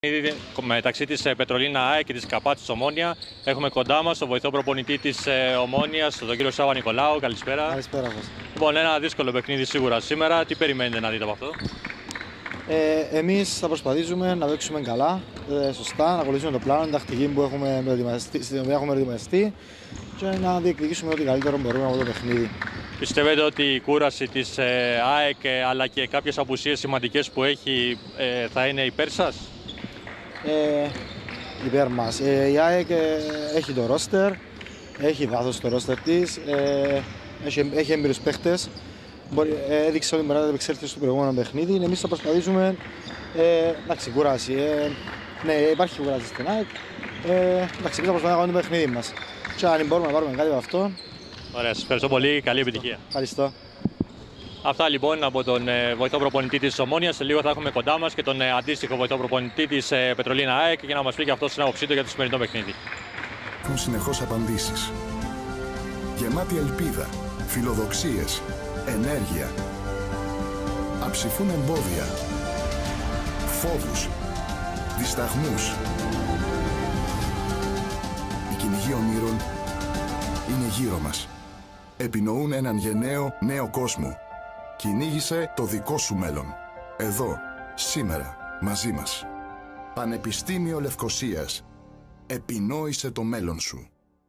Μεταξύ της Πετρολίνα ΑΕΚ και της Καπάτσης Ομόνια. Έχουμε κοντά μας τον βοηθό προπονητή της Ομόνιας, τον κύριο Σάβα Νικολάου. Καλησπέρα. Καλησπέρα σας. Λοιπόν, ένα δύσκολο παιχνίδι σίγουρα σήμερα. Τι περιμένετε να δείτε από αυτό? Εμείς θα προσπαθήσουμε να παίξουμε καλά, σωστά, να ακολουθήσουμε το πλάνο, την τακτική που στην οποία έχουμε προετοιμαστεί και να διεκδικήσουμε ό,τι καλύτερο μπορούμε από το παιχνίδι. Πιστεύετε ότι η κούραση της ΑΕΚ αλλά και κάποιες απουσίες σημαντικές που έχει θα είναι υπέρ σας? Υπέρ μας. Η ΑΕΚ έχει το ρόστερ, έχει βάθος στο ρόστερ της, έχει έμπειρους παίχτες. Έδειξε ότι μπορεί να επεξέλθει στο προηγούμενο παιχνίδι. Εμείς θα προσπαθήσουμε να ξεκουράσει. Ναι, υπάρχει κουράση στην ΑΕΚ. Εντάξει, θα προσπαθήσουμε να κάνουμε το παιχνίδι μας. Και αν μπορούμε να πάρουμε κάτι από αυτό. Ωραία, σας ευχαριστώ πολύ. Καλή επιτυχία. Ευχαριστώ. Αυτά λοιπόν από τον βοηθό προπονητή της Ομόνιας. Σε λίγο θα έχουμε κοντά μας και τον αντίστοιχο βοηθό προπονητή της Πετρολίνα ΑΕΚ για να μας πει και αυτό στην άποψή του για το σημερινό παιχνίδι. Έχουν συνεχώς απαντήσεις. Γεμάτη ελπίδα, φιλοδοξίες, ενέργεια. Αψηφούν εμπόδια, φόβους, δισταγμούς. Οι κυνηγοί ονείρων είναι γύρω μας. Επινοούν έναν γενναίο νέο κόσμο. Κυνήγησε το δικό σου μέλλον. Εδώ, σήμερα, μαζί μας. Πανεπιστήμιο Λευκωσίας. Επινόησε το μέλλον σου.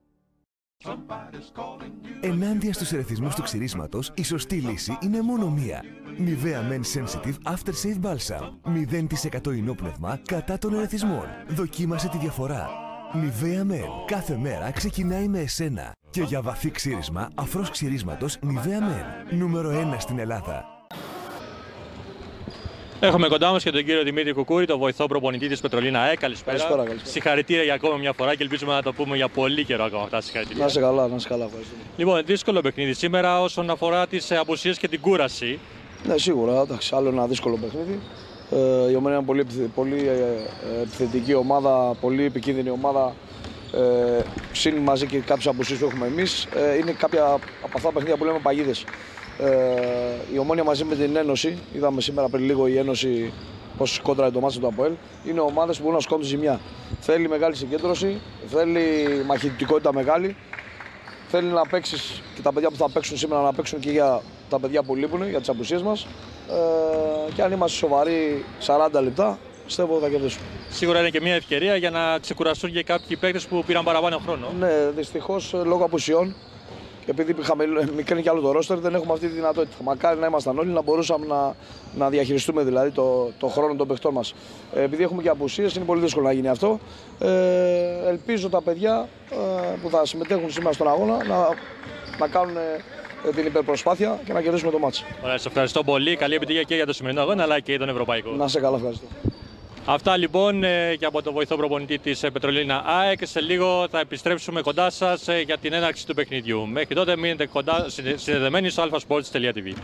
Ενάντια στους ερεθισμούς του ξυρίσματος, η σωστή λύση είναι μόνο μία. Nivea Men Sensitive After Shave Balsam. 0% υνόπνευμα κατά των ερεθισμών. Δοκίμασε τη διαφορά. Nivea Men. Κάθε μέρα ξεκινάει με εσένα. Και για βαθύ ξύρισμα, αφρός ξυρίσματος Nivea Men. Νούμερο 1 στην Ελλάδα. Έχουμε κοντά μας και τον κύριο Δημήτρη Κουκούρη, τον βοηθό προπονητή της Πετρολίνα ΑΕΚ. Καλησπέρα. Καλησπέρα. Συγχαρητήρια για ακόμα μια φορά και ελπίζουμε να το πούμε για πολύ καιρό ακόμα αυτά. Συγχαρητήρια. Να είσαι καλά, να είσαι καλά. Ευχαριστώ. Λοιπόν, δύσκολο παιχνίδι σήμερα όσον αφορά τις απουσίες και την κούραση. Ναι, σίγουρα. Εντάξει, άλλο ένα δύσκολο παιχνίδι. Η Ομόνια είναι πολύ επιθετική ομάδα, πολύ επικίνδυνη ομάδα. Συν μαζί και κάποιες απουσίες που έχουμε εμείς. Είναι κάποια από αυτά τα παιχνίδια που λέμε παγίδες. Η Ομόνια μαζί με την Ένωση, είδαμε σήμερα πριν λίγο η Ένωση πώς κόντραρε το μάτσο του ΑΠΟΕΛ, είναι ομάδες που μπορούν να σκόνουν ζημιά. Θέλει μεγάλη συγκέντρωση, θέλει μαχητικότητα μεγάλη, θέλει να παίξεις και τα παιδιά που θα παίξουν σήμερα να παίξουν και για τα παιδιά που λείπουν, για τις απουσίες μας. Και αν είμαστε σοβαροί 40 λεπτά, πιστεύω θα κερδίσουμε. Σίγουρα είναι και μια ευκαιρία για να ξεκουραστούν και κάποιοι παίκτες που πήραν παραπάνω χρόνο. Ναι, δυστυχώς λόγω απουσιών. Και επειδή μικραίνει κι άλλο το ρόστερ, δεν έχουμε αυτή τη δυνατότητα. Μακάρι να ήμασταν όλοι, να μπορούσαμε να διαχειριστούμε δηλαδή το χρόνο των παιχτών μας. Επειδή έχουμε και απουσίες, είναι πολύ δύσκολο να γίνει αυτό. Ελπίζω τα παιδιά που θα συμμετέχουν σήμερα στον αγώνα να κάνουν την υπερπροσπάθεια και να κερδίσουμε το μάτς. Ωραία, σας ευχαριστώ πολύ. Καλή επιτυχία και για το σημερινό αγώνα αλλά και για τον ευρωπαϊκό. Να σε καλά, ευχαριστώ. Αυτά λοιπόν και από τον βοηθό προπονητή της Πετρολίνα ΑΕΚ. Σε λίγο θα επιστρέψουμε κοντά σας για την έναρξη του παιχνιδιού. Μέχρι τότε μείνετε κοντά συνδεδεμένοι στο alphasports.tv.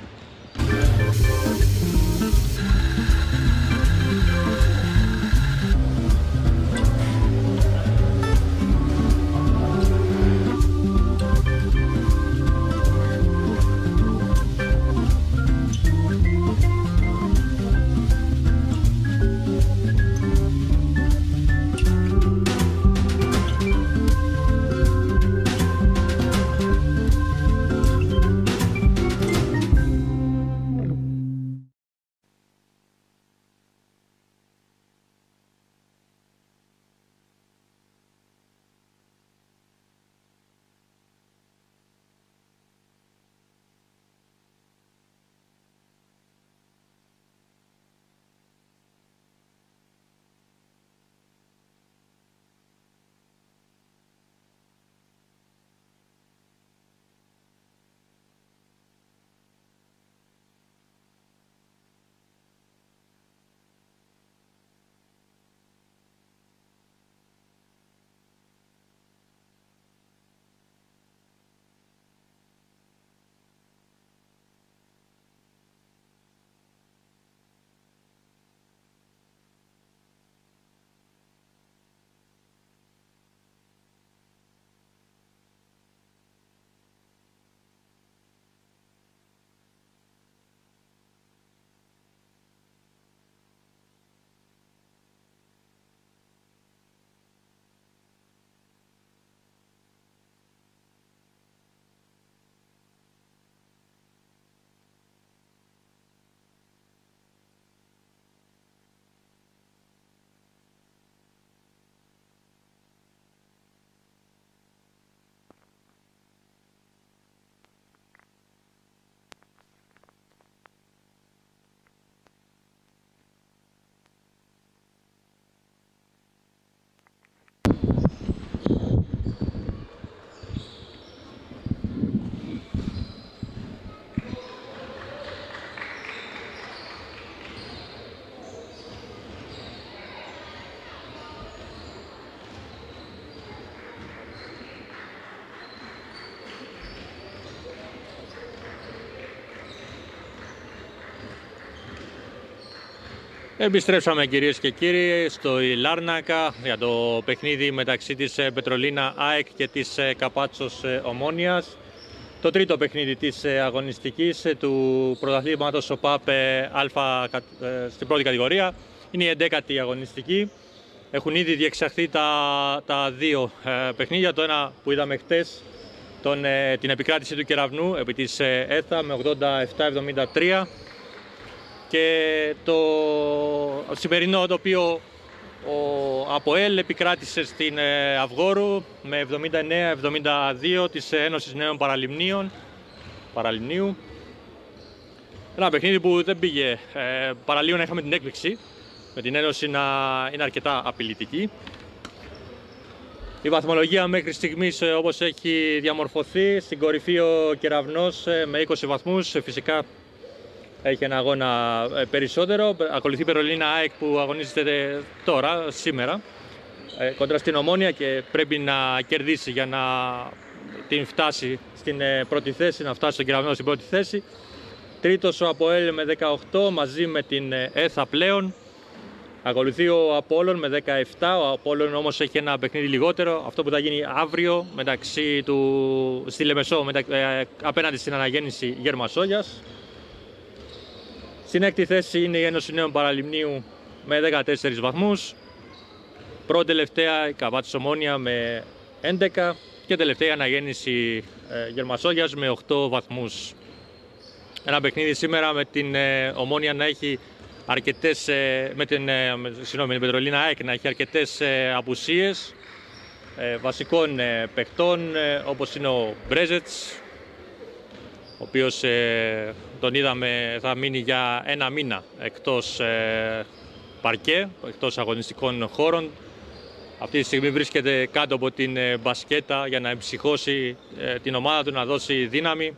Επιστρέψαμε κυρίες και κύριοι στο Λάρνακα για το παιχνίδι μεταξύ της Πετρολίνα ΑΕΚ και της Καπάτσος Ομόνιας. Το τρίτο παιχνίδι της αγωνιστικής του πρωταθλήματος ΟΠΑΠ Α στην πρώτη κατηγορία. Είναι η 11η αγωνιστική. Έχουν ήδη διεξαχθεί τα δύο παιχνίδια. Το ένα που είδαμε χτες, την επικράτηση του Κεραυνού επί της ΕΘΑ με 87-73. Και το σημερινό, το οποίο ο ΑΠΟΕΛ επικράτησε στην Αυγόρου με 79-72 της Ένωσης Νέων Παραλιμνίου. Ένα παιχνίδι που δεν πήγε παραλίγο να είχαμε την έκπληξη με την Ένωση να είναι αρκετά απειλητική. Η βαθμολογία μέχρι στιγμής όπως έχει διαμορφωθεί, στην κορυφή ο Κεραυνός με 20 βαθμούς, φυσικά έχει ένα αγώνα περισσότερο. Ακολουθεί η Πετρολίνα ΑΕΚ που αγωνίζεται τώρα, σήμερα, κόντρα στην Ομόνια και πρέπει να κερδίσει για να την φτάσει στην πρώτη θέση, να φτάσει στον Κεραυνό στην πρώτη θέση. Τρίτος ο ΑΠΟΕΛ με 18 μαζί με την ΕΘΑ πλέον. Ακολουθεί ο Απόλλων με 17, ο Απόλλων όμως έχει ένα παιχνίδι λιγότερο, αυτό που θα γίνει αύριο στη Λεμεσό απέναντι στην Αναγέννηση Γερμασόγιας. Στην έκτη θέση είναι η Ένωση Νέων Παραλιμνίου με 14 βαθμούς. Πρώτη τελευταία η Καπάτσος Ομόνια με 11 και τελευταία Αναγέννηση Γερμασόγιας με 8 βαθμούς. Ένα παιχνίδι σήμερα με την Ομόνια να έχει αρκετές, με την Πετρολίνα ΑΕΚ να έχει αρκετές απουσίες βασικών παιχτών, όπως είναι ο Μπρέζετς, ο οποίος τον είδαμε θα μείνει για ένα μήνα εκτός παρκέ, εκτός αγωνιστικών χώρων. Αυτή τη στιγμή βρίσκεται κάτω από την μπασκέτα για να εμψυχώσει την ομάδα του, να δώσει δύναμη.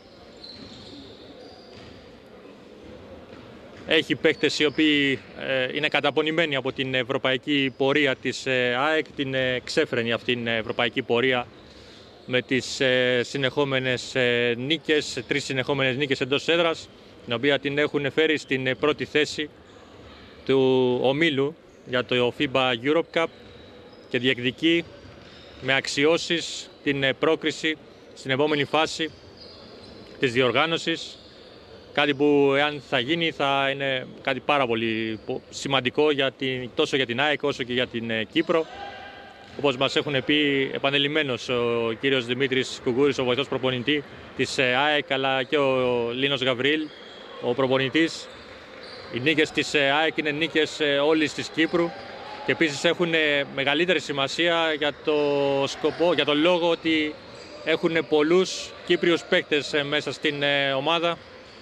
Έχει παίκτες οι οποίοι είναι καταπονημένοι από την ευρωπαϊκή πορεία της ΑΕΚ, την ξέφρενη αυτήν την ευρωπαϊκή πορεία με τις συνεχόμενες νίκες, 3 συνεχόμενες νίκες εντός έδρας, την οποία την έχουν φέρει στην πρώτη θέση του ομίλου για το FIBA Europe Cup και διεκδικεί με αξιώσεις την πρόκριση στην επόμενη φάση της διοργάνωσης. Κάτι που εάν θα γίνει θα είναι κάτι πάρα πολύ σημαντικό τόσο για την ΑΕΚ όσο και για την Κύπρο. Όπως μας έχουν πει επανελειμμένως ο κύριος Δημήτρης Κουγούρης, ο βοηθός προπονητή της ΑΕΚ, αλλά και ο Λίνος Γαβρίλ, ο προπονητής, οι νίκες της ΑΕΚ είναι νίκες όλης της Κύπρου και επίσης έχουν μεγαλύτερη σημασία για το λόγο ότι έχουν πολλούς Κύπριους παίκτες μέσα στην ομάδα.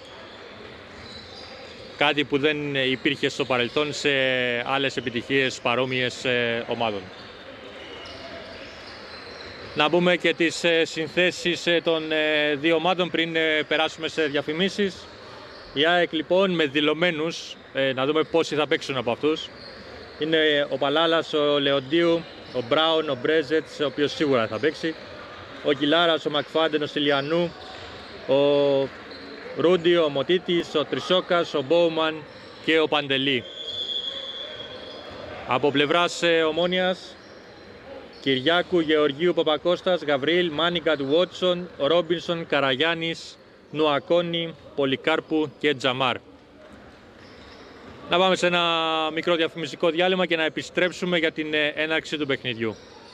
Κάτι που δεν υπήρχε στο παρελθόν σε άλλες επιτυχίες παρόμοιες ομάδων. Να μπούμε και τις συνθέσεις των δύο ομάδων πριν περάσουμε σε διαφημίσεις. Η ΑΕΚ λοιπόν με δηλωμένους, να δούμε πόσοι θα παίξουν από αυτούς. Είναι ο Παλάλας, ο Λεοντίου, ο Μπράουν, ο Μπρέζετς, ο οποίος σίγουρα θα παίξει. Ο Κιλάρας, ο Μακφάντεν, ο Στυλιανού, ο Ρούντι, ο Μωτίτης, ο Τρισόκας, ο Μπόουμαν και ο Παντελή. Από πλευράς Ομόνιας, Κυριάκου, Γεωργίου, Παπακώστας, Γαβρίλ, Μάνικατ, Βότσον, Ρόμπινσον, Καραγιάννης, Νουακόνη, Πολυκάρπου και Τζαμάρ. Να πάμε σε ένα μικρό διαφημιστικό διάλειμμα και να επιστρέψουμε για την έναρξη του παιχνιδιού.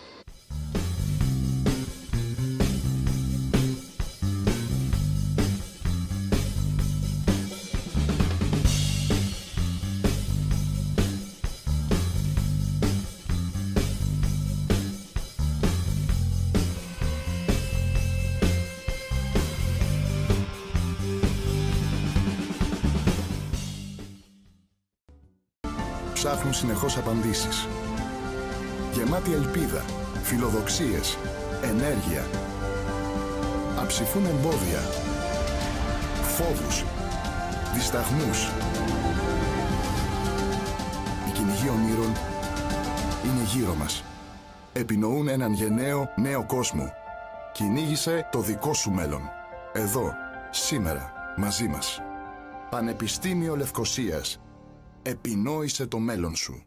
Ψάχνουν συνεχώς απαντήσεις. Γεμάτοι ελπίδα, φιλοδοξίες, ενέργεια. Αψηφούν εμπόδια, φόβους, δισταγμούς. Οι κυνηγοί ονείρων είναι γύρω μας. Επινοούν έναν γενναίο νέο κόσμο. Κυνήγησε το δικό σου μέλλον. Εδώ, σήμερα, μαζί μας. Πανεπιστήμιο Λευκωσίας. Επινόησε το μέλλον σου.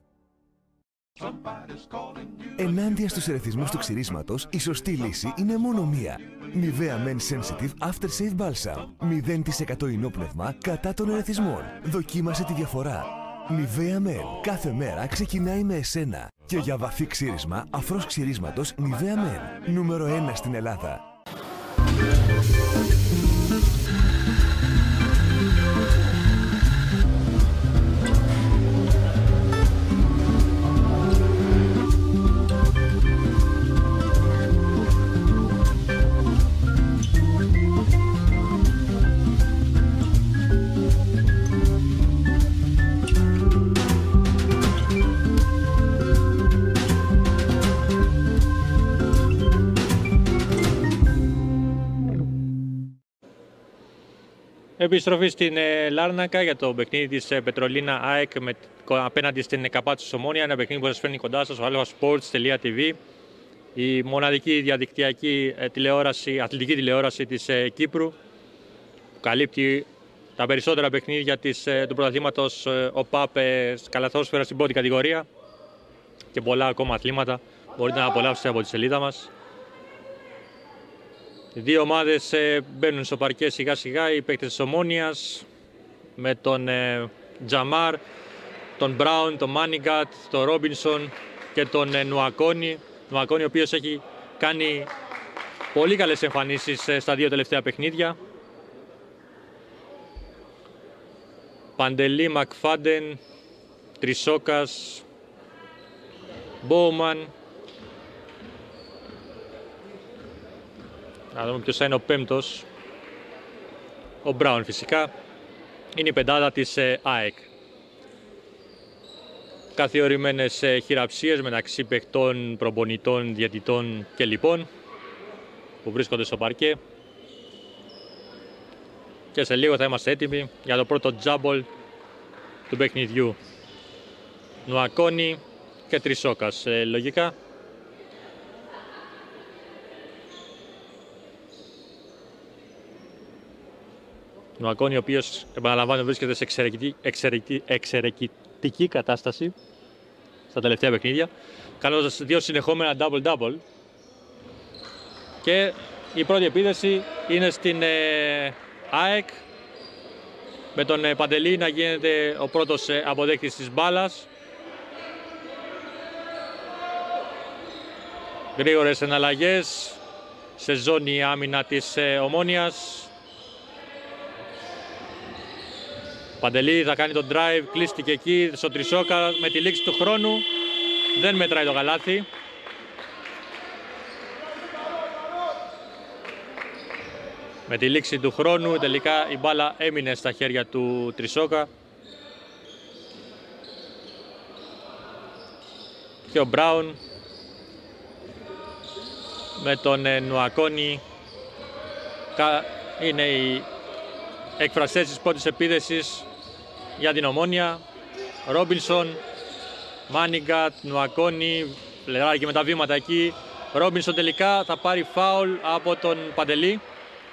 Ενάντια στους ερεθισμούς του ξυρίσματος, η σωστή λύση είναι μόνο μία. Nivea Men Sensitive After Shave Balsam. 0% υνόπνευμα κατά των ερεθισμών. Δοκίμασε τη διαφορά. Nivea Men. Κάθε μέρα ξεκινάει με εσένα. Και για βαθύ ξύρισμα, αφρός ξυρίσματος Nivea Men. Νούμερο 1 στην Ελλάδα. Επιστροφή στην Λάρνακα για το παιχνίδι της Πετρολίνα ΑΕΚ απέναντι στην Καπάτσος Ομόνια. Ένα παιχνίδι που σας φέρνει κοντά σας, ο alphasports.tv, η μοναδική διαδικτυακή αθλητική τηλεόραση της Κύπρου, που καλύπτει τα περισσότερα παιχνίδια του πρωταθλήματος ΟΠΑΠ καλαθόσφαιρα στην πρώτη κατηγορία και πολλά ακόμα αθλήματα. Μπορείτε να απολαύσετε από τη σελίδα μας. Οι δύο ομάδες μπαίνουν στο παρκέ σιγά σιγά, οι παίκτες της Ομόνιας με τον Τζαμάρ, τον Μπράουν, τον Μάνιγκατ, τον Ρόμπινσον και τον Νουακόνι. Νουακόνι ο οποίος έχει κάνει πολύ καλές εμφανίσεις στα δύο τελευταία παιχνίδια. Παντελή, Μακφάντεν, Τρισόκας, Μπόουμαν. Να δούμε ποιος θα είναι ο πέμπτος. Ο Μπράουν φυσικά. Είναι η πεντάδα της ΑΕΚ. Καθιορημένες χειραψίες μεταξύ παιχτών, προπονητών, διαιτητών και λοιπών που βρίσκονται στο παρκέ. Και σε λίγο θα είμαστε έτοιμοι για το πρώτο τζάμπολ του παιχνιδιού. Νουακόνι και Τρισόκας λογικά. Νουακόνι, ο οποίος, επαναλαμβάνω, βρίσκεται σε εξαιρετική κατάσταση στα τελευταία παιχνίδια, κάνοντας δύο συνεχόμενα double-double. Και η πρώτη επίδεση είναι στην ΑΕΚ, με τον Παντελή να γίνεται ο πρώτος αποδέκτης της μπάλας. Γρήγορες εναλλαγές σε ζώνη άμυνα της Ομόνιας. Παντελή θα κάνει τον drive, κλείστηκε εκεί στο Τρισόκα με τη λήξη του χρόνου. Δεν μετράει το καλάθι. Με τη λήξη του χρόνου τελικά η μπάλα έμεινε στα χέρια του Τρισόκα. Και ο Μπράουν με τον Νουακόνι είναι οι εκφραστές της πρώτης επίδεσης για την Ομόνια. Ρόμπινσον, Μάνιγκατ, Νουακόνι, λεράκι με τα βήματα εκεί. Ρόμπινσον τελικά θα πάρει φάουλ από τον Παντελή.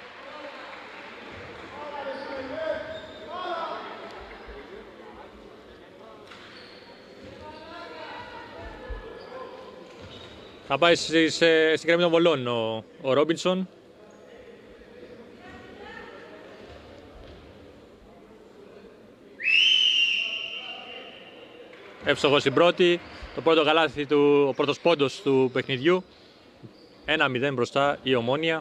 Θα πάει στην γραμμή των βολών ο Ρόμπινσον. Εύστοχος στην πρώτη, το πρώτο καλάθι ο πρώτος πόντος του παιχνιδιού. 1-0 μπροστά η Ομόνια.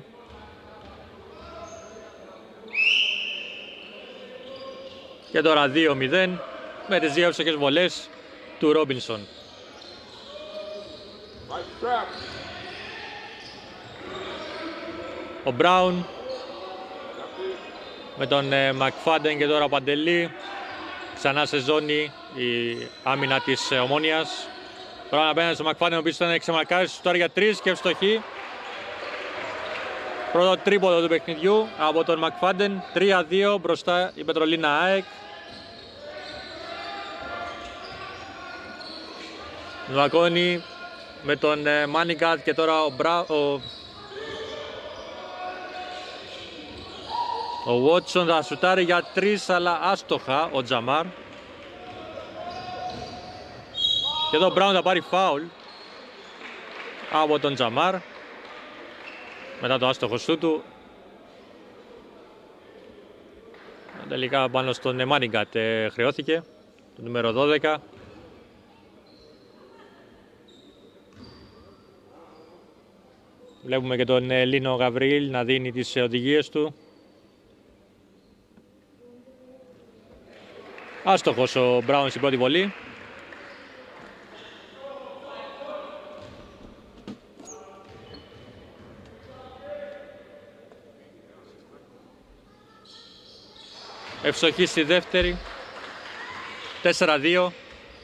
Και τώρα 2-0 με τις δύο εύστοχες βολές του Ρόμπινσον. Ο Μπράουν με τον Μακφάντεν και τώρα ο Παντελή. Ξανά σε ζώνη η άμυνα της Ομόνιας. Τώρα απέναντι στο Μακφάντεν, ο οποίος ήταν ξεμαρκάρης στο για 3 και ευστοχή. Πρώτο τρίποδο του παιχνιδιού από τον Μακφάντεν. 3-2 μπροστά η Πετρολίνα ΑΕΚ. Νουακόνι με τον Μάνιγκατ και τώρα ο Βότσον θα σουτάρει για 3 αλλά άστοχα ο Τζαμάρ. Και εδώ ο Μπράουν θα πάρει φάουλ από τον Τζαμάρ μετά το άστοχο σου του. Τελικά πάνω στον Μάνιγκατ χρεώθηκε, το νούμερο 12. Βλέπουμε και τον Λίνο Γαβριήλ να δίνει τις οδηγίες του. Άστοχος ο Μπράουν στην πρώτη βολή. Ευστοχή στη δεύτερη. 4-2.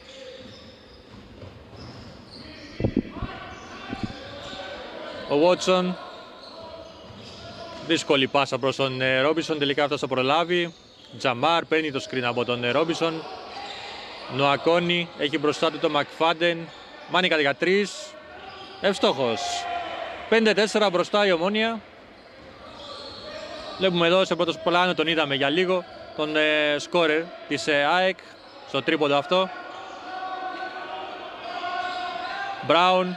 Ο Βότσον. Δύσκολη πάσα προς τον Ρόμπινσον, τελικά αυτός θα προλάβει. Τζαμάρ παίρνει το screen από τον Ρόμπινσον. Νοακόνι έχει μπροστά του τον Μακφάντεν. Μάνικα 13. Ευστόχος. 5-4 μπροστά η Ομόνοια. Βλέπουμε εδώ σε πρώτο πλάνο, τον είδαμε για λίγο, τον σκόρερ της ΑΕΚ στο τρίποντο αυτό. Μπράουν.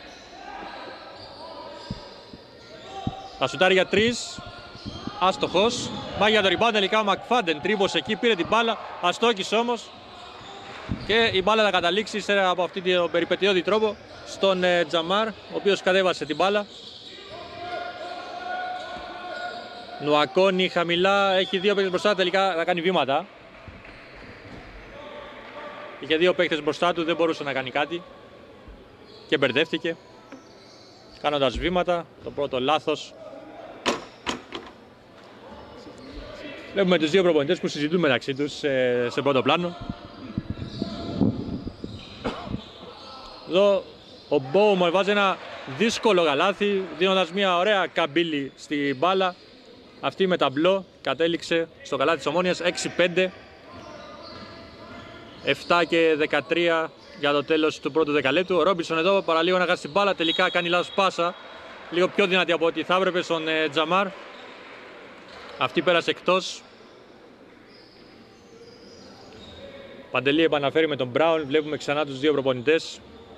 Θα σουτάρει για 3. Άστοχος. Πάει για το rebound, τελικά ο Μακφάντεν τρίπωσε εκεί, πήρε την μπάλα, αστόχησε όμως. Και η μπάλα θα καταλήξει ύστερα από αυτή την περιπετειώδη τρόπο στον Τζαμάρ, ο οποίος κατέβασε την μπάλα. Νουακόνι χαμηλά, έχει δύο παίκτες μπροστά, τελικά θα κάνει βήματα. Είχε δύο παίκτες μπροστά του, δεν μπορούσε να κάνει κάτι και μπερδεύτηκε κάνοντας βήματα, το πρώτο λάθος. Βλέπουμε τους δύο προπονητές που συζητούν μεταξύ τους σε πρώτο πλάνο. Εδώ ο Μπόουμαν βάζει ένα δύσκολο καλάθι, δίνοντας μια ωραία καμπύλη στην μπάλα. Αυτή με ταμπλό κατέληξε στο καλάθι της Ομόνοιας. 6-5. 7 και 13 για το τέλος του πρώτου δεκαλέπτου. Ο Ρόμπινσον εδώ παραλίγο να χάσει την μπάλα, τελικά κάνει λάθος πάσα. Λίγο πιο δυνατή από ό,τι θα έπρεπε στον Τζαμάρ. Αυτή πέρασε εκτός. Παντελή επαναφέρει με τον Μπράουν. Βλέπουμε ξανά τους δύο προπονητές.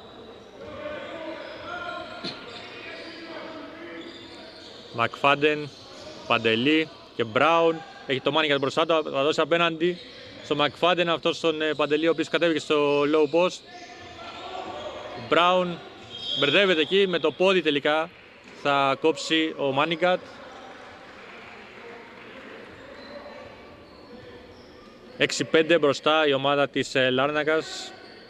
Μακφάντεν, Παντελή και Μπράουν. Έχει το Μάνιγκατ μπροστά του, θα δώσει απέναντι στο Μακφάντεν, αυτός στον Παντελή ο οποίος κατέβηκε στο low post. Μπράουν μπερδεύεται εκεί, με το πόδι τελικά θα κόψει ο Μάνιγκατ. 6-5 μπροστά η ομάδα της Λάρνακας.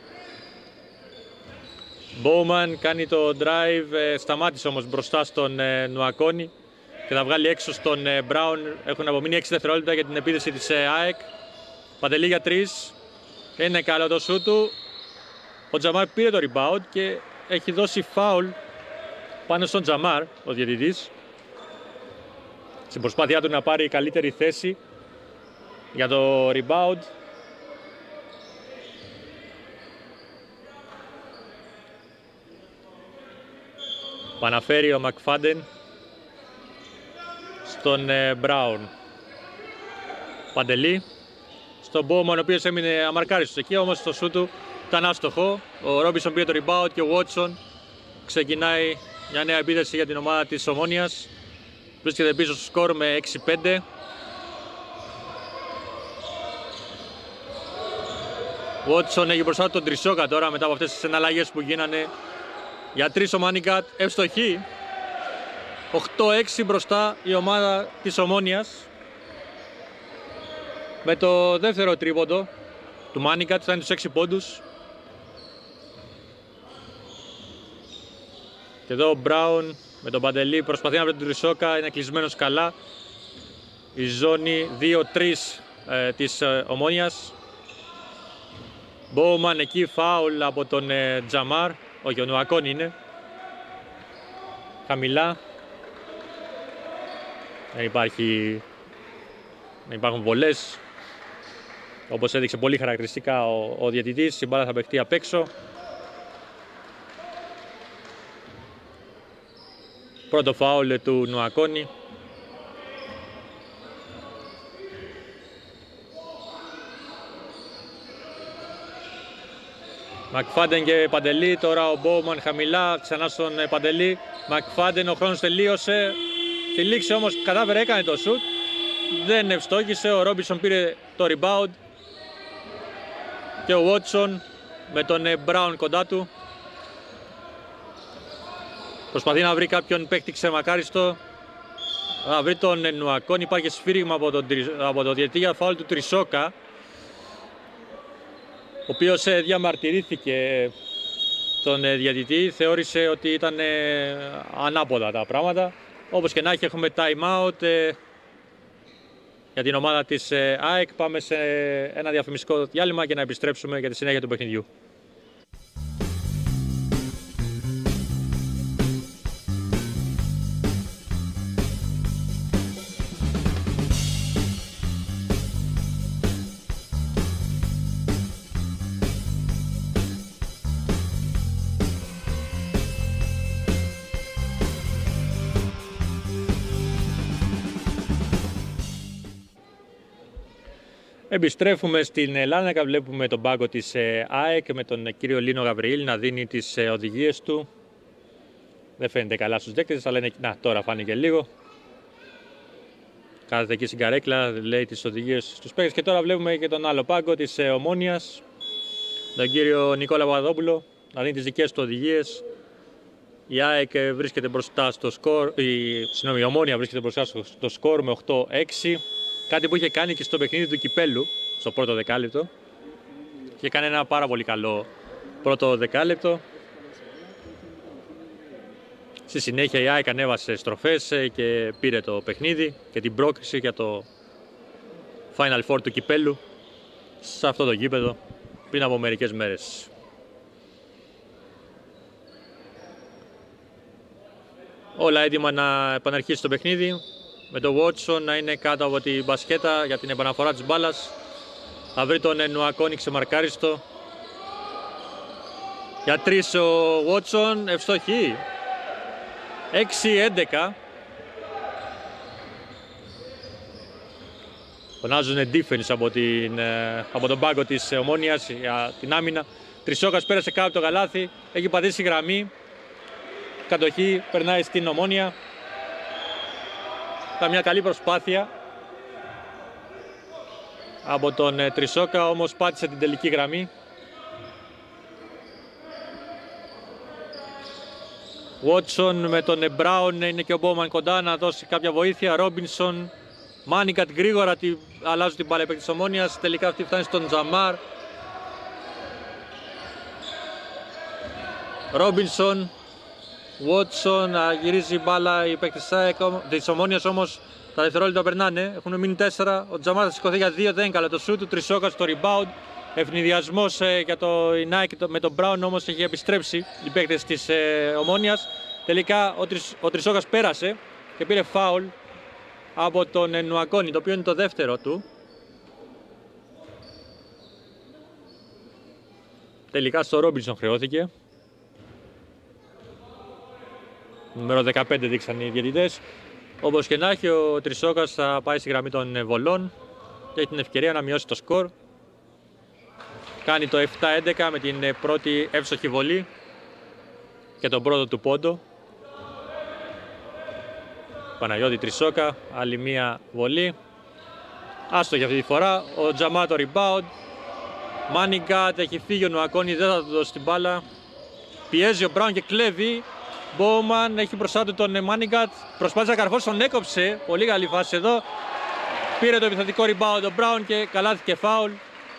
Μπόουμαν κάνει το drive, σταμάτησε όμως μπροστά στον Νουακόνι και θα βγάλει έξω στον Μπράουν. Έχουν απομείνει 6 δευτερόλεπτα για την επίθεση της ΑΕΚ. Παντελή για 3. Είναι καλό το σούτ του. Ο Τζαμάρ πήρε το rebound και έχει δώσει foul πάνω στον Τζαμάρ, ο διαιτητής, στην προσπάθειά του να πάρει καλύτερη θέση για το rebound. Παναφέρει ο Μακφάντεν στον Μπράουν. Παντελή στον Μπόουμαν, ο οποίος έμεινε αμαρκάριστος εκεί, όμως το σούτ του ήταν άστοχο. Ο Ρόμπινσον πήρε το rebound και ο Βότσον ξεκινάει μια νέα επίθεση για την ομάδα της Ομόνοιας. Βρίσκεται πίσω στο σκορ με 6-5. Βότσον έχει μπροστά τον Τρισόκα τώρα μετά από αυτές τις εναλλαγές που γίνανε. Για 3 ο Μάνιγκατ, ευστοχή. 8-6 μπροστά η ομάδα της Ομόνοιας. Με το δεύτερο τρίποντο του Μάνιγκατ φτάνει τους 6 πόντους. Και εδώ ο Μπράουν με τον Παντελή προσπαθεί να βρει τον Τρισόκα, είναι κλεισμένος καλά. Η ζώνη 2-3 της Ομόνοιας. Μπόουμαν εκεί, φάουλ από τον Τζαμάρ, όχι, ο Νουακόνι είναι. Χαμηλά. Δεν υπάρχουν βολές. Όπως έδειξε πολύ χαρακτηριστικά ο διαιτητής, η μπάλα θα παιχτεί απ' έξω. Πρώτο φάουλ του Νουακόνι. Μακφάντεν και Παντελή, τώρα ο Μπόουμαν χαμηλά, ξανά στον Παντελή. Μακφάντεν, ο χρόνος τελείωσε. Στη λήξη όμως κατάφερε, έκανε το σουτ. Δεν ευστόχησε, ο Ρόμπινσον πήρε το rebound. Και ο Βότσον με τον Μπράουν κοντά του. Προσπαθεί να βρει κάποιον παίκτη ξεμακάριστο. Θα βρει τον Νουακόν, υπάρχει σφύριγμα από τον διαιτητή για φάουλ του Τρισόκα, ο οποίος διαμαρτυρήθηκε τον διαιτητή, θεώρησε ότι ήταν ανάποδα τα πράγματα. Όπως και να έχει, έχουμε time out για την ομάδα της ΑΕΚ. Πάμε σε ένα διαφημιστικό διάλειμμα και να επιστρέψουμε για τη συνέχεια του παιχνιδιού. Επιστρέφουμε στην Ελλάδα, βλέπουμε τον πάγκο της ΑΕΚ με τον κύριο Λίνο Γαβριήλ να δίνει τις οδηγίες του. Δεν φαίνεται καλά στους δέκτες, αλλά είναι... Να, τώρα φάνηκε λίγο. Κάθεται εκεί στην καρέκλα, λέει τις οδηγίες στους παίκτες. Και τώρα βλέπουμε και τον άλλο πάγκο της Ομόνοιας, τον κύριο Νικόλα Παπαδόπουλο, να δίνει τις δικές του οδηγίες. Η ΑΕΚ βρίσκεται μπροστά στο σκορ, η Ομόνια βρίσκεται μπροστά στο σκορ με 8-6. Κάτι που είχε κάνει και στο παιχνίδι του Κυπέλλου, στο πρώτο δεκάλεπτο. Είχε κάνει ένα πάρα πολύ καλό πρώτο δεκάλεπτο. Στη συνέχεια η ΑΕΚ ανέβασε στροφές και πήρε το παιχνίδι και την πρόκριση για το Final Four του Κυπέλλου σε αυτό το γήπεδο πριν από μερικές μέρες. Όλα έτοιμα να επαναρχίσει το παιχνίδι, με τον Watson να είναι κάτω από την μπασκέτα για την επαναφορά της μπάλας. Θα βρει τον Νουακόνη ξεμαρκάριστο. Για 3 ο Watson, ευστοχή. 6-11. Φωνάζουν defense από τον πάγκο της Ομόνοιας για την άμυνα. Τρισόκας πέρασε κάτω από το καλάθι, έχει πατήσει γραμμή. Κατοχή περνάει στην Ομόνια. Ήταν μια καλή προσπάθεια από τον Τρισόκα, όμως πάτησε την τελική γραμμή. Watson με τον Μπράουν, είναι και ο Μπόμαν κοντά να δώσει κάποια βοήθεια. Ρόμπινσον, Μάνικατ γρήγορα αλλάζουν την μπάλα επί της Ομόνιας. Τελικά αυτή φτάνει στον Τζαμάρ. Ρόμπινσον, Watson, γυρίζει η μπάλα η παίκτης της Ομόνιας, όμως τα δευτερόλεπτα περνάνε. Έχουν μείνει 4. Ο Τζαμάρ θα σηκωθεί για 2, δεν είναι καλό το σούτ του. Τρισόκα στο rebound. Ευνηδιασμός για το Nike με τον Brown, όμως έχει επιστρέψει οι παίκτες της Ομόνιας. Τελικά ο Τρισόκας πέρασε και πήρε φάουλ από τον Νουακόνη, το οποίο είναι το δεύτερο του. Τελικά στο Ρόμπινσον χρεώθηκε. Νούμερο 15 δείξαν οι διαιτητές. Όπως και να έχει, ο Τρισόκας θα πάει στη γραμμή των βολών και έχει την ευκαιρία να μειώσει το σκορ. Κάνει το 7-11 με την πρώτη εύστοχη βολή και τον πρώτο του πόντο. Παναγιώτη Τρισόκα, άλλη μία βολή. Άστοχη αυτή τη φορά. Ο Τζαμά το rebound. Μάνιγκατ, έχει φύγει ο Νουακόνη, δεν θα του δώσει την μπάλα. Πιέζει ο Μπράουν και κλέβει. Μπόουμαν έχει μπροστά του τον Μάνιγκατ. Προσπάθησε να καρφώσει, τον έκοψε. Πολύ καλή φάση εδώ. Πήρε το επιθετικό rebound ο Μπράουν και καλάθηκε φάουλ.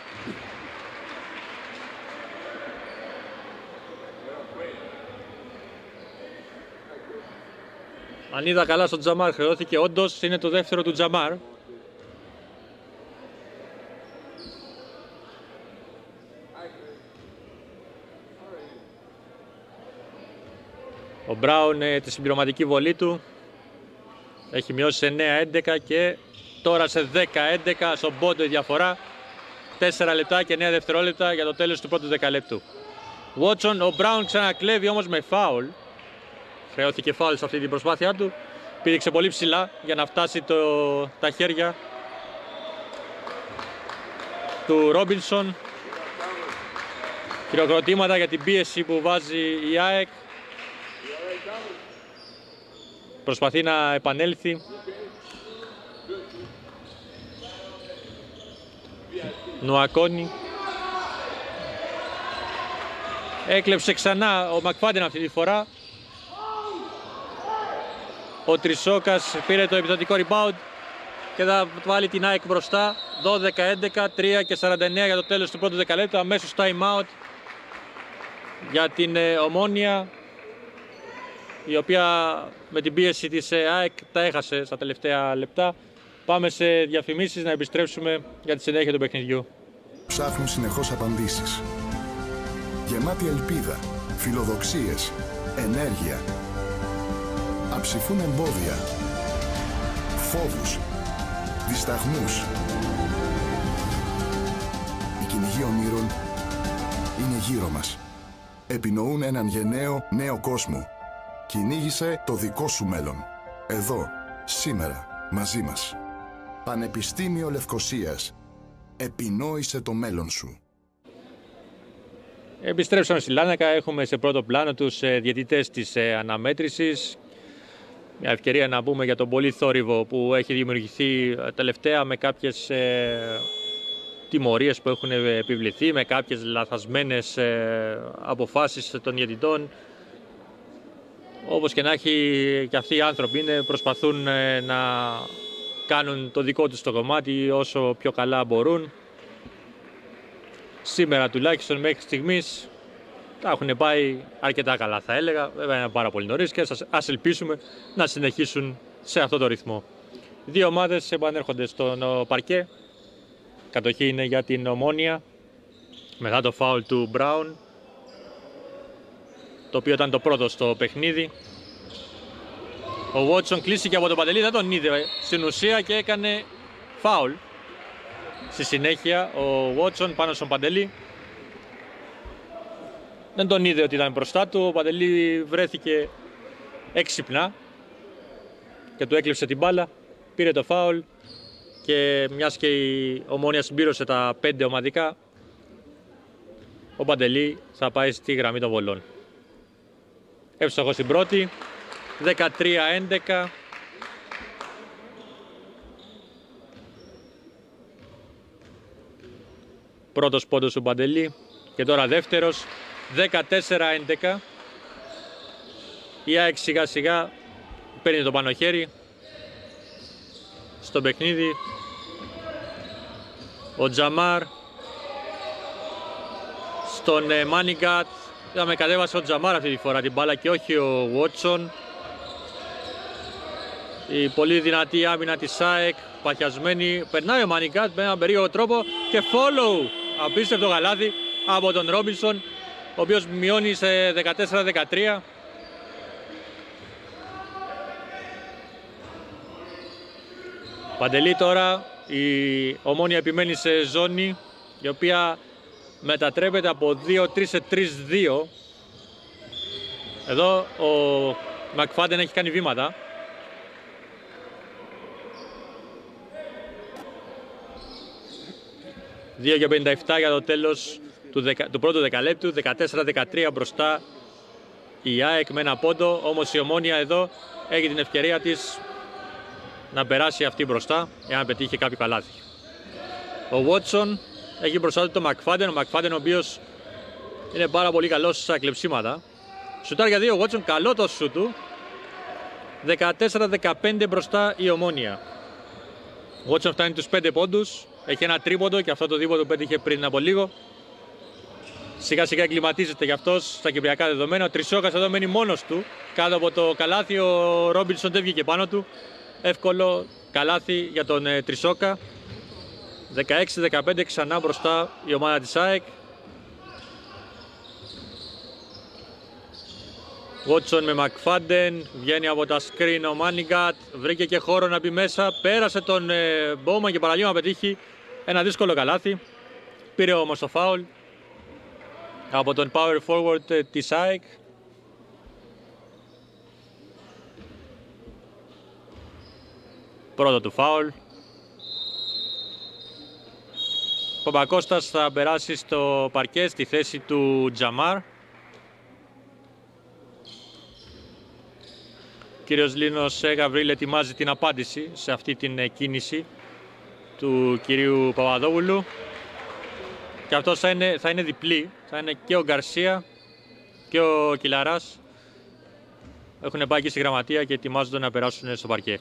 Αν είδα καλά στον Τζαμάρ, χρεώθηκε, όντως είναι το δεύτερο του Τζαμάρ. Ο Μπράουν τη συμπληρωματική βολή του έχει μειώσει σε 9-11 και τώρα σε 10-11 στον πόντο η διαφορά. 4 λεπτά και 9 δευτερόλεπτα για το τέλος του πρώτου δεκαλέπτου. Watson, ο Μπράουν ξανακλέβει όμως με φάουλ. Χρεώθηκε φάουλ σε αυτή την προσπάθειά του. Πήδηξε πολύ ψηλά για να φτάσει τα χέρια του Ρόμπινσον. Χειροκροτήματα για την πίεση που βάζει η ΑΕΚ. Προσπαθεί να επανέλθει. Νουακόνι. Έκλεψε ξανά ο Μακφάντεν αυτή τη φορά. Ο Τρισόκας πήρε το επιθετικό rebound και θα βάλει την ΑΕΚ μπροστά. 12-11, 3 και 49 για το τέλος του πρώτου δεκαλέπτου. Αμέσως time out για την Ομόνοια, η οποία με την πίεση της ΑΕΚ τα έχασε στα τελευταία λεπτά. Πάμε σε διαφημίσεις, να επιστρέψουμε για τη συνέχεια του παιχνιδιού. Ψάχνουν συνεχώς απαντήσεις. Γεμάτοι ελπίδα, φιλοδοξίες, ενέργεια. Αψηφούν εμπόδια, φόβους, δισταγμούς. Οι κυνηγοί ονείρων είναι γύρω μας. Επινοούν έναν γενναίο νέο κόσμο. Κυνήγησε το δικό σου μέλλον. Εδώ, σήμερα, μαζί μας. Πανεπιστήμιο Λευκωσίας. Επινόησε το μέλλον σου. Επιστρέψαμε στη Λάρνακα. Έχουμε σε πρώτο πλάνο τους διαιτητές της αναμέτρησης. Μια ευκαιρία να πούμε για τον πολύ θόρυβο που έχει δημιουργηθεί τελευταία με κάποιες τιμωρίες που έχουν επιβληθεί, με κάποιες λαθασμένες αποφάσεις των διαιτητών. Όπως και να έχει, και αυτοί οι άνθρωποι προσπαθούν να κάνουν το δικό τους το κομμάτι όσο πιο καλά μπορούν. Σήμερα τουλάχιστον μέχρι στιγμής τα έχουν πάει αρκετά καλά, θα έλεγα. Βέβαια είναι πάρα πολύ νωρίς και ας ελπίσουμε να συνεχίσουν σε αυτό το ρυθμό. Δύο ομάδες επανέρχονται στον παρκέ. Κατοχή είναι για την Ομόνοια μετά το φάουλ του Μπράουν, το οποίο ήταν το πρώτο στο παιχνίδι. Ο Βότσον κλείστηκε από τον Παντελή, δεν τον είδε στην ουσία και έκανε φάουλ. Στη συνέχεια ο Βότσον πάνω στον Παντελή δεν τον είδε ότι ήταν μπροστά του. Ο Παντελή βρέθηκε έξυπνα και του έκλειψε την μπάλα, πήρε το φάουλ και μιας και η Ομόνοια συμπλήρωσε τα 5 ομαδικά, ο Παντελή θα πάει στη γραμμή των βολών. Εύστοχο στην πρώτη, 13-11. Πρώτος πόντος του Παντελή και τώρα δεύτερος, 14-11. Η ΑΕΚ σιγά σιγά παίρνει το πάνω χέρι στο παιχνίδι. Ο Τζαμάρ στον Μάνιγκατ. Είδαμε κατέβασε ο Τζαμάρ αυτή τη φορά την μπάλα και όχι ο Βότσον. Η πολύ δυνατή άμυνα της ΑΕΚ, παχιασμένη. Περνάει ο Μάνιγκατ με έναν περίεργο τρόπο και follow. Απίστευτο γαλάδι από τον Ρόμπινσον, ο οποίος μειώνει σε 14-13. Παντελή τώρα, η Ομόνοια επιμένει σε ζώνη, η οποία μετατρέπεται από 2-3 σε 3-2. Εδώ ο Μακφάντεν έχει κάνει βήματα. Δύο και 57 για το τέλος του πρώτου δεκαλέπτου, 14-13 μπροστά η ΑΕΚ με ένα πόντο, όμως η Ομόνοια εδώ έχει την ευκαιρία της να περάσει αυτή μπροστά, εάν πετύχει κάποιο καλάθι. Ο Βότσον έχει μπροστά του το Μακφάντεν, ο Μακφάντεν ο οποίος είναι πάρα πολύ καλός στα κλεψίματα. Σουτάρει για 2 ο Βότσον, καλό το σουτ του. 14-15 μπροστά η Ομόνοια. Ο Βότσον φτάνει τους 5 πόντους, έχει ένα τρίποντο και αυτό το δίποντο που πέτυχε πριν από λίγο. Σιγά σιγά εγκληματίζεται γι' αυτός στα κυπριακά δεδομένα. Ο Τρισόκας εδώ μένει μόνος του κάτω από το καλάθι, ο Ρόμπινσον δεν βγήκε πάνω του. Εύκολο καλάθι για τον Τρισόκα. 16-15 ξανά μπροστά η ομάδα της ΑΕΚ. Βότσον με Μακφάντεν, βγαίνει από τα screen ο Μάνιγκατ, βρήκε και χώρο να μπει μέσα, πέρασε τον Μπόουμαν και παραλίγο να πετύχει ένα δύσκολο καλάθι. Πήρε όμως το φάουλ από τον power forward της ΑΕΚ. Πρώτο του φάουλ. Παπακώστας θα περάσει στο παρκέ στη θέση του Τζαμάρ. Κύριος Λίνος Γαβρίλ ετοιμάζει την απάντηση σε αυτή την κίνηση του κυρίου Παπαδόπουλου. Και αυτός θα είναι διπλή. Θα είναι και ο Γκαρσία και ο Κιλαράς. Έχουν πάει και στη γραμματεία και ετοιμάζονται να περάσουν στο παρκέ.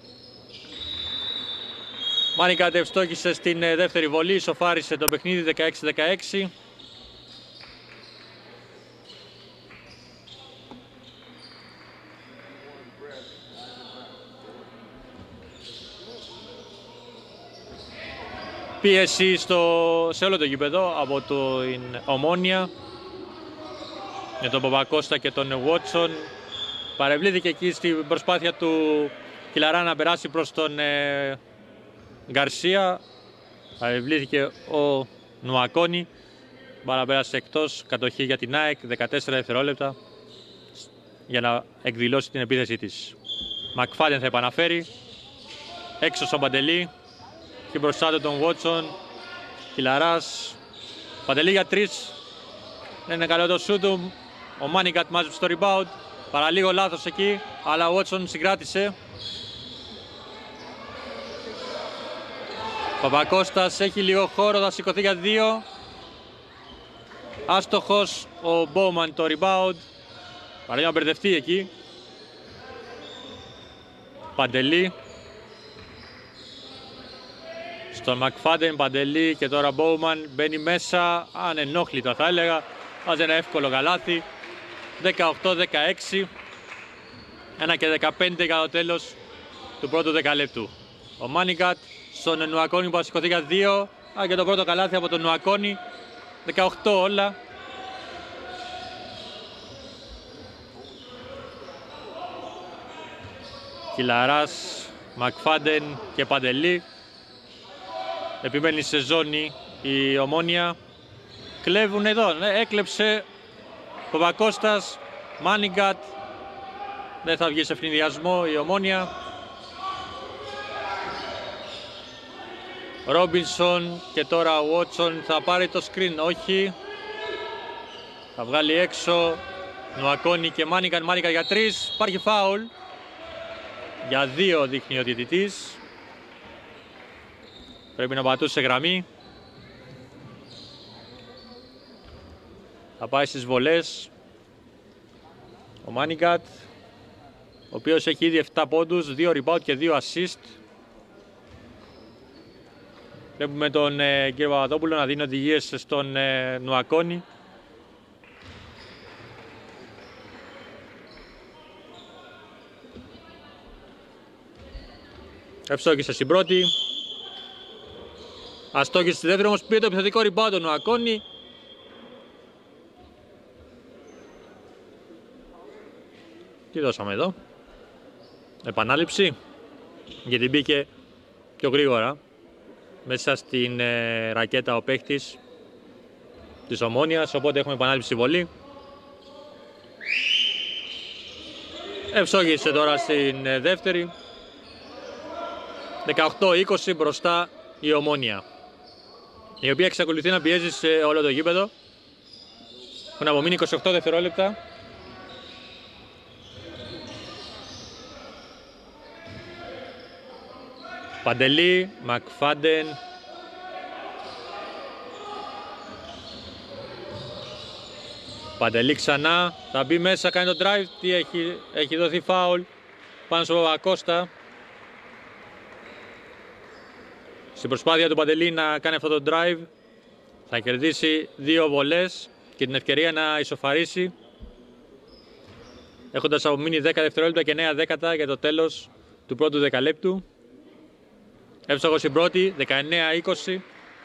Μάνιγκατ ευστόχησε στην δεύτερη βολή, ισοφάρισε το παιχνίδι 16-16. Πίεση σε όλο το γήπεδο από την Ομόνια με τον Παπακώστα και τον Βότσον. Παρευλήθηκε εκεί στην προσπάθεια του Κιλαρά να περάσει προς τον Γκαρσία. Παρευλήθηκε ο Νουακόνι. Μπάλα πέρασε εκτός, κατοχή για την ΑΕΚ, 14 δευτερόλεπτα για να εκδηλώσει την επίθεσή της. Μακφάντεν θα επαναφέρει, έξω στον Παντελή και μπροστά του τον Βότσον. Κιλαράς, Παντελή για 3. Είναι καλό το σούτ του. Ο Μάνιγκατ μάζεψε στο rebound. Παραλίγο λάθος εκεί, αλλά ο Βότσον συγκράτησε. Παπακώστας έχει λίγο χώρο, θα σηκωθεί για 2. Άστοχος ο Μπόουμαν το rebound. Παραλίγο να μπερδευτεί εκεί. Παντελή. Στον Μακφάντεν, Παντελή και τώρα Μπόουμαν μπαίνει μέσα. Ανενόχλητα θα έλεγα. Βάζει ένα εύκολο καλάθι. 18-16. 1 και 15 για το τέλος του πρώτου δεκαλέπτου. Ο Μάνιγκατ στον Νουακόνι που θα σηκωθεί για 2. Και το πρώτο καλάθι από τον Νουακόνι. 18 όλα. Κιλαράς, Μακφάντεν και Παντελή. Επιμένει σε ζώνη η Ομόνια. Κλέβουν εδώ, έκλεψε Παπακώστας, Μάνιγκατ. Δεν θα βγει σε ευνηδιασμό η Ομόνια. Ρόμπινσον και τώρα ο Βότσον θα πάρει το screen, όχι. Θα βγάλει έξω Νουακόνι και Μάνιγκατ, Μάνιγκατ για 3. Υπάρχει φάουλ. Για 2 δείχνει ο διαιτητής. Πρέπει να πατούσε γραμμή. Θα πάει στις βολές ο Μάνιγκατ, ο οποίος έχει ήδη 7 πόντους, 2 rebound και 2 assist. Βλέπουμε τον κύριο Παπαδόπουλο να δίνει οδηγίες στον Νουακόνι. Ευστόχησε στην πρώτη. Αστόχησε στη δεύτερη, όμως πήρε το επιθετικό rebound ο Νουακόνι. Τι δώσαμε εδώ? Επανάληψη. Γιατί μπήκε πιο γρήγορα μέσα στην ρακέτα ο παίχτης της Ομόνιας, οπότε έχουμε επανάληψη στη βολή. Ευσόγησε τώρα στην δεύτερη. 18-20 μπροστά η Ομόνια, η οποία εξακολουθεί να πιέζει σε όλο το γήπεδο. Έχουν απομείνει 28 δευτερόλεπτα. Παντελή, Μακφάντεν. Παντελή ξανά, θα μπει μέσα, κάνει το drive. Τι έχει δοθεί φάουλ πάνω στον Παπακώστα. Στην προσπάθεια του Παντελή να κάνει αυτό το drive, θα κερδίσει 2 βολές και την ευκαιρία να ισοφαρίσει, έχοντας απομείνει 10 δευτερόλεπτα και 9 δέκατα για το τέλος του πρώτου δεκαλέπτου. Εύστοχος στην πρώτη, 19-20.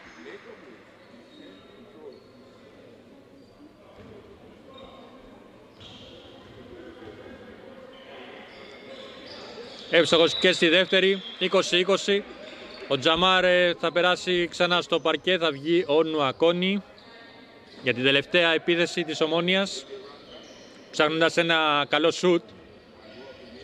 Εύστοχος και στη δεύτερη, 20-20. Ο Τζαμάρ θα περάσει ξανά στο παρκέ, θα βγει ο Νουακόνι για την τελευταία επίθεση της Ομόνιας, ψάχνοντας ένα καλό σουτ.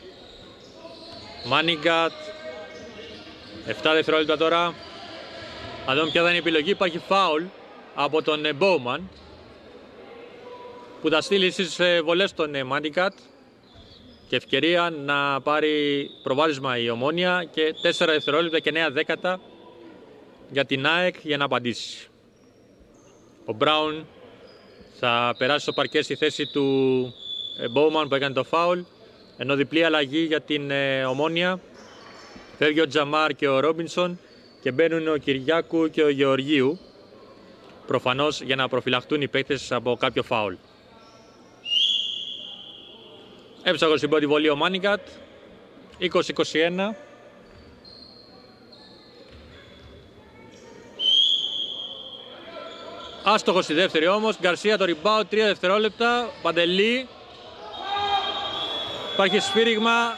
Μάνιγκατ, 7 δευτερόλεπτα τώρα. Να δούμε ποια θα είναι η επιλογή. Υπάρχει φάουλ από τον Bowman που θα στείλει στις βολές τον Manigat και ευκαιρία να πάρει προβάδισμα η Ομόνοια και 4 δευτερόλεπτα και 9 δέκατα για την ΑΕΚ για να απαντήσει. Ο Brown θα περάσει στο παρκέ στη θέση του Bowman που έκανε το φάουλ, ενώ διπλή αλλαγή για την Ομόνοια. Φεύγει ο Τζαμάρ και ο Ρόμπινσον και μπαίνουν ο Κυριάκου και ο Γεωργίου, προφανώς για να προφυλαχτούν οι παίκτες από κάποιο φάουλ. Έψαχο στην πρώτη βολή ο Manigat, 20-21. Άστοχος στη δεύτερη όμως, Γκαρσία το rebound, 3 δευτερόλεπτα, Παντελή. Υπάρχει σφύριγμα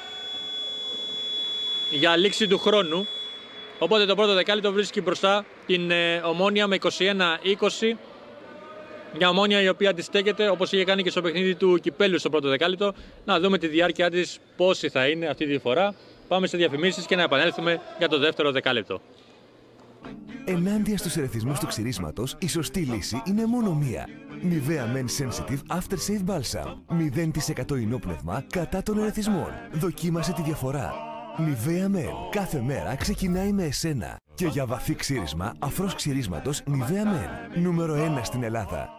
για λήξη του χρόνου, οπότε το πρώτο δεκάλεπτο βρίσκει μπροστά την Ομόνοια με 21-20. Μια Ομόνοια η οποία αντιστέκεται όπως είχε κάνει και στο παιχνίδι του Κυπέλλου στο πρώτο δεκάλεπτο. Να δούμε τη διάρκεια της πόση θα είναι αυτή τη φορά. Πάμε σε διαφημίσεις και να επανέλθουμε για το δεύτερο δεκάλεπτο. Ενάντια στους ερεθισμούς του ξυρίσματος, η σωστή λύση είναι μόνο μία. Nivea Men Sensitive After Shave Balsam. 0% ινόπνευμα κατά των ερεθισμών. Δοκίμασε τη διαφορά. Nivea Men. Κάθε μέρα ξεκινάει με εσένα. Και για βαθύ ξύρισμα, αφρός ξυρίσματος Nivea Men. Νούμερο 1 στην Ελλάδα.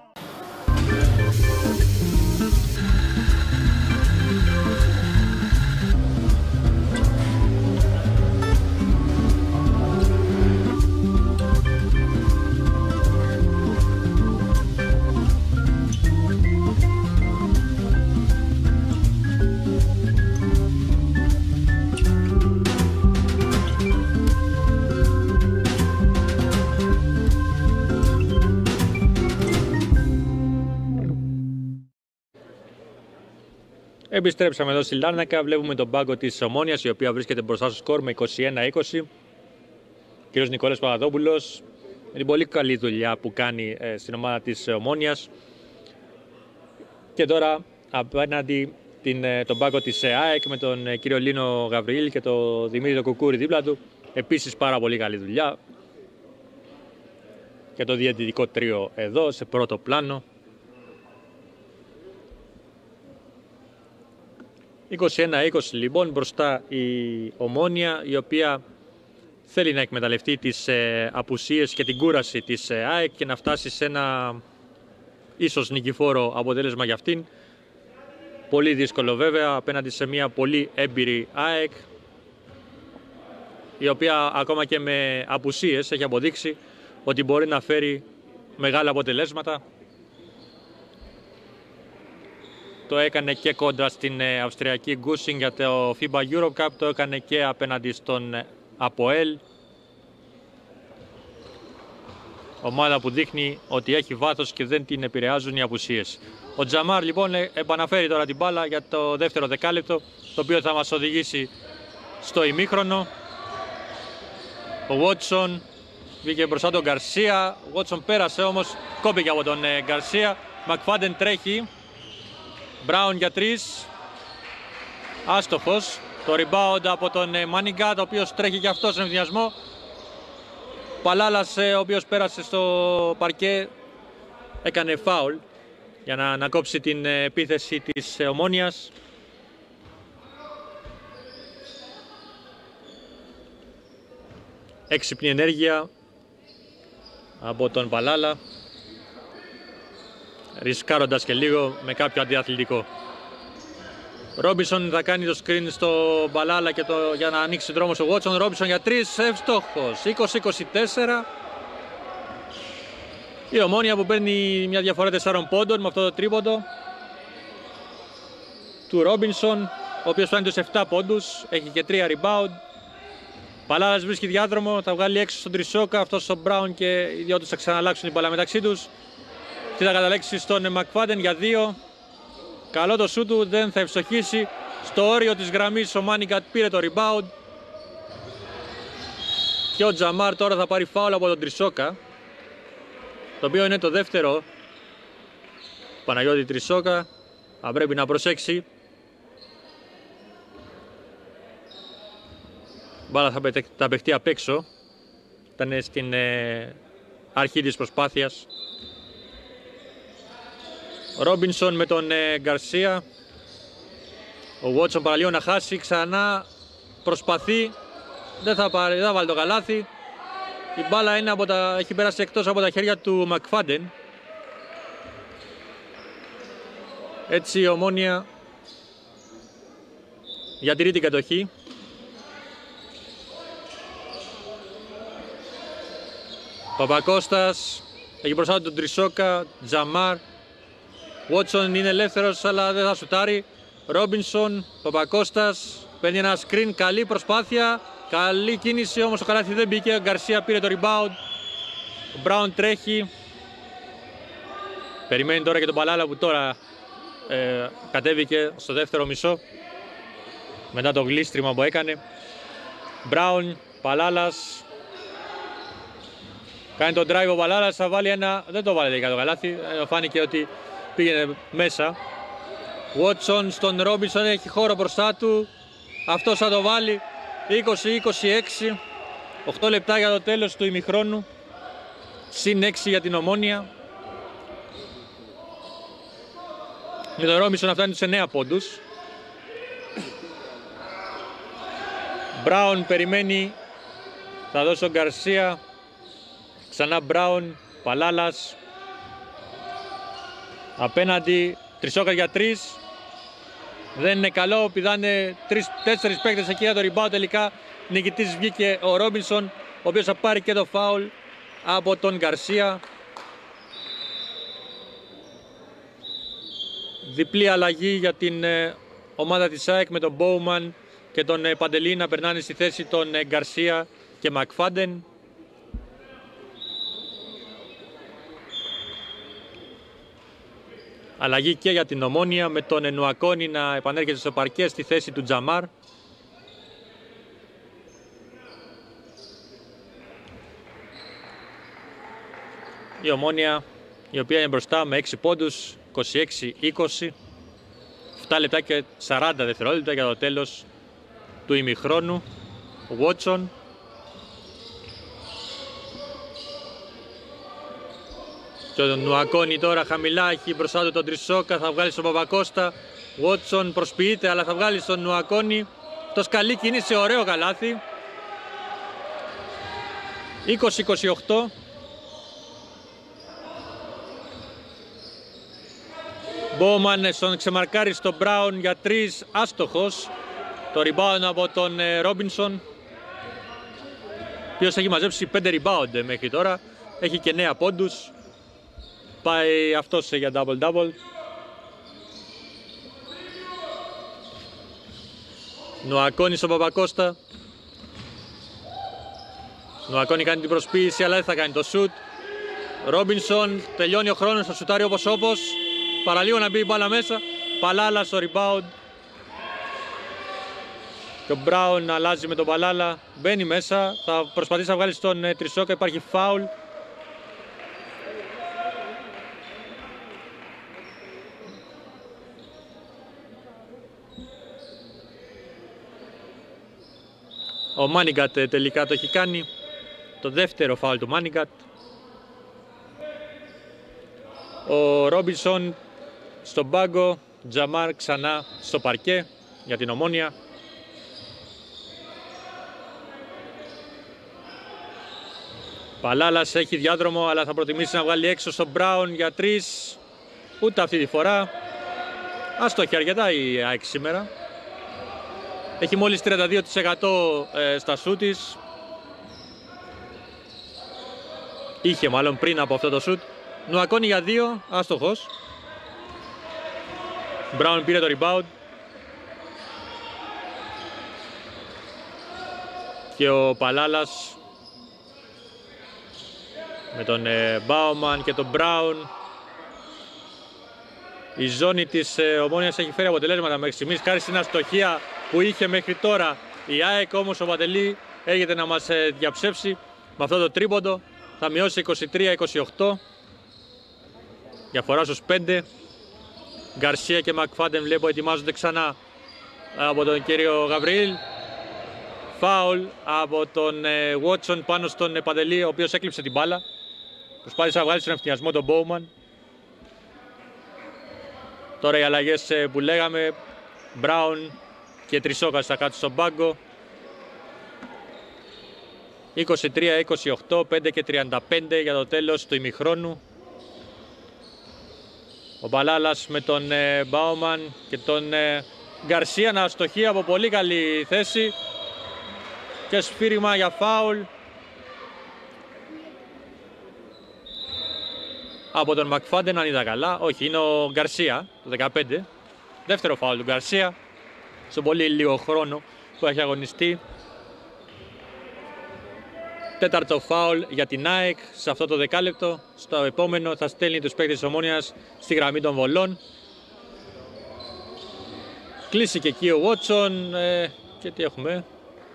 Επιστρέψαμε εδώ στη Λάρνακα, βλέπουμε τον πάγκο της Ομόνοιας η οποία βρίσκεται μπροστά στο σκορ με 21-20. Κύριος Νικόλας Παπαδόπουλος με την πολύ καλή δουλειά που κάνει στην ομάδα της Ομόνοιας. Και τώρα απέναντι τον πάγκο της ΑΕΚ με τον κύριο Λίνο Γαβριήλ και τον Δημήτρη Κουκούρη δίπλα του. Επίσης πάρα πολύ καλή δουλειά. Και το διαιτητικό τρίο εδώ σε πρώτο πλάνο. 21-20 λοιπόν μπροστά η Ομόνοια, η οποία θέλει να εκμεταλλευτεί τις απουσίες και την κούραση της ΑΕΚ και να φτάσει σε ένα ίσως νικηφόρο αποτέλεσμα για αυτήν. Πολύ δύσκολο βέβαια απέναντι σε μια πολύ έμπειρη ΑΕΚ, η οποία ακόμα και με απουσίες έχει αποδείξει ότι μπορεί να φέρει μεγάλα αποτελέσματα. Το έκανε και κόντρα στην Αυστριακή Γκούσινγκ για το FIBA Euro Cup, το έκανε και απέναντι στον ΑΠΟΕΛ. Ομάδα που δείχνει ότι έχει βάθος και δεν την επηρεάζουν οι απουσίες. Ο Τζαμάρ λοιπόν επαναφέρει τώρα την μπάλα για το δεύτερο δεκάλεπτο, το οποίο θα μας οδηγήσει στο ημίχρονο. Ο Βότσον βγήκε μπροστά τον Γκαρσία, ο Βότσον πέρασε όμως, κόπηκε από τον Γκαρσία. Μακφάντεν τρέχει. Μπράουν για 3, άστοχος. Το rebound από τον Manigat, ο οποίος τρέχει και αυτός στον ενθουσιασμό. Παλάλας, ο οποίος πέρασε στο παρκέ, έκανε φάουλ για να ανακόψει την επίθεση της Ομόνοιας. Έξυπνη ενέργεια από τον Παλάλα, ρισκάροντας και λίγο με κάποιο αντιαθλητικό. Ρόμπινσον θα κάνει το screen στο Μπαλάλα και για να ανοίξει δρόμο στο Βότσον. Ρόμπινσον για 3, εύστοχος. 20-24. Η Ομόνοια που παίρνει μια διαφορά 4 πόντων με αυτό το τρίποντο του Ρόμπινσον, ο οποίος φτάνει τους 7 πόντους, έχει και 3 rebound. Παλάλας βρίσκει διάδρομο, θα βγάλει έξω στον Τρισόκα, αυτός στον Μπράουν και οι δυο τους θα ξαναλλάξουν την μπάλα μεταξύ τους. Τι θα καταλέξει στον Μακφάντεν για 2. Καλό το σούτ του, δεν θα ευστοχίσει. Στο όριο της γραμμής ο Manigat πήρε το rebound. Και ο Τζαμάρ τώρα θα πάρει φάουλ από τον Τρισόκα, το οποίο είναι το δεύτερο. Παναγιώτη Τρισόκα θα πρέπει να προσέξει. Μπάλα θα παιχτεί απ' έξω Ήταν στην αρχή της προσπάθειας. Ρόμπινσον με τον Γκαρσία. Ο Βότσον παραλίγο να χάσει, ξανά προσπαθεί, δεν θα βάλει το καλάθι. Η μπάλα είναι έχει περάσει εκτός από τα χέρια του Μακφάντεν. Έτσι η Ομόνοια διατηρεί την κατοχή. Παπακώστας έχει μπροστά του τον Τρισόκα, Τζαμάρ. Βότσον είναι ελεύθερος αλλά δεν θα σουτάρει. Ρόμπινσον, Παπακώστας, παίρνει ένα screen, καλή προσπάθεια, καλή κίνηση, όμως το καλάθι δεν μπήκε. Ο Γκαρσία πήρε το rebound. Ο Μπράουν τρέχει. Περιμένει τώρα και τον Παλάλα που τώρα κατέβηκε στο δεύτερο μισό μετά το γλίστριμα που έκανε. Μπράουν, Παλάλας, κάνει τον drive ο Παλάλας, θα βάλει ένα, δεν το βάλει τελικά το καλάθι, φάνηκε ότι πήγαινε μέσα. Βότσον στον Ρόμπινσον, έχει χώρο μπροστά του, αυτός θα το βάλει. 20-26, 8 λεπτά για το τέλος του ημιχρόνου, συν 6 για την Ομόνοια. Με τον Ρόμπινσον να φτάνει σε 9 πόντους. Μπράουν περιμένει, θα δώσει τον Γκαρσία, ξανά Μπράουν, Παλάλας, απέναντι, Τρισόκα για 3, δεν είναι καλό, πηδάνε 3-4 παίκτες εκεί για το rebound, τελικά νικητής βγήκε ο Ρόμπινσον, ο οποίος θα πάρει και το φάουλ από τον Γκαρσία. Διπλή αλλαγή για την ομάδα της ΑΕΚ με τον Μπόουμαν και τον Παντελή να περνάνε στη θέση των Γκαρσία και Μακφάντεν. Αλλαγή και για την Ομόνοια με τον Νουακόνι να επανέρχεται στο παρκέ στη θέση του Τζαμάρ. Η Ομόνοια η οποία είναι μπροστά με 6 πόντους, 26-20, 7 λεπτά και 40 δευτερόλεπτα για το τέλος του ημιχρόνου. Ο Βότσον, και ο Νουακόνι τώρα χαμηλά, έχει μπροστά του τον Τρισόκα, θα βγάλει στον Παπακώστα. Βότσον προσποιείται αλλά θα βγάλει στον Νουακόνι. Το καλή κίνηση, ωραίο καλάθι. 20-28. Μπόμαν στον ξεμαρκάρει στον Μπράουν για 3, άστοχος. Το rebound από τον Ρόμπινσον, ο οποίος έχει μαζέψει 5 rebound μέχρι τώρα. Έχει και 9 πόντους. Πάει αυτός για double-double. Νουακόνι στον Παπακώστα. Νουακόνι κάνει την προσποίηση αλλά δεν θα κάνει το shoot. Ρόμπινσον, τελειώνει ο χρόνος, θα σουτάρει όπως. Παραλίγο να μπει η μπάλα μέσα. Παλάλα στο rebound. Και ο Μπράουν αλλάζει με τον Παλάλα. Μπαίνει μέσα. Θα προσπαθήσει να βγάλει στον Τρισόκα. Υπάρχει φάουλ. Ο Μάνιγκατ τελικά το έχει κάνει. Το δεύτερο φάουλ του Μάνιγκατ. Ο Ρόμπινσον στον πάγκο. Τζαμάρ ξανά στο παρκέ για την Ομόνοια. Παλάλας έχει διάδρομο αλλά θα προτιμήσει να βγάλει έξω στον Μπράουν για 3. Ούτε αυτή τη φορά. Άστοχη αρκετά η ΑΕΚ σήμερα. Έχει μόλις 32% στα σούτ της. Είχε μάλλον πριν από αυτό το σούτ. Νουακόνι για 2, άστοχος. Μπράουν πήρε το rebound. Και ο Παλάλας με τον Μπάουμαν και τον Μπράουν. Η ζώνη της Ομόνοιας έχει φέρει αποτελέσματα μέχρι στιγμής, χάρη στην αστοχία που είχε μέχρι τώρα η ΑΕΚ, όμως ο Παντελή έρχεται να μας διαψεύσει με αυτό το τρίποντο. Θα μειώσει 23-28, διαφορά στους 5. Γκαρσία και Μακφάντεν βλέπω ετοιμάζονται ξανά από τον κύριο Γαβριήλ. φάουλ από τον Watson πάνω στον Παντελή, ο οποίος έκλειψε την μπάλα. Προσπάθησε να βγάλει στον ευθυνιασμό τον Bowman. Τώρα οι αλλαγές που λέγαμε, Brown και Τρισόκας θα κάτσουν στον πάγκο. 23-28, 5 και 35 για το τέλος του ημιχρόνου. Ο Μπαλάλας με τον Bowman και τον Γκαρσία να αστοχεί από πολύ καλή θέση και σφύριγμα για φάουλ από τον Μακφάντεν, αν είδα καλά. Όχι, είναι ο Γκαρσία, το 15. Δεύτερο φάουλ του Γκαρσία στον πολύ λίγο χρόνο που έχει αγωνιστεί. Τέταρτο φάουλ για την ΑΕΚ σε αυτό το δεκάλεπτο. Στο επόμενο θα στέλνει τους παίκτες της Ομόνοιας στη γραμμή των βολών. Κλείσει και εκεί ο Watson και τι έχουμε.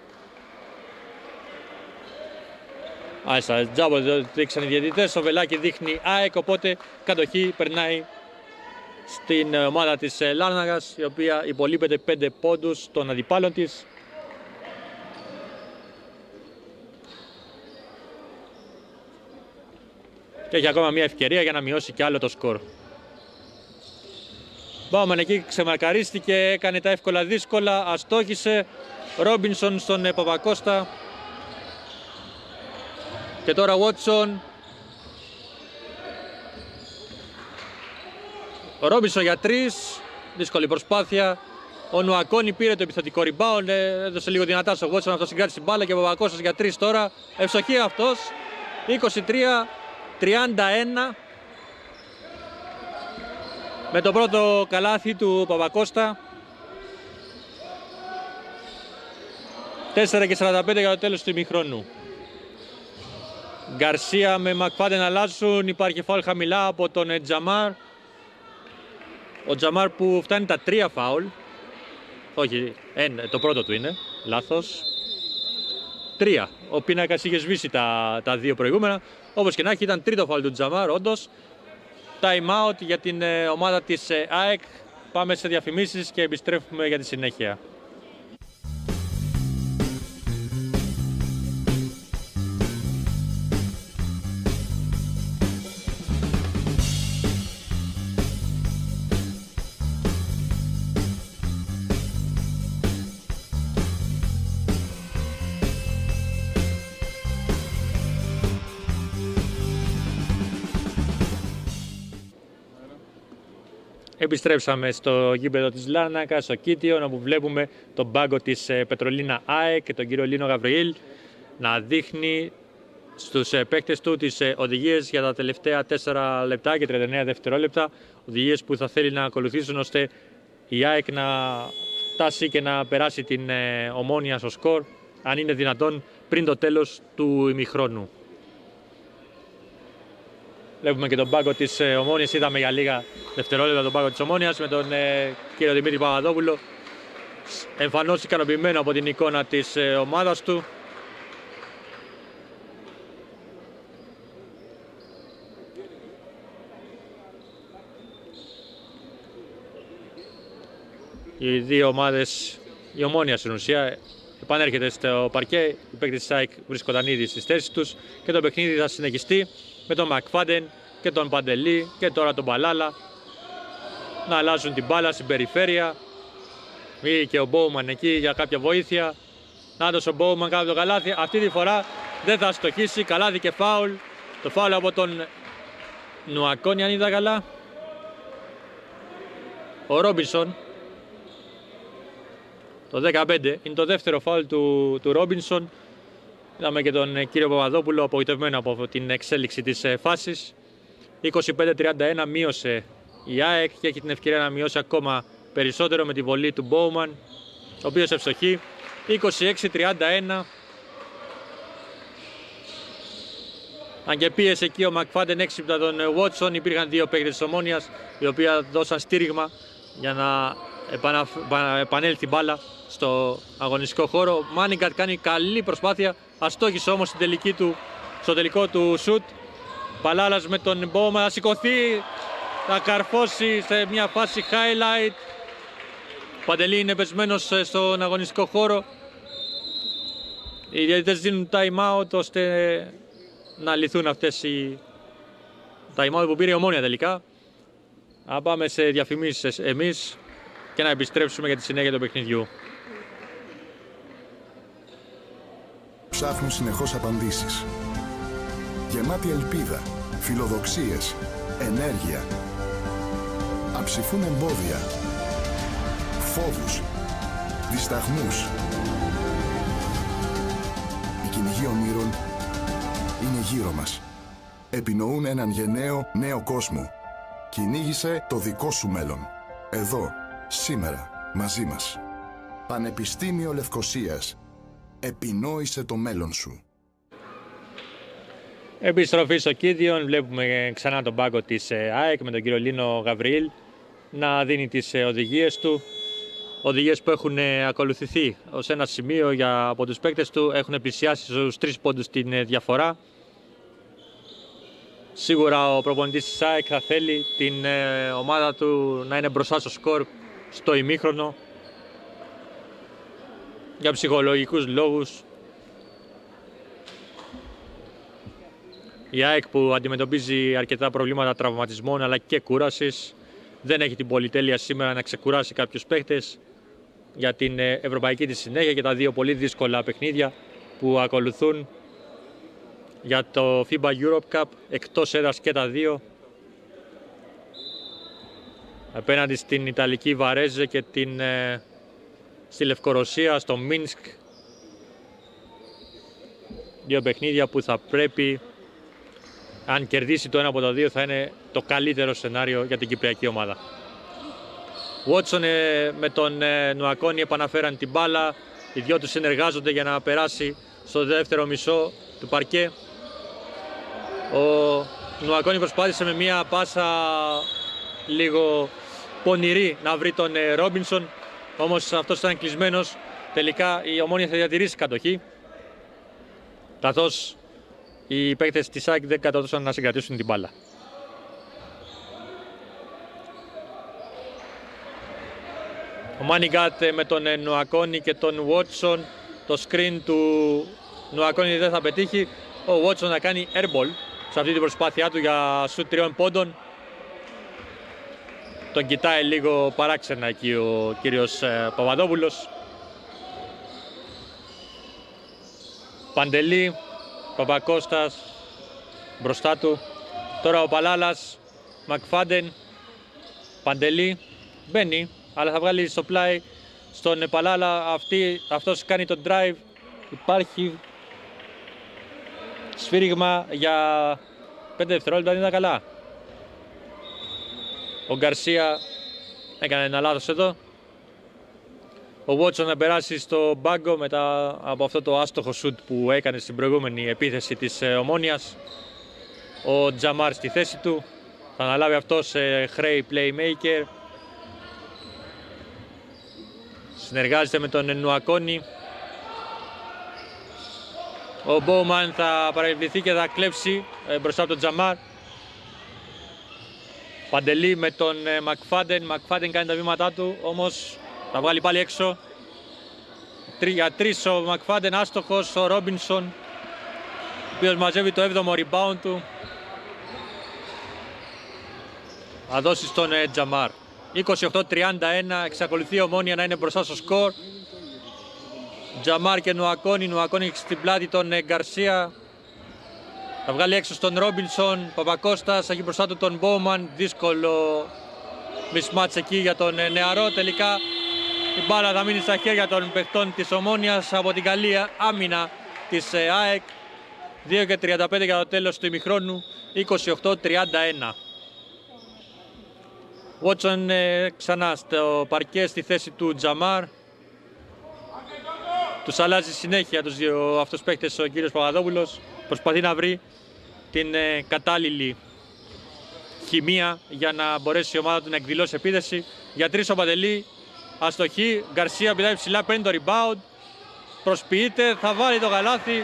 Άισα, τζάμπο δείξαν οι διαιτητές, ο Βελάκη δείχνει ΑΕΚ, οπότε κατοχή περνάει στην ομάδα της Λάρναγας, η οποία υπολείπεται 5 πόντους των αντιπάλων της. Και έχει ακόμα μια ευκαιρία για να μειώσει κι άλλο το σκορ. Μπάουμαν εκεί ξεμαρκαρίστηκε, έκανε τα εύκολα δύσκολα, αστόχησε. Ρόμπινσον στον Παπακώστα. Και τώρα Watson. Ο Ρόμπινσον για 3. Δύσκολη προσπάθεια. Ο Νουακόνι πήρε το επιθετικό rebound. Έδωσε λίγο δυνατά στο Watson, αυτό συγκράτησε την μπάλα και ο Παπακώστας για 3 τώρα. Ευσοχή αυτός. 23-31. Με το πρώτο καλάθι του Παπακώστα. 4 και 45 για το τέλος του ημιχρόνου. Γκαρσία με Μακφάντεν αλλάζουν. Υπάρχει φάουλ χαμηλά από τον Τζαμάρ. Ο Τζαμάρ που φτάνει τα 3 φάουλ. Όχι, το πρώτο του είναι. Λάθος. 3. Ο πίνακας είχε σβήσει τα 2 προηγούμενα. Όπως και να έχει, ήταν τρίτο φάουλ του Τζαμάρ, όντως. Time out για την ομάδα της ΑΕΚ. Πάμε σε διαφημίσεις και επιστρέφουμε για τη συνέχεια. Επιστρέψαμε στο γήπεδο της Λάρνακα, στο Κίτιο, όπου βλέπουμε τον πάγκο της Πετρολίνα ΑΕΚ και τον κύριο Λίνο Γαβριήλ να δείχνει στους παίκτες του τις οδηγίες για τα τελευταία 4 λεπτά και 39 δευτερόλεπτα. Οδηγίες που θα θέλει να ακολουθήσουν ώστε η ΑΕΚ να φτάσει και να περάσει την Ομόνοια στο σκορ, αν είναι δυνατόν, πριν το τέλος του ημιχρόνου. Βλέπουμε και τον πάγκο της Ομόνοιας, είδαμε για λίγα δευτερόλεπτα τον πάγκο της Ομόνοιας με τον κύριο Δημήτρη Παπαδόπουλο, εμφανώς ικανοποιημένο από την εικόνα της ομάδας του. Οι δύο ομάδες, η Ομόνοια στην ουσία, επανέρχεται στο παρκέ, οι παίκτες της ΑΕΚ βρίσκονταν ήδη στις θέσεις τους και το παιχνίδι θα συνεχιστεί με τον Μακφάντεν και τον Παντελή και τώρα τον Μπαλάλα να αλλάζουν την μπάλα στην περιφέρεια. Ή και ο Μπόουμαν εκεί για κάποια βοήθεια. Νάτος ο Μπόουμαν κάνει το καλάθι. Αυτή τη φορά δεν θα στοχίσει. Καλάθι και φάουλ. Το φάουλ από τον Νουακόνι, αν είδα καλά. Ο Ρόμπινσον. Το 15 είναι το δεύτερο φάουλ του Ρόμπινσον. Είδαμε και τον κύριο Παπαδόπουλο απογοητευμένο από την εξέλιξη της φάσης. 25-31 μείωσε η ΑΕΚ και έχει την ευκαιρία να μειώσει ακόμα περισσότερο με τη βολή του Μπόουμαν, ο οποίος ευστοχεί. 26-31. Αν και πίεσε εκεί ο Μακφάντεν έξυπνα τον Watson, υπήρχαν δύο παίκτες της Ομόνοιας οι οποίοι δώσαν στήριγμα για να επανέλθει η μπάλα στο αγωνιστικό χώρο. Μάνιγκατ κάνει καλή προσπάθεια, αστόχησε όμως στο τελικό του σουτ. Παλάλας με τον Μπόουμαν, θα σηκωθεί, θα καρφώσει σε μια φάση highlight. Παντελή είναι πεσμένος στον αγωνιστικό χώρο. Οι διαιτητές δίνουν time out ώστε να λυθούν αυτές οι time out που πήρε η Ομόνοια τελικά. Να πάμε σε διαφημίσεις εμείς και να επιστρέψουμε για τη συνέχεια του παιχνιδιού. Ψάχνουν συνεχώς απαντήσεις. Γεμάτοι ελπίδα, φιλοδοξίες, ενέργεια. Αψηφούν εμπόδια, φόβους, δισταγμούς. Οι κυνηγοί ονείρων είναι γύρω μας. Επινοούν έναν γενναίο νέο κόσμο. Κυνήγησε το δικό σου μέλλον. Εδώ, σήμερα, μαζί μας. Πανεπιστήμιο Λευκωσίας. Επινόησε το μέλλον σου. Επιστροφή στο Κίδιον, βλέπουμε ξανά τον πάγκο της ΑΕΚ με τον κύριο Λίνο Γαβριήλ να δίνει τις οδηγίες του. Οδηγίες που έχουν ακολουθηθεί ως ένα σημείο από τους παίκτες του, έχουν πλησιάσει στους 3 πόντους την διαφορά. Σίγουρα ο προπονητής της ΑΕΚ θα θέλει την ομάδα του να είναι μπροστά στο σκορ στο ημίχρονο για ψυχολογικούς λόγους. Η ΑΕΚ που αντιμετωπίζει αρκετά προβλήματα τραυματισμών αλλά και κούρασης, δεν έχει την πολυτέλεια σήμερα να ξεκουράσει κάποιους παίχτες για την ευρωπαϊκή της συνέχεια και τα 2 πολύ δύσκολα παιχνίδια που ακολουθούν για το FIBA Europe Cup εκτός έδρας και τα 2 απέναντι στην Ιταλική Βαρέζε και στη Λευκορωσία, στο Μίνσκ. 2 παιχνίδια που θα πρέπει, αν κερδίσει το ένα από τα 2, θα είναι το καλύτερο σενάριο για την κυπριακή ομάδα. Watson με τον Νουακόνι επαναφέραν την μπάλα. Οι δυο τους συνεργάζονται για να περάσει στο δεύτερο μισό του παρκέ. Ο Νουακόνι προσπάθησε με μια πάσα λίγο πονηρή να βρει τον Ρόμπινσον, όμως αυτός ήταν κλεισμένος. Τελικά η Ομόνοια θα διατηρήσει κατοχή, καθώς οι παίκτες της ΑΕΚ δεν κατόρθωσαν να συγκρατήσουν την μπάλα. Ο Μάνιγκατ με τον Νουακόνι και τον Watson. Το screen του Νουακόνι δεν θα πετύχει. Ο Watson θα κάνει airball σε αυτή την προσπάθειά του για σουτ 3 πόντων. Τον κοιτάει λίγο παράξενα εκεί ο κύριος Παπαδόπουλος. Παντελή, Παπακώστας μπροστά του. Τώρα ο Παλάλας, Μακφάντεν, Παντελή, μπαίνει, αλλά θα βγάλει στο πλάι στον Παλάλα. Αυτός κάνει τον drive. Υπάρχει σφύριγμα για 5 δευτερόλεπτα, δεν ήταν καλά. Ο Γκαρσία έκανε ένα λάθος εδώ. Ο Watson να περάσει στο πάγκο μετά από αυτό το άστοχο σουτ που έκανε στην προηγούμενη επίθεση της Ομόνοιας. Ο Τζαμάρ στη θέση του. Θα αναλάβει αυτός χρέη playmaker. Συνεργάζεται με τον Νουακόνι. Ο Μπόουμαν θα παρευληθεί και θα κλέψει μπροστά από τον Τζαμάρ. Παντελή με τον Μακφάντεν. Μακφάντεν κάνει τα βήματά του, όμως θα βγάλει πάλι έξω. Για 3 ο Μακφάντεν, άστοχος. Ο Ρόμπινσον, ο οποίος μαζεύει το 7ο rebound του. Θα δώσει στον Τζαμάρ. 28-31, εξακολουθεί η Ομόνοια να είναι μπροστά στο σκορ. Τζαμάρ και Νουακόνι. Νουακόνι στην πλάτη τον Γκαρσία. Θα βγάλει έξω στον Ρόμπινσον. Παπακώστας έχει μπροστά του τον Μπόουμαν. Δύσκολο mismatch εκεί για τον νεαρό. Τελικά η μπάλα θα μείνει στα χέρια των παιχτών της Ομόνοιας από την καλή άμυνα της ΑΕΚ. 2:35 για το τέλος του ημιχρόνου. 28-31. Watson ξανά στο παρκέ στη θέση του Τζαμάρ. Τους αλλάζει συνέχεια τους δύο αυτούς παίκτες ο κύριος Παπαδόπουλος. Προσπαθεί να βρει την κατάλληλη χημεία για να μπορέσει η ομάδα του να εκδηλώσει επίθεση. Για 3 ο Παντελή, αστοχή. Γκαρσία πηδάει ψηλά, παίρνει το rebound. Προσποιείται, θα βάλει το καλάθι.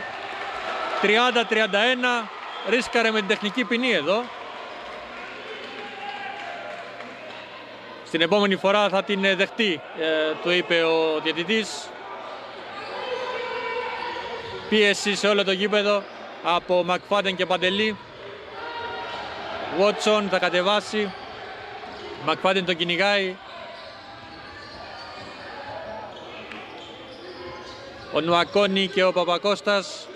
30-31. Ρίσκαρε με την τεχνική ποινή εδώ. Στην επόμενη φορά θα την δεχτεί, του είπε ο διαιτητής. Πίεση σε όλο το γήπεδο από Μακφάντεν και Παντελή. Βότσον θα κατεβάσει. Μακφάντεν τον κυνηγάει. Ο Νουακόνι και ο Παπακώστας.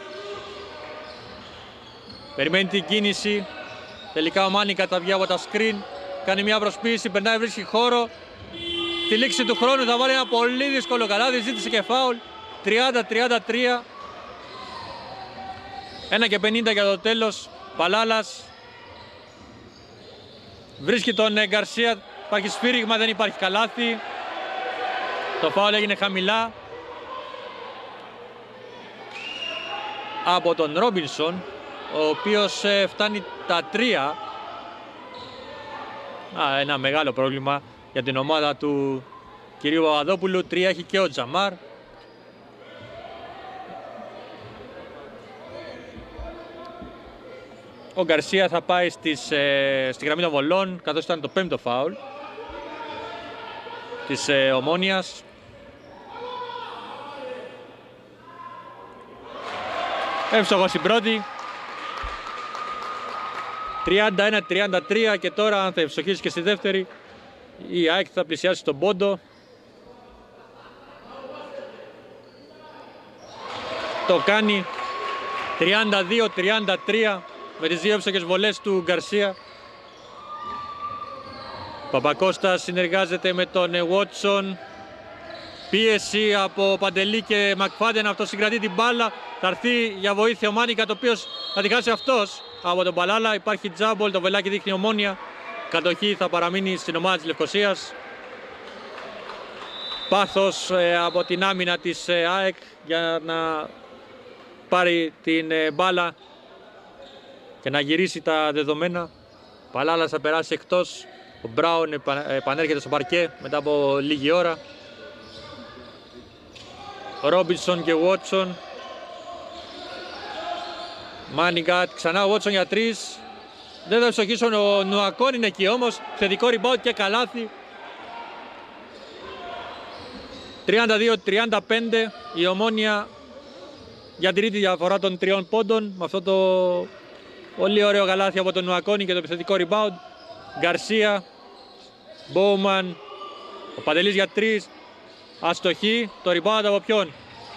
Περιμένει την κίνηση. Τελικά ο Μάνικα τα βγει από τα screen. Κάνει μια προσποίηση, περνάει, βρίσκει χώρο. Στη λήξη του χρόνου θα βάλει ένα πολύ δύσκολο καλάθι. Ζήτησε και φάουλ. 30-33. 1:50 για το τέλος. Παλάλας βρίσκει τον Γκαρσία. Υπάρχει σφύριγμα, δεν υπάρχει καλάθι. Το φάουλ έγινε χαμηλά από τον Ρόμπινσον, ο οποίος φτάνει τα 3. Ένα μεγάλο πρόβλημα για την ομάδα του κυρίου Παπαδόπουλου. 3 έχει και ο Τζαμάρ. Ο Γκαρσία θα πάει στη γραμμή των βολών, καθώς ήταν το 5ο φάουλ της Ομόνοιας. Εύστοχος στην πρώτη. 31-33 και τώρα αν θα ευστοχίσει και στη δεύτερη η ΑΕΚ θα πλησιάσει τον πόντο. Το κάνει 32-33 με τις δύο εύστοχες βολές του Γκαρσία. Παπακώστας συνεργάζεται με τον Βότσον. Πίεση από Παντελή και Μακφάντεν, αυτός συγκρατεί την μπάλα. Θα έρθει για βοήθεια ο Μάνικα, το οποίος θα τη χάσει αυτός από τον Παλάλα. Υπάρχει τζάμπολ, το βελάκι δείχνει Ομόνια. Κατοχή θα παραμείνει στην ομάδα της Λευκωσίας. Πάθος από την άμυνα της ΑΕΚ για να πάρει την μπάλα και να γυρίσει τα δεδομένα. Παλάλας θα περάσει εκτός. Ο Μπράουν επανέρχεται στο παρκέ μετά από λίγη ώρα. Ρόμπινσον και Βότσον. Μάνιγκατ, ξανά ο Βότσον για 3. Δεν θα ευστοχίσουν, ο Νουακόν είναι εκεί όμως. Θετικό rebound και καλάθι. 32-35 η Ομόνια για την τρίτη διαφορά των 3 πόντων. Με αυτό το πολύ ωραίο καλάθι από τον Νουακόνι και το επιθετικό rebound. Γκαρσία, Μπόουμαν, ο Παντελής για 3. Αστοχή, το rebound από ποιον?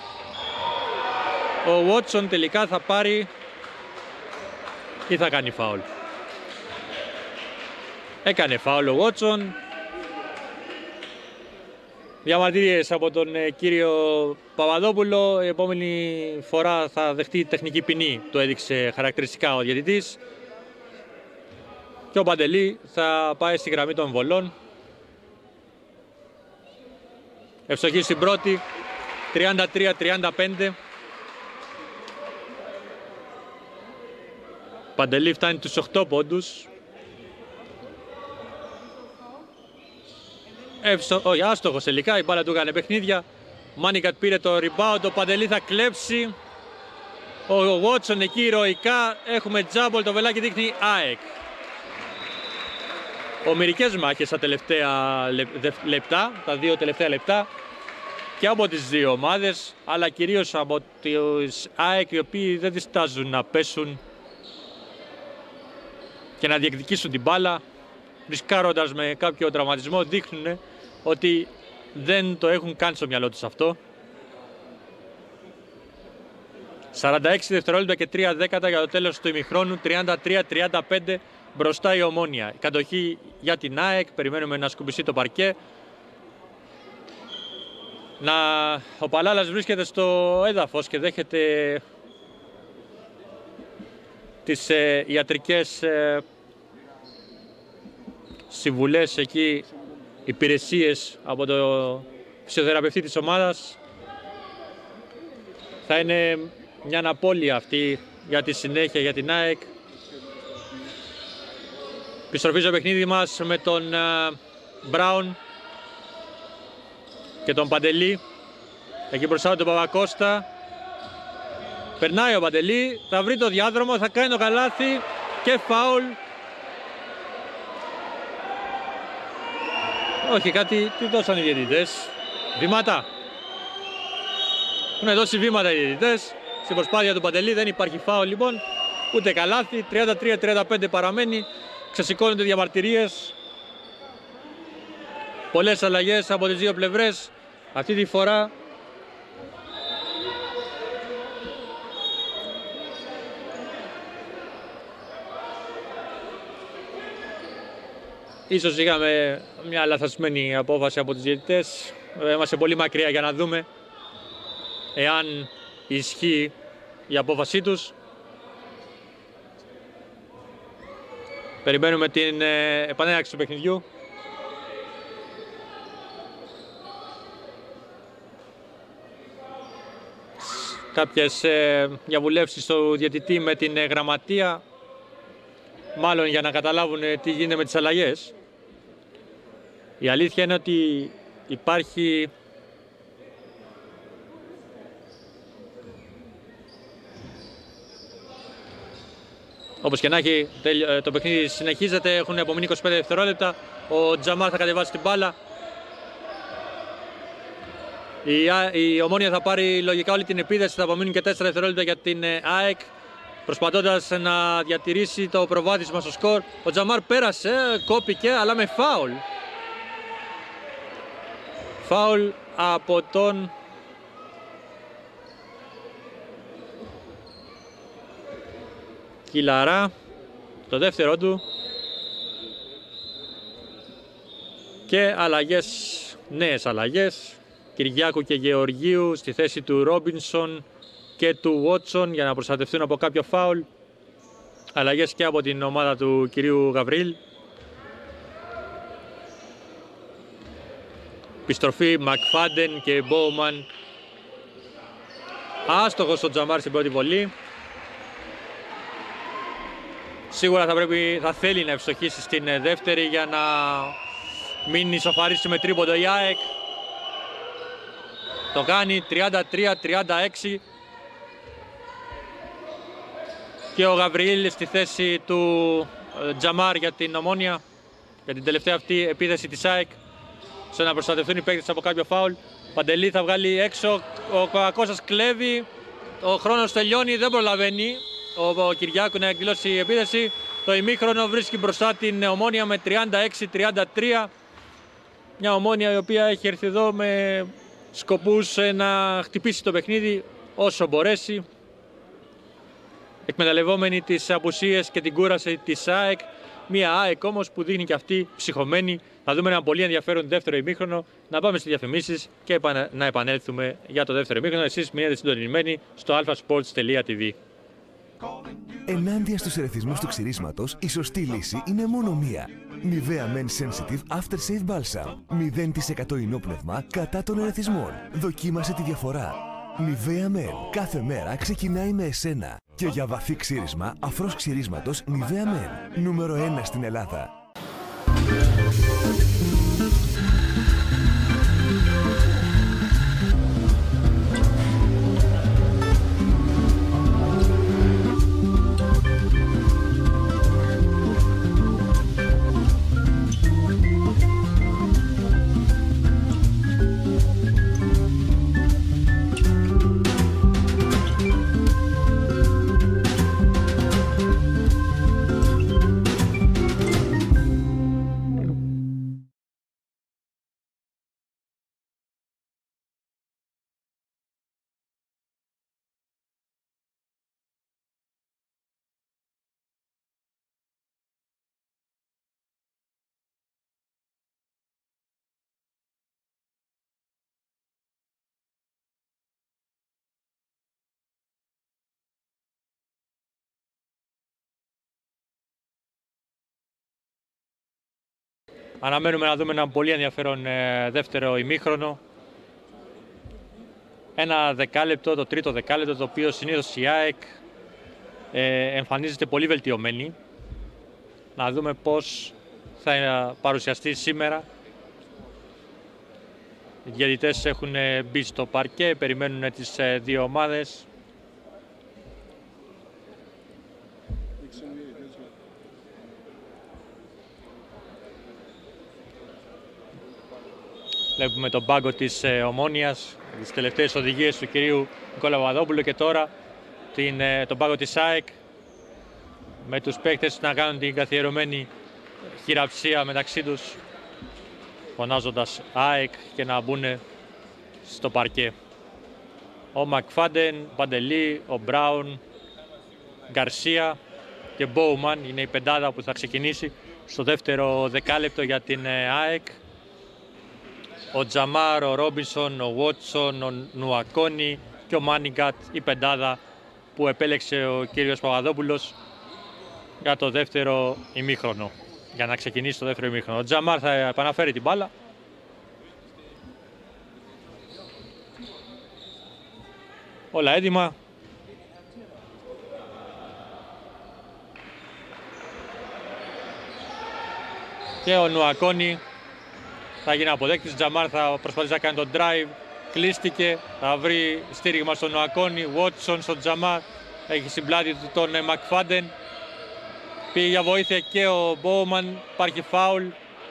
Ο Βότσον τελικά θα πάρει ή θα κάνει φάουλ? Έκανε φάουλ ο Βότσον. Διαμαρτυρίες από τον κύριο Παπαδόπουλο. Η επόμενη φορά θα δεχτεί τεχνική ποινή. Το έδειξε χαρακτηριστικά ο διαιτητής. Και ο Παντελή θα πάει στη γραμμή των βολών. Ευστοχή στην πρώτη. 33-35. Παντελή φτάνει τους 8 πόντους. Όχι, άστοχος τελικά, η μπάλα του έκανε παιχνίδια. Μάνικατ πήρε το rebound, ο Παντελή θα κλέψει. Ο Βότσον εκεί ηρωικά. Έχουμε τζάμπολ, το βελάκι δείχνει ΑΕΚ. Ομηρικές μάχες στα τελευταία λεπτά, τα 2 τελευταία λεπτά. Και από τις δύο ομάδες, αλλά κυρίως από τις ΑΕΚ, οι οποίοι δεν διστάζουν να πέσουν και να διεκδικήσουν την μπάλα, ρισκάροντας με κάποιο τραυματισμό. Δείχνουν ότι δεν το έχουν καν στο μυαλό τους αυτό. 46 δευτερόλεπτα και 3 δέκατα για το τέλος του ημιχρόνου. 33-35 μπροστά η Ομόνια. Κατοχή για την ΑΕΚ, περιμένουμε να σκουπιστεί το παρκέ. Ο Παλάλας βρίσκεται στο έδαφος και δέχεται τις ιατρικές συμβουλές εκεί, υπηρεσίες από το φυσιοθεραπευτή της ομάδας. Θα είναι μια απώλεια αυτή για τη συνέχεια για την ΑΕΚ. Επιστροφή στο παιχνίδι μας με τον Μπράουν και τον Παντελή. Εκεί μπροστά τον Παπακώστα. Περνάει ο Παντελή, θα βρει το διάδρομο, θα κάνει το καλάθι και φάουλ. Όχι, κάτι, τι δώσαν οι διαιτητές? Βήματα. Έχουν δώσει βήματα οι διαιτητές. στην προσπάθεια του Παντελή, δεν υπάρχει φάουλ λοιπόν, ούτε καλάθι. 33-35 παραμένει, ξεσηκώνονται διαμαρτυρίες. Πολλές αλλαγές από τις δύο πλευρές. Αυτή τη φορά ίσως είχαμε μια λαθασμένη απόφαση από τους διαιτητές. Είμαστε πολύ μακριά για να δούμε εάν ισχύει η απόφασή τους. Περιμένουμε την επανέναρξη του παιχνιδιού. Κάποιες διαβουλεύσεις στο διαιτητή με την γραμματεία, μάλλον για να καταλάβουν τι γίνεται με τις αλλαγές. Η αλήθεια είναι ότι υπάρχει όπως και να έχει, το παιχνίδι συνεχίζεται, έχουν απομείνει 25 δευτερόλεπτα. Ο Τζαμάρ θα κατεβάσει την μπάλα. Η Ομόνοια θα πάρει λογικά όλη την επίδεση, θα απομείνουν και 4 δευτερόλεπτα για την ΑΕΚ, προσπαθώντας να διατηρήσει το προβάδισμα στο σκορ. Ο Τζαμάρ πέρασε, κόπηκε, αλλά με φάουλ. Φάουλ από τον Κιλαρά, το δεύτερο του. Και αλλαγές, νέες αλλαγές. Κυριάκου και Γεωργίου στη θέση του Ρόμπινσον και του Βότσον για να προστατευτούν από κάποιο φάουλ. Αλλαγές και από την ομάδα του κυρίου Γαβρίλ. Επιστροφή Μακφάντεν και Μπόουμαν. Άστοχος ο Τζαμάρ στην πρώτη βολή. Σίγουρα θα θέλει να ευστοχίσει στην δεύτερη για να μην ισοφαρίσει με τρίποντο η ΑΕΚ. Το κάνει 33-36 και ο Γαβριήλ στη θέση του Τζαμάρ για την Ομόνοια, για την τελευταία αυτή επίθεση της ΑΕΚ, σε να προστατευτούν οι παίκτες από κάποιο φάουλ. Παντελή θα βγάλει έξω, ο Κοακώσας κλέβει, ο χρόνος τελειώνει, δεν προλαβαίνει ο Κυριάκου να εκδηλώσει η επίθεση. Το ημίχρονο βρίσκει μπροστά την Ομόνοια με 36-33. Μια Ομόνοια η οποία έχει έρθει εδώ με σκοπούς να χτυπήσει το παιχνίδι όσο μπορέσει, εκμεταλλευόμενη τις απουσίες και την κούραση της ΑΕΚ. Μια ΑΕΚ όμως που δείχνει και αυτή ψυχωμένη. Θα δούμε ένα πολύ ενδιαφέρον δεύτερο ημίχρονο. Να πάμε στις διαφημίσεις και να επανέλθουμε για το δεύτερο ημίχρονο. Εσείς μείνετε συντονισμένοι στο alphasports.tv. Ενάντια στους ερεθισμούς του ξυρίσματος, η σωστή λύση είναι μόνο μία. Nivea Men Sensitive After Shave Balsam. 0% υνόπνευμα κατά των ερεθισμών. Δοκίμασε τη διαφορά. Nivea Men. Κάθε μέρα ξεκινάει με εσένα. Και για βαθύ ξύρισμα, αφρός ξυρίσματος Nivea Men. Νούμερο 1 στην Ελλάδα. Αναμένουμε να δούμε ένα πολύ ενδιαφέρον δεύτερο ημίχρονο. Ένα δεκάλεπτο, το τρίτο δεκάλεπτο, το οποίο συνήθως η ΑΕΚ εμφανίζεται πολύ βελτιωμένη. Να δούμε πώς θα παρουσιαστεί σήμερα. Οι διαιτητές έχουν μπει στο παρκέ, περιμένουν τις δύο ομάδες. Βλέπουμε τον πάγκο της Ομόνοιας, τις τελευταίες οδηγίες του κυρίου Νικόλα Παπαδόπουλου και τώρα τον πάγκο της ΑΕΚ, με τους παίκτες να κάνουν την καθιερωμένη χειραψία μεταξύ τους, φωνάζοντας ΑΕΚ και να μπουν στο παρκέ. Ο Μακφάντεν, Παντελή, ο Μπράουν, Γκαρσία και Μπόουμαν είναι η πεντάδα που θα ξεκινήσει στο δεύτερο δεκάλεπτο για την ΑΕΚ. Ο Τζαμάρ, ο Ρόμπινσον, ο Βότσον, ο Νουακόνι και ο Μάνιγκατ, η πεντάδα που επέλεξε ο κύριος Παπαδόπουλος για το δεύτερο ημίχρονο, για να ξεκινήσει το δεύτερο ημίχρονο. Ο Τζαμάρ θα επαναφέρει την μπάλα. Όλα έτοιμα. Και ο Νουακόνι θα γίνει αποδέκτης. Τζαμάρ θα προσπαθήσει να κάνει τον drive. Κλείστηκε, θα βρει στήριγμα στον Νουακόνι. Βότσον στον Τζαμάρ. Έχει στην πλάτη του τον Μακφάντεν. Πήγε για βοήθεια και ο Μπόουμαν. Υπάρχει φάουλ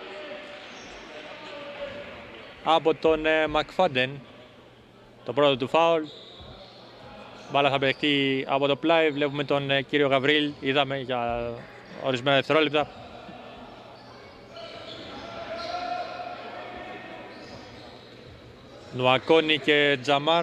από τον Μακφάντεν. Το πρώτο του φάουλ. Μπάλα θα παιχτεί από το πλάι. Βλέπουμε τον κύριο Γαβρίλ. Είδαμε για ορισμένα δευτερόλεπτα. Νουακόνι και Τζαμάρ.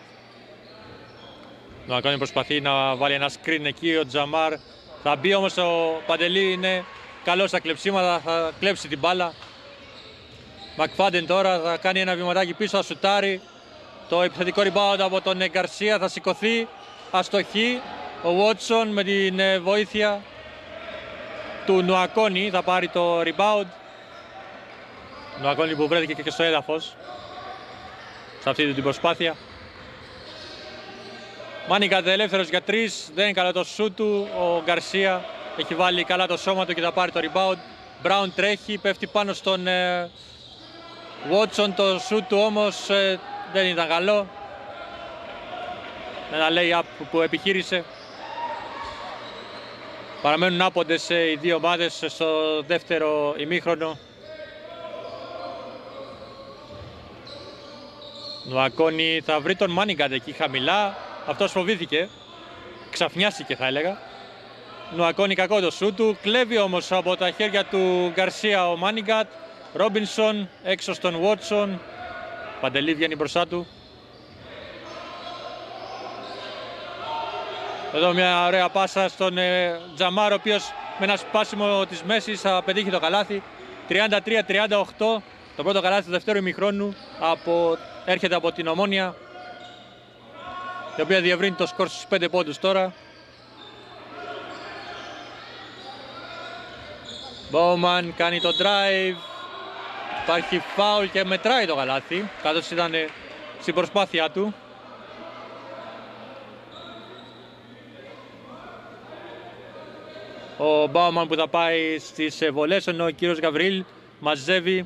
Νουακόνι προσπαθεί να βάλει ένα screen εκεί. Ο Τζαμάρ θα μπει, όμως ο Παντελή είναι καλός στα κλεψίματα. Θα κλέψει την μπάλα. Μακφάντεν τώρα θα κάνει ένα βηματάκι πίσω. Θα σουτάρει. Το επιθετικό rebound από τον Γκαρσία θα σηκωθεί. Αστοχή. Ο Βότσον με την βοήθεια του Νουακόνι θα πάρει το rebound. Νουακόνι που βρέθηκε και στο έδαφος σε αυτή την προσπάθεια. Μάνιγκατ ελεύθερος για 3, δεν είναι καλό το σούτ του. Ο Γκαρσία έχει βάλει καλά το σώμα του και θα πάρει το rebound. Μπράουν τρέχει, πέφτει πάνω στον Βότσον. Το σούτ του όμως δεν ήταν καλό. Ένα lay-up που επιχείρησε. Παραμένουν άποντες οι δύο ομάδες στο δεύτερο ημίχρονο. Νουακόνι θα βρει τον Μάνιγκατ εκεί χαμηλά. Αυτός φοβήθηκε. Ξαφνιάστηκε θα έλεγα. Νουακόνι κακό το σούτ του. Κλέβει όμως από τα χέρια του Γκαρσία ο Μάνιγκατ. Ρόμπινσον έξω στον Βότσον. Παντελή βγαίνει μπροστά του. Εδώ μια ωραία πάσα στον Τζαμάρ, ο οποίος με ένα σπάσιμο της μέσης θα πετύχει το καλάθι. 33-38. Το πρώτο καλάθι του δεύτερου ημιχρόνου έρχεται από την Ομόνια, η οποία διευρύνει το σκορ στους 5 πόντους τώρα. Μπόουμαν κάνει το drive. Υπάρχει φάουλ και μετράει το καλάθι, καθώς ήταν στην προσπάθειά του. Ο Μπόουμαν που θα πάει στις βολές, ενώ ο κύριος Γαβρίλ μαζεύει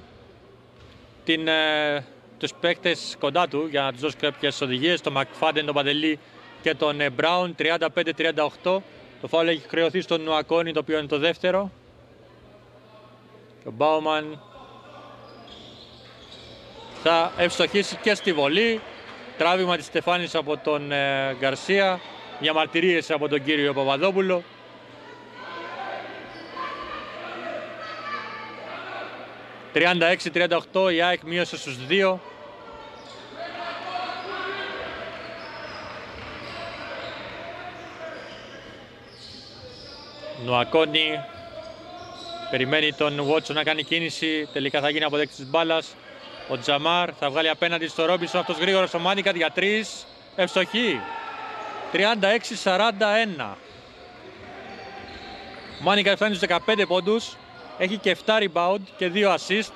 τους παίκτες κοντά του για να τους δώσει κάποιες οδηγίες. Τον Μακφάντεν, τον Παντελή και τον Μπράουν. 35-38. Το φάουλ έχει χρεωθεί στον Νουακόνι, το οποίο είναι το δεύτερο. Και ο Μπόουμαν θα ευστοχίσει και στη βολή. Τράβημα της Στεφάνης από τον Γκαρσία. Διαμαρτυρίες από τον κύριο Παπαδόπουλο. «36-38», η ΑΕΚ μείωσε στους 2. Νουακόνι περιμένει τον Βότσον να κάνει κίνηση, τελικά θα γίνει αποδέκτης της μπάλας. Ο Τζαμάρ θα βγάλει απέναντι στο Ρόμπινσον, αυτός γρήγορα στο Μάνιγκατ για 3. Ευστοχή. 36-41. Ο Μάνιγκατ φτάνει στους 15 πόντους. Έχει και 7 rebound και 2 assist.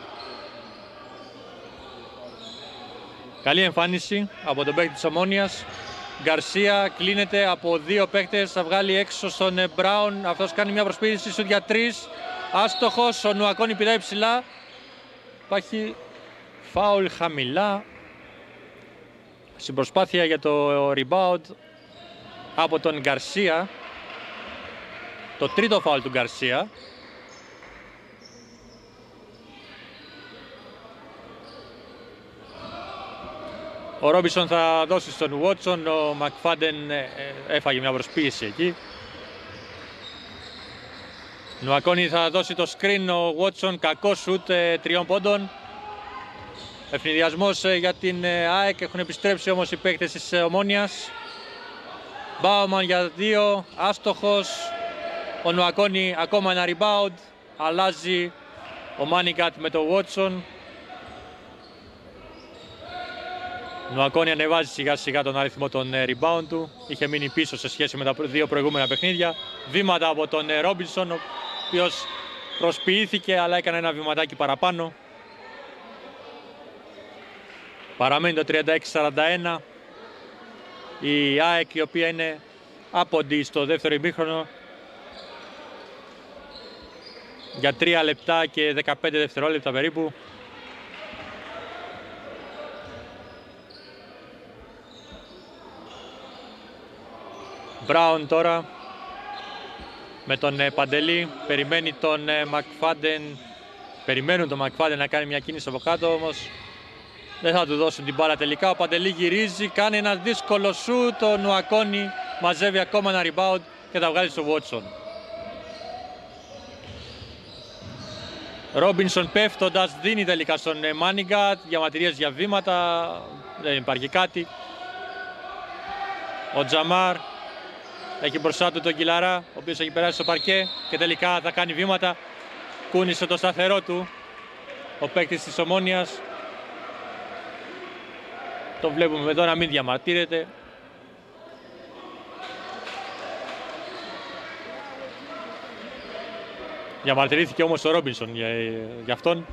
Καλή εμφάνιση από τον παίκτη της Ομόνιας. Γκαρσία κλείνεται από 2 παίκτες, θα βγάλει έξω στον Μπράουν. Αυτός κάνει μια προσπίθηση σουτ για 3. Άστοχος, ο Νουακόνι πηδάει ψηλά. Υπάρχει φάουλ χαμηλά. Στην προσπάθεια για το rebound από τον Γκαρσία. Το τρίτο φάουλ του Γκαρσία. Ο Ρόμπινσον θα δώσει στον Βότσον, ο Μακφάντεν έφαγε μια προσποίηση εκεί. Νουακόνι θα δώσει το screen, ο Βότσον κακό σουτ 3 πόντων. Ευνηδιασμός για την ΑΕΚ, έχουν επιστρέψει όμως οι παίκτες της Ομόνοιας. Μπάουμαν για 2, άστοχος. Ο Νουακόνι ακόμα ένα rebound, αλλάζει ο Μάνικατ με το Βότσον. Νουακόνι ανεβάζει σιγά σιγά τον αριθμό των rebound του. Είχε μείνει πίσω σε σχέση με τα 2 προηγούμενα παιχνίδια. Βήματα από τον Ρόμπινσον, ο οποίος προσποιήθηκε αλλά έκανε ένα βηματάκι παραπάνω. Παραμένει το 36-41. Η ΑΕΚ, η οποία είναι άποντη στο δεύτερο ημίχρονο για 3 λεπτά και 15 δευτερόλεπτα περίπου. Μπράουν τώρα με τον Παντελή, περιμένει τον Μακφάντεν, περιμένουν τον Μακφάντεν να κάνει μια κίνηση από κάτω, όμως δεν θα του δώσουν την μπάλα τελικά. Ο Παντελή γυρίζει, κάνει ένα δύσκολο σουτ, ο Νουακόνι μαζεύει ακόμα ένα rebound και θα βγάλει στο Βότσον. Ρόμπινσον πέφτοντας δίνει τελικά στον Μάνιγκατ, διαμαρτυρίες για βήματα, δεν υπάρχει κάτι. Ο Τζαμάρ έχει μπροστά του τον Κιλαρά, ο οποίος έχει περάσει στο παρκέ και τελικά θα κάνει βήματα. Κούνησε το σταθερό του ο παίκτης της Ομόνοιας. Το βλέπουμε εδώ να μην διαμαρτύρεται. Διαμαρτυρήθηκε όμως ο Ρόμπινσον για αυτόν.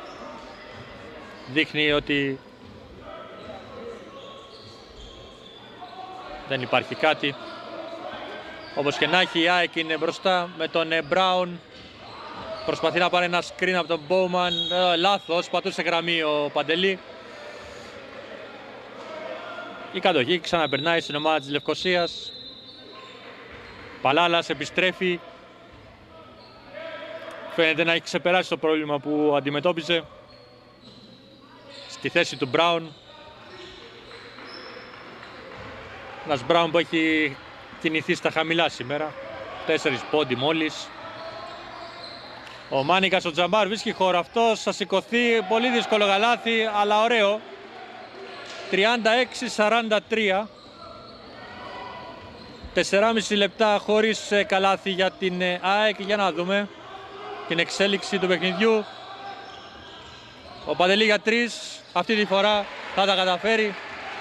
Δείχνει ότι δεν υπάρχει κάτι. Όπως και να έχει, η ΑΕΚ είναι μπροστά με τον Μπράουν. Προσπαθεί να πάρει ένα screen από τον Μπόουμαν. Λάθος, πατούσε γραμμή ο Παντελή. Η κατοχή ξαναπερνάει στην ομάδα της Λευκωσίας. Παλάλας επιστρέφει. Φαίνεται να έχει ξεπεράσει το πρόβλημα που αντιμετώπιζε. Στη θέση του Μπράουν. Ένας Μπράουν που έχει κινηθεί στα χαμηλά σήμερα. 4 πόντι μόλις. Ο Μάνικας, ο Τζαμπάρ βρίσκει χώρο αυτός. Θα σηκωθεί, πολύ δύσκολο καλάθι, αλλά ωραίο. 36-43. 4,5 λεπτά χωρίς καλάθι για την ΑΕΚ. Για να δούμε την εξέλιξη του παιχνιδιού. Ο Παντελή για 3. Αυτή τη φορά θα τα καταφέρει.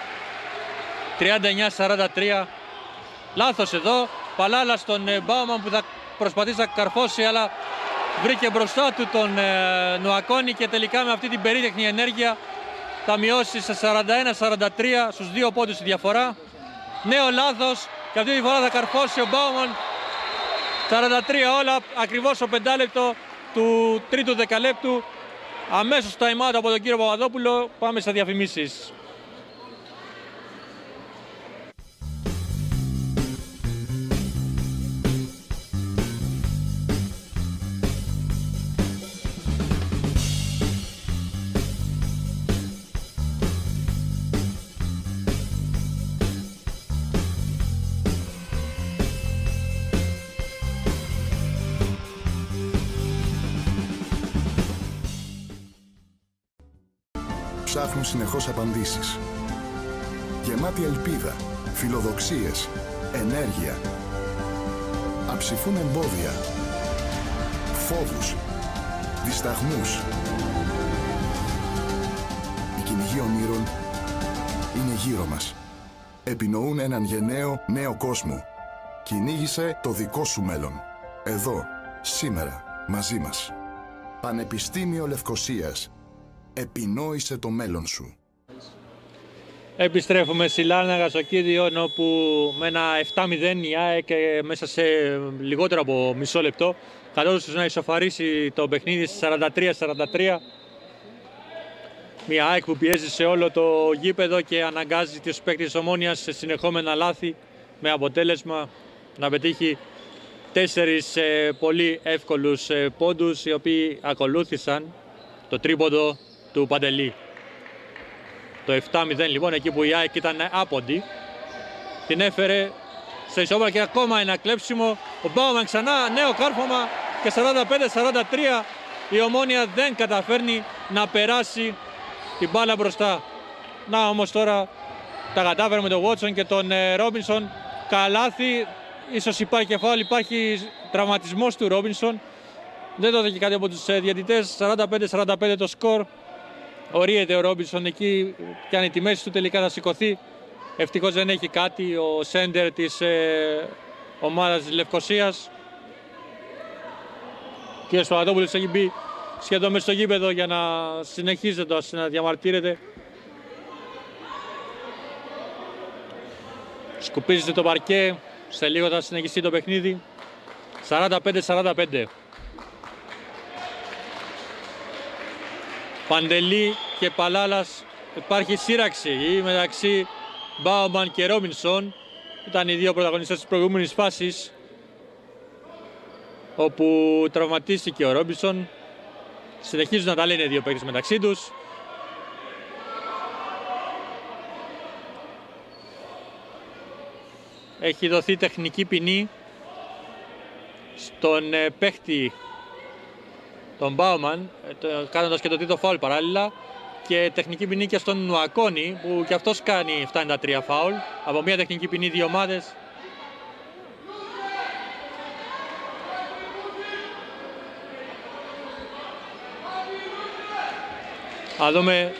39-43. Λάθος εδώ. Παλάλα στον Μπάουμαν που θα προσπαθήσει να καρφώσει, αλλά βρήκε μπροστά του τον Νουακόνι και τελικά με αυτή την περίτεχνη ενέργεια θα μειώσει σε 41-43 στους 2 πόντους η διαφορά. Νέο λάθος και αυτή τη φορά θα καρφώσει ο Μπάουμαν. 43 όλα, ακριβώς στο 5 λεπτό του τρίτου δεκαλέπτου. Αμέσως time out από τον κύριο Παπαδόπουλο. Πάμε στα διαφημίσεις. Ψάχνουν συνεχώς απαντήσεις. Γεμάτοι ελπίδα, φιλοδοξίες, ενέργεια. Αψηφούν εμπόδια, φόβους, δισταγμούς. Οι κυνηγοί ονείρων είναι γύρω μας. Επινοούν έναν γενναίο νέο κόσμο. Κυνήγησε το δικό σου μέλλον. Εδώ, σήμερα, μαζί μας. Πανεπιστήμιο Λευκωσίας. Επινόησε το μέλλον σου. Επιστρέφουμε στη Λάρναγα στο Κίδιον, όπου με ένα 7-0 η ΑΕΚ μέσα σε λιγότερο από μισό λεπτό κατόρθωσε να ισοφαρίσει το παιχνίδι στις 43-43. Μια ΑΕΚ που πιέζει σε όλο το γήπεδο και αναγκάζει τους παίκτες της Ομόνοιας σε συνεχόμενα λάθη, με αποτέλεσμα να πετύχει 4 πολύ εύκολους πόντους, οι οποίοι ακολούθησαν το τρίποντο του Παντελή. Το 7-0 λοιπόν, εκεί που η ΑΕΚ ήταν άποντη, την έφερε σε ισόβαρα και ακόμα ένα κλέψιμο. Ο Μπάουμαν ξανά, νέο κάρφωμα και 45-43. Η Ομόνοια δεν καταφέρνει να περάσει την μπάλα μπροστά. Να όμως τώρα τα κατάφερε με τον Βότσον και τον Ρόμπινσον. Καλάθι, ίσως υπάρχει και φάουλ, υπάρχει τραυματισμός του Ρόμπινσον. Δεν το δέχει κάτι από τους διαιτητές. 45-45 το σκορ. Ορίεται ο Ρόμπινσον εκεί, πιάνει τη μέση του, τελικά θα σηκωθεί. Ευτυχώς δεν έχει κάτι ο σέντερ της ομάδας της Λευκωσίας. Και ο Σπαγατόπουλος έχει μπει σχεδόν μέσα στο γήπεδο για να συνεχίζεται, να διαμαρτύρεται. Σκουπίζεται το παρκέ, σε λίγο θα συνεχιστεί το παιχνίδι. 45-45. Παντελή και Παλάλας, υπάρχει σύραξη μεταξύ Μπάουμαν και Ρόμπινσον. Ήταν οι δύο πρωταγωνιστές της προηγούμενης φάσης, όπου τραυματίστηκε ο Ρόμπινσον. Συνεχίζουν να τα λένε οι δύο παίκτες μεταξύ τους. Έχει δοθεί τεχνική ποινή στον παίκτη τον Μπάουμαν, κάνοντας και το τρίτο φάουλ παράλληλα, και τεχνική ποινή και στον Νουακόνη, που και αυτός φτάνει τα 3 φάουλ. Από μια τεχνική ποινή 2 ομάδες. Θα δούμε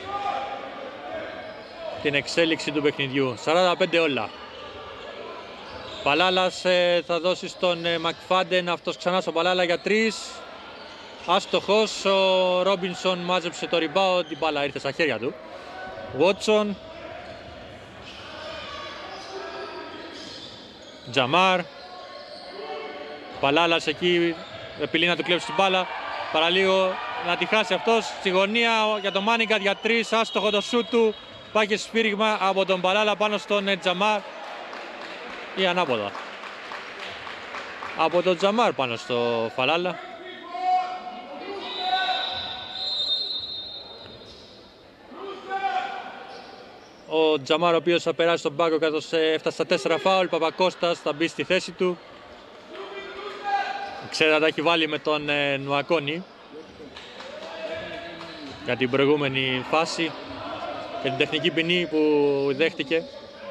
την εξέλιξη του παιχνιδιού. 45 όλα. Παλάλας θα δώσει στον Μακφάντεν, αυτός ξανά στον Παλάλα για 3. Άστοχος, ο Ρόμπινσον μάζεψε το rebound, την μπάλα ήρθε στα χέρια του. Βότσον. Τζαμάρ. Παλάλας εκεί, επιλύει να του κλέψει την μπάλα. Παραλίγο να τη χάσει αυτός. Στη γωνία για τον Μάνιγκατ για 3, άστοχο το σούτ του. Πάει και σφύριγμα από τον Παλάλα πάνω στον Τζαμάρ. Ή ανάποδα. Από τον Τζαμάρ πάνω στο Φαλάλα. Ο Τζαμάρ, ο οποίος θα περάσει στον πάγκο, καθώς έφτασε στα 4 φάουλ. Παπακώστας θα μπει στη θέση του. Ξέρετε, τα έχει βάλει με τον Νουακόνη για την προηγούμενη φάση και την τεχνική ποινή που δέχτηκε.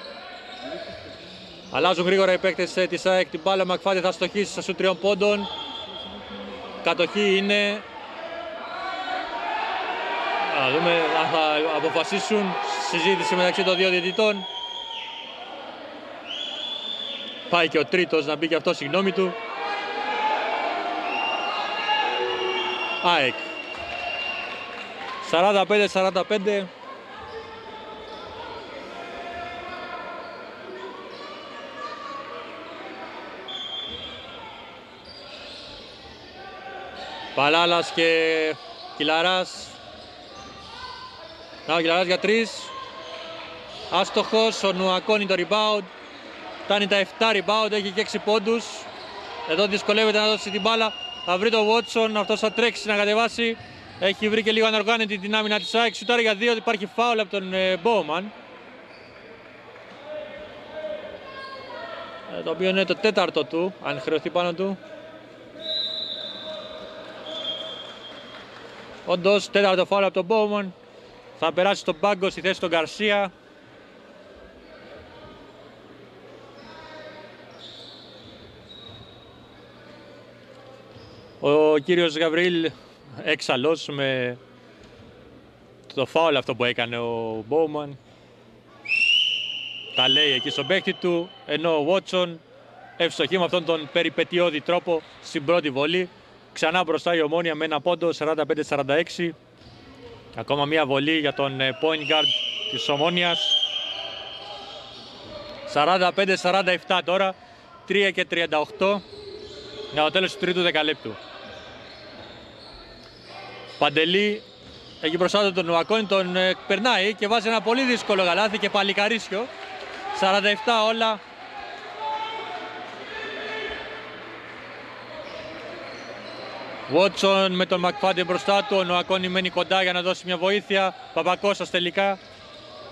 Αλλάζουν γρήγορα οι παίκτες της ΑΕΚ την μπάλα. Μακφάντε θα στοχίσει στα σου 3 πόντων. Κατοχή είναι. Θα δούμε αν θα αποφασίσουν. Συζήτηση μεταξύ των δύο διαιτητών. Πάει και ο τρίτος να μπει και αυτό, συγγνώμη του. ΑΕΚ 45-45. Παλάλας και Κιλαράς. Ο Κιλαράς για 3. Άστοχος, ο Νουακόνη το rebound. Φτάνει τα 7 rebound, έχει και 6 πόντους. Εδώ δυσκολεύεται να δώσει την μπάλα. Θα βρει τον Βότσον, αυτός θα τρέξει να κατεβάσει. Έχει βρει και λίγο ανοργάνητη την άμυνα της ΑΕΚ. Σουτάρει για 2, υπάρχει φάουλ από τον Μπόουμαν. Το οποίο είναι το 4ο του, αν χρεωθεί πάνω του. Όντως, 4ο φάουλ από τον Μπόουμαν. Θα περάσει στον πάγκο στη θέση του Γκαρσία. Ο κύριος Γαβριήλ έξαλλος με το φάουλ αυτό που έκανε ο Μπόουμαν. Τα λέει εκεί στον παίκτη του, ενώ ο Βότσον ευστοχεί με αυτόν τον περιπετειώδη τρόπο στην πρώτη βολή. Ξανά μπροστά η Ομόνοια με ένα πόντο, 45-46. Ακόμα μία βολή για τον point guard της Ομόνοιας. 45-47 τώρα, 3 και 38 για το τέλος του τρίτου δεκαλέπτου. Παντελή έχει μπροστά του τον Νουακόνη, τον περνάει και βάζει ένα πολύ δύσκολο καλάθι και παλικαρίσιο. 47 όλα. Βότσον με τον Μακφάντε μπροστά του, ο Νουακόνη μένει κοντά για να δώσει μια βοήθεια. Παπακώστας τελικά.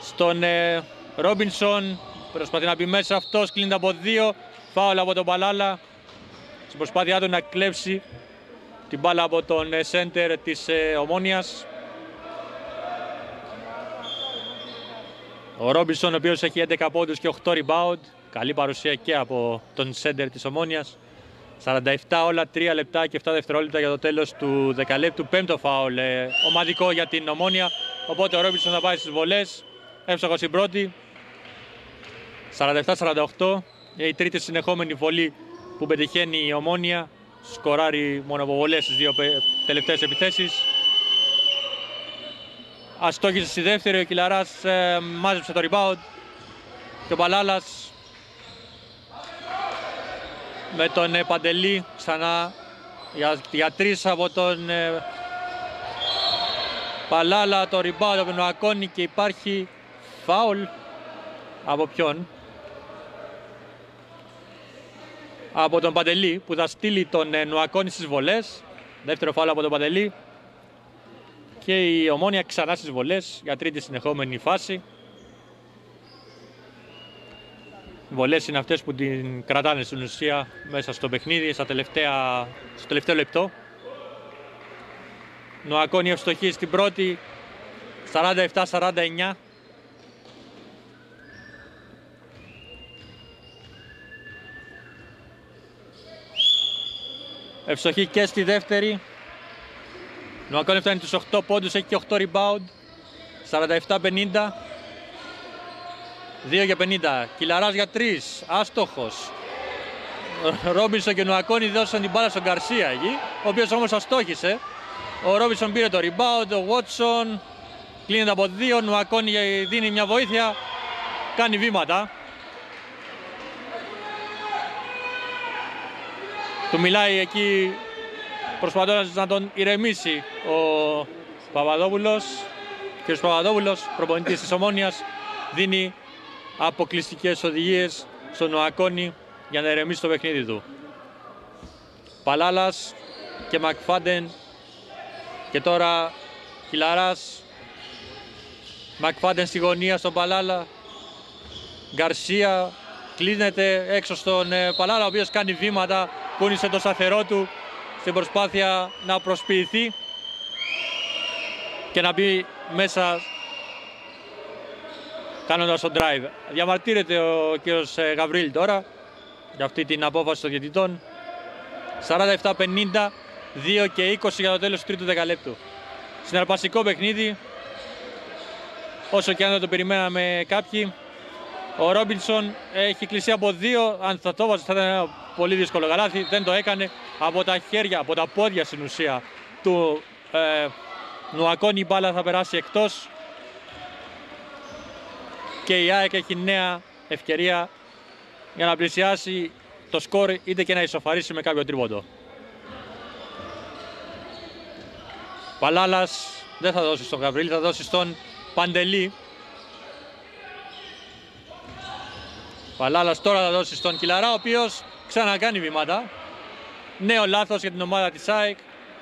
στον Ρόμπινσον. Προσπαθεί να μπει μέσα αυτός, κλείνεται από 2. Φάουλ από τον Παλάλα. Στην προσπάθειά του να κλέψει την μπάλα από τον σέντερ της Ομόνιας. Ο Ρόμπινσον, ο οποίος έχει 11 πόντους και 8 rebound. Καλή παρουσία και από τον σέντερ της Ομόνιας. 47 όλα, 3 λεπτά και 7 δευτερόλεπτα για το τέλος του δεκαλέπτου. Πέμπτο φάουλ ομαδικό για την Ομόνια. Οπότε ο Ρόμπινσον θα πάει στις βολές. Εύστοχος στην πρώτη. 47-48. Η τρίτη συνεχόμενη βολή που πετυχαίνει η Ομόνια. Σκοράρει μόνο από βολές στις δύο τελευταίες επιθέσεις. Αστόχησε στη δεύτερη, ο Κιλαράς μάζεψε το rebound. Και ο Παλάλας με τον Παντελή ξανά για 3 από τον Παλάλα, το rebound από τον Νοακόνη και υπάρχει φάουλ. Από ποιον? Από τον Παντελή που θα στείλει τον Νοακόνη στις βολές. Δεύτερο φάουλ από τον Παντελή. Και η Ομόνια ξανά στις βολές για τρίτη συνεχόμενη φάση. Οι βολές είναι αυτές που την κρατάνε στην ουσία μέσα στο παιχνίδι, στο τελευταίο λεπτό. Νοακόνη ευστοχή στην πρώτη, 47-49. Ευστοχή και στη δεύτερη. Νοακόνη φτάνει τους 8 πόντους, έχει και 8 rebound. 47-50. 2 για 50. Κιλαράς για 3. Άστοχος. Ρόμπινσον και Νοακόνη δώσαν την μπάλα στον Γκαρσία εκεί, ο οποίος όμως αστόχησε. Ο Ρόμπινσον πήρε το rebound, ο Βότσον κλείνεται από 2. Νοακόνη δίνει μια βοήθεια, κάνει βήματα. Του μιλάει εκεί προσπαθώντας να τον ηρεμήσει ο Παπαδόπουλος. Και ο Παπαδόπουλος, προπονητής της Ομόνιας, δίνει αποκλειστικές οδηγίες στον Νοακόνη για να ηρεμήσει το παιχνίδι του. Παλάλας και Μακφάντεν και τώρα Κιλαράς. Μακφάντεν στη γωνία στον Παλάλα. Γκαρσία κλείνεται έξω στον Παλάλα, ο οποίος κάνει βήματα, κούνησε το σταθερό του στην προσπάθεια να προσποιηθεί και να μπει μέσα κάνοντας τον drive. Διαμαρτύρεται ο κύριος Γαβρίλ τώρα για αυτή την απόφαση των διαιτητών. 47-50, 2 και 20 για το τέλος του τρίτου δεκαλέπτου. Συναρπαστικό παιχνίδι, όσο και αν δεν το περιμέναμε κάποιοι. Ο Ρόμπινσον έχει κλειστεί από 2, αν θα το βάζει θα ήταν ένα πολύ δύσκολο καλάθι, δεν το έκανε. Από τα χέρια, από τα πόδια στην ουσία του Νοακόνη η μπάλα θα περάσει εκτός. Και η ΑΕΚ έχει νέα ευκαιρία για να πλησιάσει το σκορ είτε και να ισοφαρίσει με κάποιο τρίποντο. Παλάλας δεν θα δώσει στον Γαβρίλη, θα δώσει στον Παντελή. Παλάλας τώρα θα δώσει στον Κιλαρά, ο οποίος ξανακάνει βήματα. Νέο λάθος για την ομάδα της ΑΕΚ.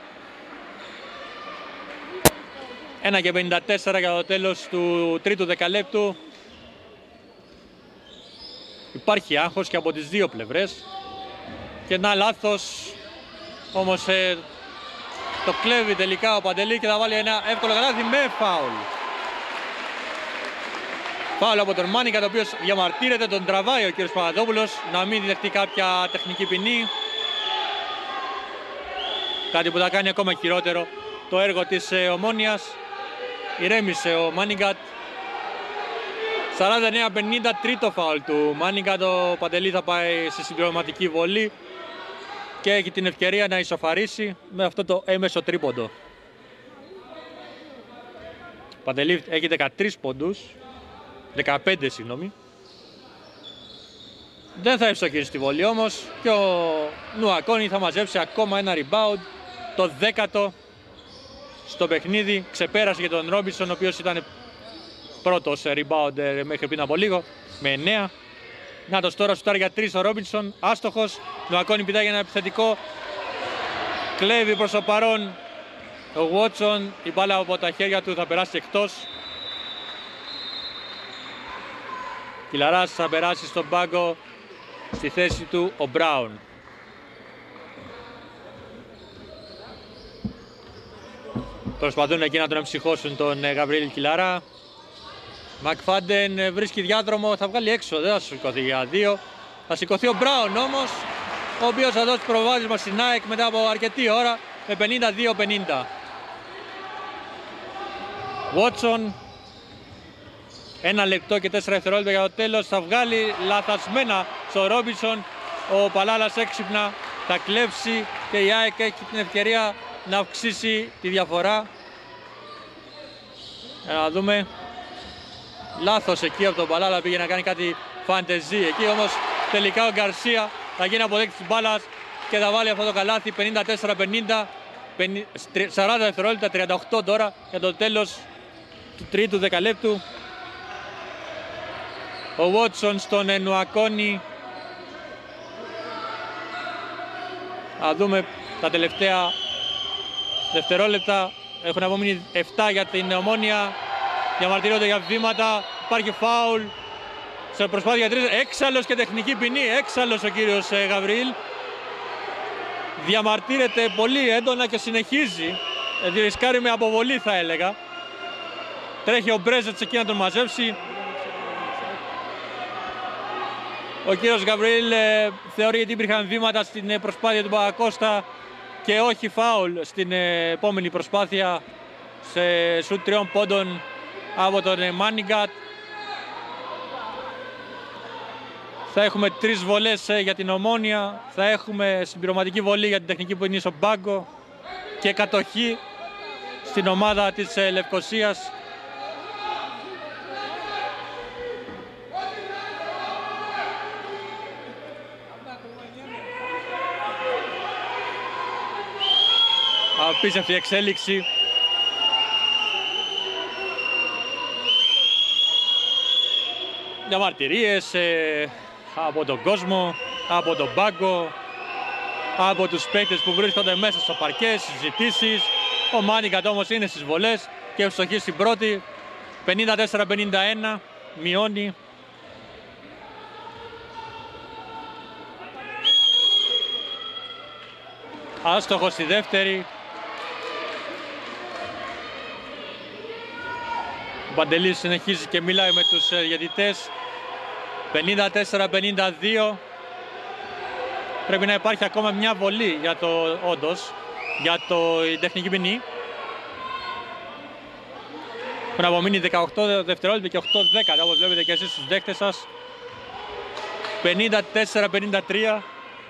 1 και 54 για το τέλος του τρίτου δεκαλέπτου. Υπάρχει άγχος και από τις δύο πλευρές. Και ένα λάθος, όμως το κλέβει τελικά ο Παντελή και θα βάλει ένα εύκολο καλάθι με φάουλ. Φάουλ από τον Μάνικα, το οποίος διαμαρτύρεται, τον τραβάει ο κ. Παπαδόπουλος να μην δεχτεί κάποια τεχνική ποινή. Κάτι που θα κάνει ακόμα χειρότερο το έργο της Ομόνιας. Ηρέμησε ο Μάνιγκατ. 49-50, τρίτο φάουλ του Μάνιγκατ. Ο Παντελή θα πάει στη συμπληρωματική βολή και έχει την ευκαιρία να ισοφαρίσει με αυτό το έμεσο τρίποντο. Ο Παντελή έχει 13 πόντους, 15 συγγνώμη. Δεν θα ευστοχίσει στη βολή όμως και ο Νοακόνη θα μαζέψει ακόμα ένα rebound, το 10ο στο παιχνίδι. Ξεπέρασε και τον Ρόμπινσον, ο οποίος ήταν πρώτος rebound μέχρι πριν από λίγο με 9. Νάτος τώρα σουτάρει για 3 ο Ρόμπινσον, άστοχος. Νοακόνη πηδάει για ένα επιθετικό, κλέβει προς το παρόν ο Βότσον, η μπάλα από τα χέρια του θα περάσει εκτός. Κιλαράς θα περάσει στον πάγκο στη θέση του ο Μπράουν. Προσπαθούν εκεί να τον εμψυχώσουν τον Γαβριήλ Κιλαρά. Μακφάντεν βρίσκει διάδρομο, θα βγάλει έξω, δεν θα σηκωθεί για 2. Θα σηκωθεί ο Μπράουν όμως, ο οποίος θα δώσει προβάδισμα στην ΑΕΚ μετά από αρκετή ώρα με 52-50. Βότσον, 1 λεπτό και 4 δευτερόλεπτα για το τέλος, θα βγάλει λαθασμένα στο Ρόμπινσον. Ο Παλάλας έξυπνα θα κλέψει και η ΑΕΚ έχει την ευκαιρία να αυξήσει τη διαφορά. Για να δούμε. Λάθος εκεί από τον Παλάλα, πήγε να κάνει κάτι φαντεζή εκεί, όμως τελικά ο Γκαρσία θα γίνει αποδέκτης της μπάλας και θα βάλει αυτό το καλάθι. 54-50, 40 δευτερόλεπτα, 38 τώρα για το τέλος του τρίτου δεκαλέπτου. Ο Βότσον στον Νουακόνι. Θα δούμε τα τελευταία δευτερόλεπτα. Έχουν απομείνει 7 για την Ομόνοια. Διαμαρτύρονται για βήματα. Υπάρχει φάουλ σε προσπάθεια για 3. Έξαλλος και τεχνική ποινή. Έξαλλος ο κύριος Γαβριήλ. Διαμαρτύρεται πολύ έντονα και συνεχίζει. Ρισκάρει με αποβολή, θα έλεγα. Τρέχει ο Μπρέζετς εκεί να τον μαζέψει. Ο κύριος Γαβριήλ θεωρεί ότι υπήρχαν βήματα στην προσπάθεια του Παπακώστα και όχι φάουλ στην επόμενη προσπάθεια σε σουτ 3 πόντων από τον Μάνιγκατ. Θα έχουμε 3 βολές για την Ομόνοια, θα έχουμε συμπληρωματική βολή για την τεχνική που είναι στον πάγκο και κατοχή στην ομάδα της Λευκωσίας. Απίστευτη εξέλιξη. Διαμαρτυρίες από τον κόσμο, από τον πάγκο, από τους παίκτες που βρίσκονται μέσα στο παρκέ, συζητήσεις. Ο Μάνιγκατ όμως είναι στις βολές και ευστοχή στην πρώτη. 54-51, μειώνει. Άστοχο στη δεύτερη. Ο Παντελής συνεχίζει και μιλάει με τους διαιτητές. 54-52. Πρέπει να υπάρχει ακόμα μια βολή για το όντως, για η τεχνική ποινή. Έχουν απομείνει 18 δευτερόλεπτα και 8-10, όπως βλέπετε και εσείς στους δέχτες σας. 54-53.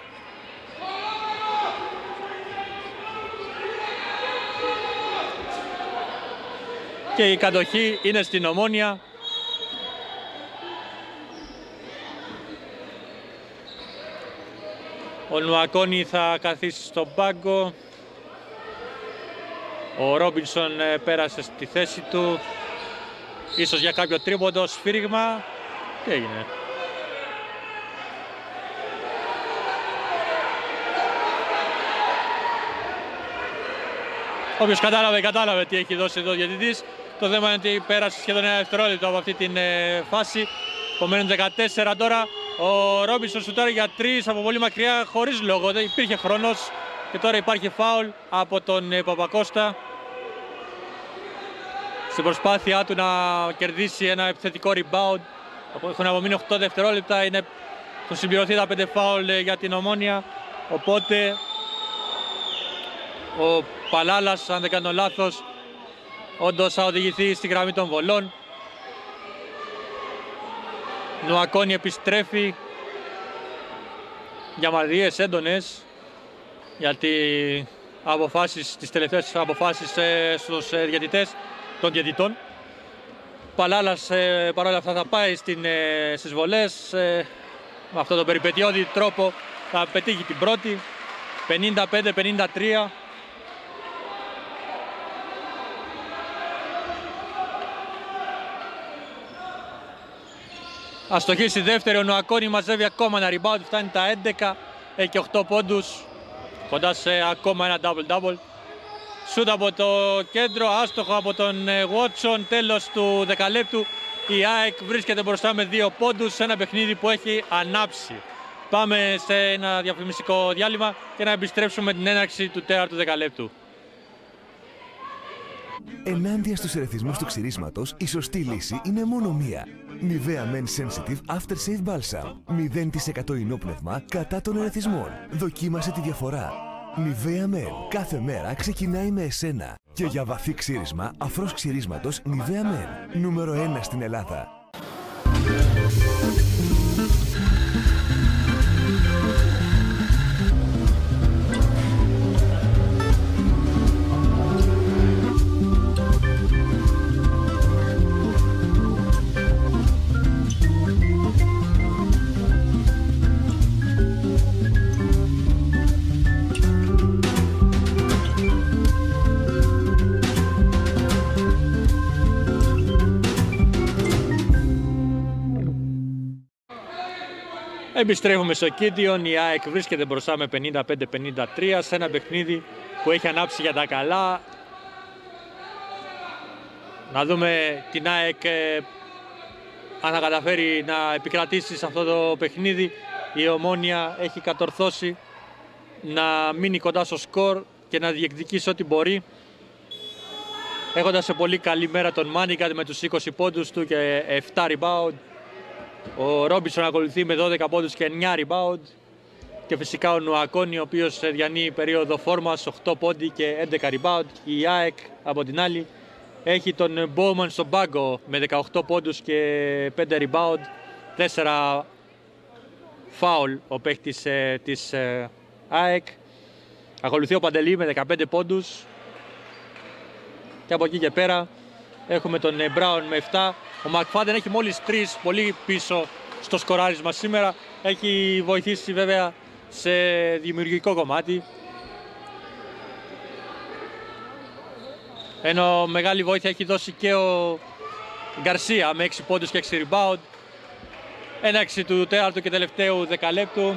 Και η κατοχή είναι στην Ομόνοια. Ο Νουακόνι θα καθίσει στον πάγκο. Ο Ρόμπινσον πέρασε στη θέση του. Ίσως για κάποιο τρίποντο, σφύριγμα. Τι έγινε? Όποιος κατάλαβε τι έχει δώσει εδώ ο διαιτητής. Το θέμα είναι ότι πέρασε σχεδόν 1 δευτερόλεπτο από αυτή την φάση. Απομένουν 14 τώρα. Ο Ρόμπινσον σουτάρει για 3 από πολύ μακριά χωρίς λόγο. Δεν υπήρχε χρόνος και τώρα υπάρχει φάουλ από τον Παπακώστα. Στην προσπάθειά του να κερδίσει ένα επιθετικό rebound. Έχουν απομείνει 8 δευτερόλεπτα. Έχουν συμπληρωθεί τα 5 φάουλ για την Ομόνοια. Οπότε ο Παλάλας, αν δεν κάνω λάθος, όντως θα οδηγηθεί στη γραμμή των βολών. Νουακόνι επιστρέφει. Διαμαρτυρίες έντονες γιατί τις τελευταίες αποφάσεις στους διαιτητές των διαιτητών. Παλάλας παρόλα αυτά θα πάει στις βολές. Με αυτόν τον περιπετειώδη τρόπο θα πετύχει την πρώτη. 55-53. Αστοχή στη δεύτερη, ο Νουακόνι μαζεύει ακόμα ένα rebound, φτάνει τα 11, έχει και 8 πόντους, κοντά σε ακόμα ένα double-double. Σούτ από το κέντρο, άστοχο από τον Βότσον, τέλος του δεκαλέπτου, Η ΑΕΚ βρίσκεται μπροστά με 2 πόντους σε ένα παιχνίδι που έχει ανάψει. Πάμε σε ένα διαφημιστικό διάλειμμα και να επιστρέψουμε την έναρξη του 4ου δεκαλέπτου. Ενάντια στους ερεθισμούς του ξυρίσματος, η σωστή λύση είναι μόνο μία. Nivea Men Sensitive After Shave Balsam. 0% ινόπνευμα κατά των ερεθισμών. Δοκίμασε τη διαφορά. Nivea Men. Κάθε μέρα ξεκινάει με εσένα. Και για βαθύ ξύρισμα, αφρός ξυρίσματος Nivea Men. Νούμερο 1 στην Ελλάδα. Επιστρέφουμε στο Κίτιον, η ΑΕΚ βρίσκεται μπροστά με 55-53 σε ένα παιχνίδι που έχει ανάψει για τα καλά. Να δούμε την ΑΕΚ αν θα καταφέρει να επικρατήσει σε αυτό το παιχνίδι. Η Ομόνοια έχει κατορθώσει να μείνει κοντά στο σκορ και να διεκδικήσει ό,τι μπορεί, έχοντας σε πολύ καλή μέρα τον Μάνιγκατ με τους 20 πόντους του και 7 rebound. Ο Ρόμπινσον ακολουθεί με 12 πόντους και 9 rebound. Και φυσικά ο Νουακόνι, ο οποίος διανύει περίοδο φόρμας, 8 πόντι και 11 rebound. Η ΑΕΚ από την άλλη έχει τον Μπόουμαν στον πάγκο με 18 πόντους και 5 rebound. 4 φάουλ ο παίκτης της ΑΕΚ. Ακολουθεί ο Παντελή με 15 πόντους. Και από εκεί και πέρα έχουμε τον Μπράουν με 7. Ο Μακφάντεν έχει μόλις 3, πολύ πίσω στο σκοράρισμα σήμερα. Έχει βοηθήσει βέβαια σε δημιουργικό κομμάτι. Ενώ μεγάλη βοήθεια έχει δώσει και ο Γκαρσία με 6 πόντους και 6 rebound. Έναρξη του 4ου και τελευταίου δεκαλέπτου.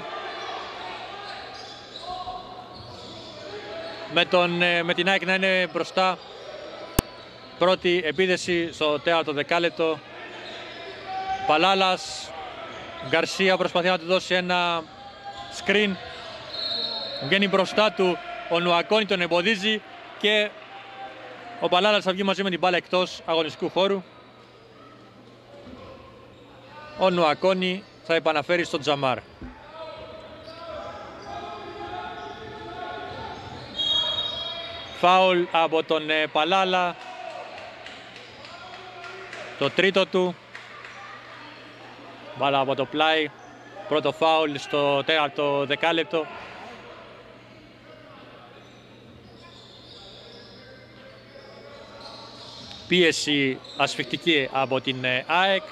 Με την ΑΕΚ να είναι μπροστά. Πρώτη επίδεση στο 4ο δεκάλεπτο. Παλάλας. Γκαρσία προσπαθεί να του δώσει ένα screen. Βγαίνει μπροστά του. Ο Νουακόνι τον εμποδίζει και ο Παλάλας θα βγει μαζί με την μπάλα εκτός αγωνιστικού χώρου. Ο Νουακόνι θα επαναφέρει στον Τζαμάρ. Φάουλ από τον Παλάλα. Το τρίτο του. Μπάλα από το πλάι. Πρώτο φάουλ στο 4ο δεκάλεπτο. Πίεση ασφικτική από την ΑΕΚ.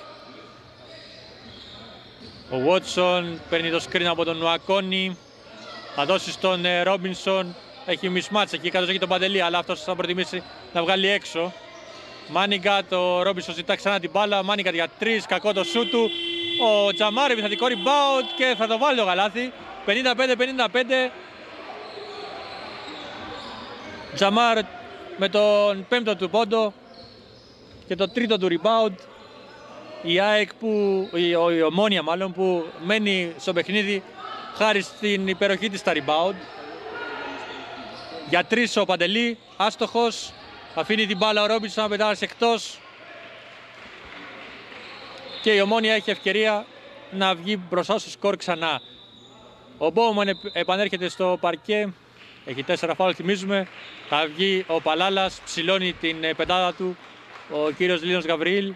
Ο Βότσον παίρνει το screen από τον Νουακόνι. Θα δώσει στον Ρόμπινσον. Έχει μισμάτς εκεί, κάτω έχει τον Παντελή, αλλά αυτός θα προτιμήσει να βγάλει έξω. Μάνιγκατ, ο Ρόμπινσον ζητά ξανά την μπάλα. Μάνιγκατ για 3, κακό το σούτ του. Ο Τζαμάρ, επιθετικό rebound και θα το βάλει το καλάθι. 55-55. Τζαμάρ με τον 5ο του πόντο και το 3ο του rebound. Η ΑΕΚ η Ομόνοια μάλλον που μένει στο παιχνίδι χάρη στην υπεροχή της στα rebound. Για 3 ο Παντελή, άστοχος. Αφήνει την μπάλα ο Ρόμπινσον να πετάσει εκτός. Και η Ομόνοια έχει ευκαιρία να βγει μπροστά στο σκορ ξανά. Ο Μπόουμαν επανέρχεται στο παρκέ. Έχει 4 φάουλ, θυμίζουμε. Θα βγει ο Παλάλας, ψηλώνει την πεντάδα του ο κύριος Λίνος Γαβριήλ.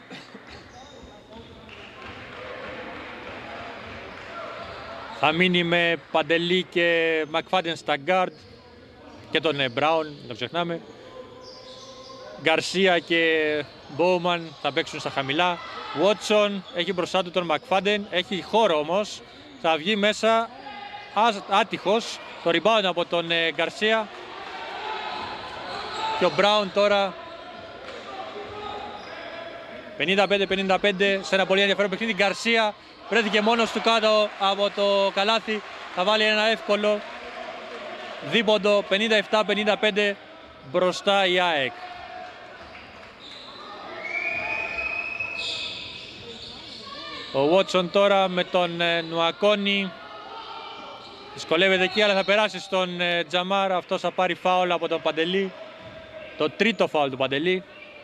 Θα μείνει με Παντελή και Μακφάντεν στα γκάρντ και τον Μπράουν, δεν το ξεχνάμε. Γκαρσία και Μπόουμαν θα παίξουν στα χαμηλά. Βότσον έχει μπροστά του τον Μακφάντεν, έχει χώρο όμως. Θα βγει μέσα άτυχος. Το rebound από τον Γκαρσία. Και ο Μπράουν τώρα 55-55 σε ένα πολύ ενδιαφέρον παιχνίδι. Γκαρσία βρέθηκε μόνος του κάτω από το καλάθι. Θα βάλει ένα εύκολο δίποντο. 57-55 μπροστά η ΑΕΚ. Ο Βότσον τώρα με τον Νουακόνι. Δυσκολεύεται εκεί, αλλά θα περάσει στον Τζαμάρ. Αυτός θα πάρει φάουλ από τον Παντελή. Το τρίτο φάουλ του Παντελή.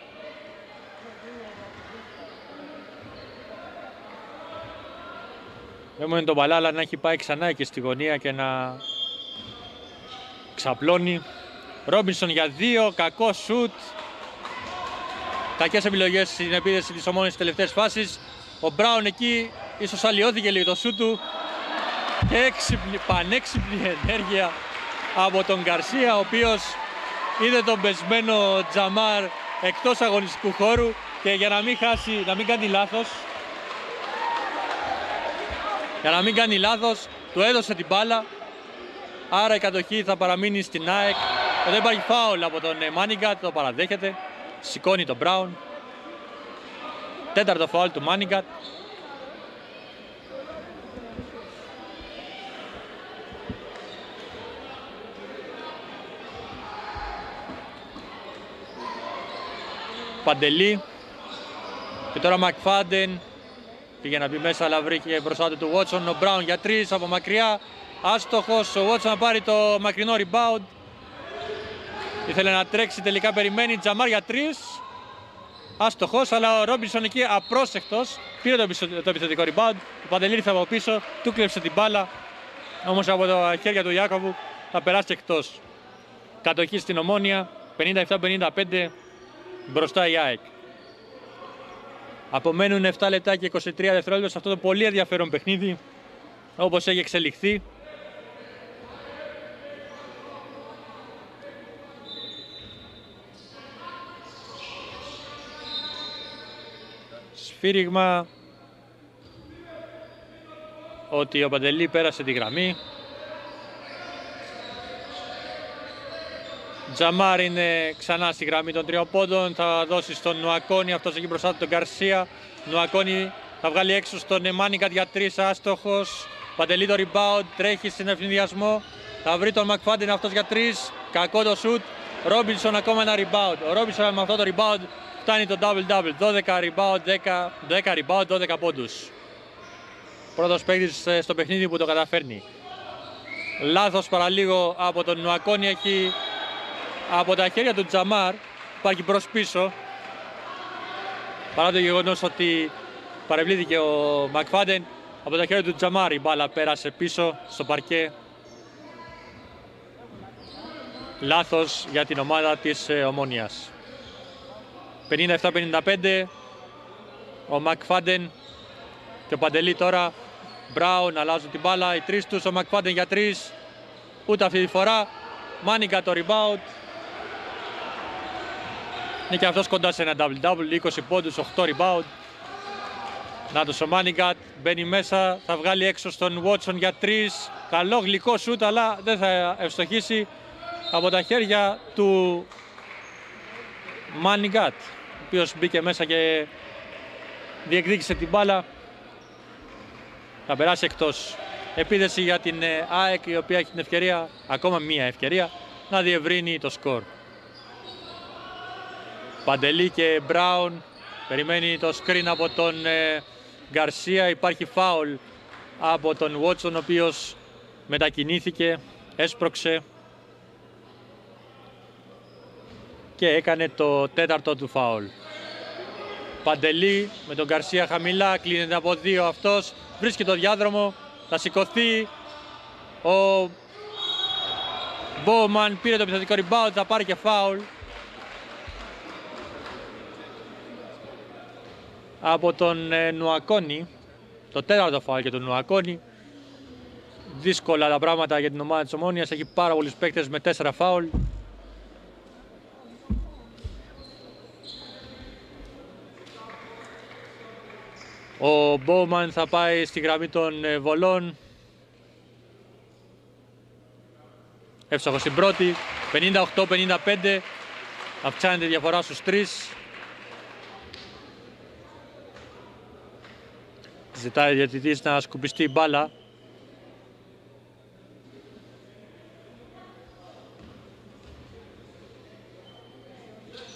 Έμεινε τον Μπαλάλα να έχει πάει ξανά εκεί στη γωνία και να ξαπλώνει. Ρόμπινσον για 2, κακό σουτ. Κακές επιλογές στην επίδεση της Ομόνοιας στις τελευταίες φάσεις. Ο Μπράουν εκεί ίσως αλλοιώθηκε λίγο το σουτ του. Πανέξυπνη ενέργεια από τον Γκαρσία, ο οποίος είδε τον πεσμένο Τζαμάρ εκτός αγωνιστικού χώρου και για να μην χάσει, να μην κάνει λάθος, του έδωσε την μπάλα, άρα η κατοχή θα παραμείνει στην ΑΕΚ. Εδώ υπάρχει φάουλ από τον Μάνιγκατ, το παραδέχεται, σηκώνει τον Μπράουν. Τέταρτο φάουλ του Μάνιγκατ. Παντελή και τώρα Μακφάντεν πήγε να μπει μέσα, αλλά βρήκε μπροστά του Βότσον. Ο Μπράουν για 3 από μακριά, άστοχος. Ο Βότσον να πάρει το μακρινό rebound, ήθελε να τρέξει, τελικά περιμένει. Τζαμάρ για 3, άστοχος, αλλά ο Ρόμπινσον εκεί απρόσεκτος πήρε το επιθετικό rebound. Ο Παντελή ήρθε από πίσω, του κλέψε την μπάλα, όμως από τα χέρια του Ιάκωβου θα περάσει εκτός. Κατοχή στην Ομόνια, 57-55. Μπροστά η ΑΕΚ. Απομένουν 7 λεπτά και 23 δευτερόλεπτα σε αυτό το πολύ ενδιαφέρον παιχνίδι, όπως έχει εξελιχθεί. Σφύριγμα ότι ο Παντελή πέρασε τη γραμμή. Τζαμάρ είναι ξανά στη γραμμή των 3 πόντων, θα δώσει στον Νουακόνι, αυτός εκεί μπροστά του τον Γκαρσία. Νουακόνι θα βγάλει έξω στον Μάνιγκατ για 3, άστοχος. Παντελή το rebound, τρέχει στην ευνηδιασμό, θα βρει τον Μακφάντεν, αυτός για 3, κακό το shoot. Ρόμπινσον ακόμα ένα rebound, ο Ρόμπινσον με αυτό το rebound φτάνει το double-double, 12 rebound, 12 πόντους. Πρώτος παίκτης στο παιχνίδι που το καταφέρνει. Λάθος παραλίγο από τον Νουακόνι, έχει από τα χέρια του Τζαμάρ, υπάρχει μπρος πίσω, παρά το γεγονός ότι παρευλήθηκε ο Μακφάντεν. Από τα χέρια του Τζαμάρ η μπάλα πέρασε πίσω στο παρκέ. Λάθος για την ομάδα της Ομόνοιας. 57-55, ο Μακφάντεν και ο Παντελή τώρα. Μπράουν αλλάζουν την μπάλα, οι 3 τους, ο Μακφάντεν για 3, ούτε αυτή τη φορά. Μάνικα το rebound. Είναι και αυτός κοντά σε ένα double-double, 20 πόντους, 8 rebound. Νάτος ο Μάνιγκατ, μπαίνει μέσα, θα βγάλει έξω στον Βότσον για 3. Καλό γλυκό σούτ, αλλά δεν θα ευστοχίσει από τα χέρια του Μάνιγκατ, ο οποίος μπήκε μέσα και διεκδίκησε την μπάλα. Θα περάσει εκτός. Επίδεση για την ΑΕΚ, η οποία έχει την ευκαιρία, ακόμα μία ευκαιρία, να διευρύνει το σκορ. Παντελή και Μπράουν, περιμένει το screen από τον Γκαρσία. Υπάρχει φάουλ από τον Βότσον, ο οποίος μετακινήθηκε, έσπρωξε και έκανε το τέταρτο του φάουλ. Παντελή με τον Γκαρσία χαμηλά, κλείνεται από 2 αυτός, βρίσκει το διάδρομο, θα σηκωθεί. Ο Μπόουμαν πήρε το επιθετικό rebound, θα πάρει και φάουλ από τον Νουακόνι. Το τέταρτο φάουλ για τον Νουακόνι. Δύσκολα τα πράγματα για την ομάδα της Ομόνοιας, έχει πάρα πολλούς παίκτες με 4 φάουλ. Ο Μπόουμαν θα πάει στη γραμμή των βολών. Εύστοχος στην πρώτη. 58-55. Αυξάνεται η διαφορά στους 3. Ζητάει ο διαιτητής να σκουπιστεί η μπάλα.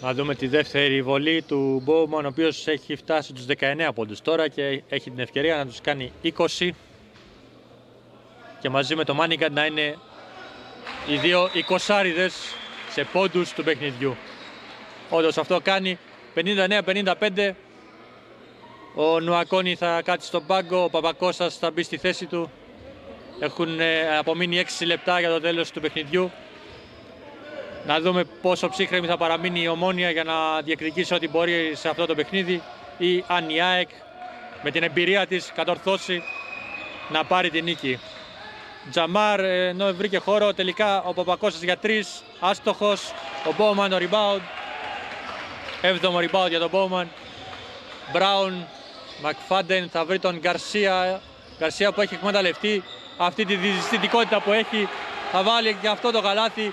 Να δούμε τη δεύτερη βολή του Bowman, ο οποίος έχει φτάσει τους 19 πόντους τώρα και έχει την ευκαιρία να τους κάνει 20 και μαζί με το Manigat να είναι οι δύο 20άριδες σε πόντους του παιχνιδιού. Όντως αυτό κάνει 59-55. Ο Νουακόνι θα κάτσει στον πάγκο, ο Παπακώστας θα μπει στη θέση του. Έχουν απομείνει 6 λεπτά για το τέλος του παιχνιδιού. Να δούμε πόσο ψύχρεμη θα παραμείνει η Ομόνοια για να διεκδικήσει ό,τι μπορεί σε αυτό το παιχνίδι, ή αν η ΑΕΚ με την εμπειρία της κατορθώσει να πάρει την νίκη. Τζαμάρ, ενώ βρήκε χώρο, τελικά ο Παπακώστας για 3, άστοχος. Ο Bowman το rebound, 7ο rebound για τον Bowman. Μπράουν, Μακφάντεν θα βρει τον Γκαρσία που έχει εκμεταλλευτεί αυτή τη δυστυχικότητα που έχει. Θα βάλει και αυτό το καλάθι.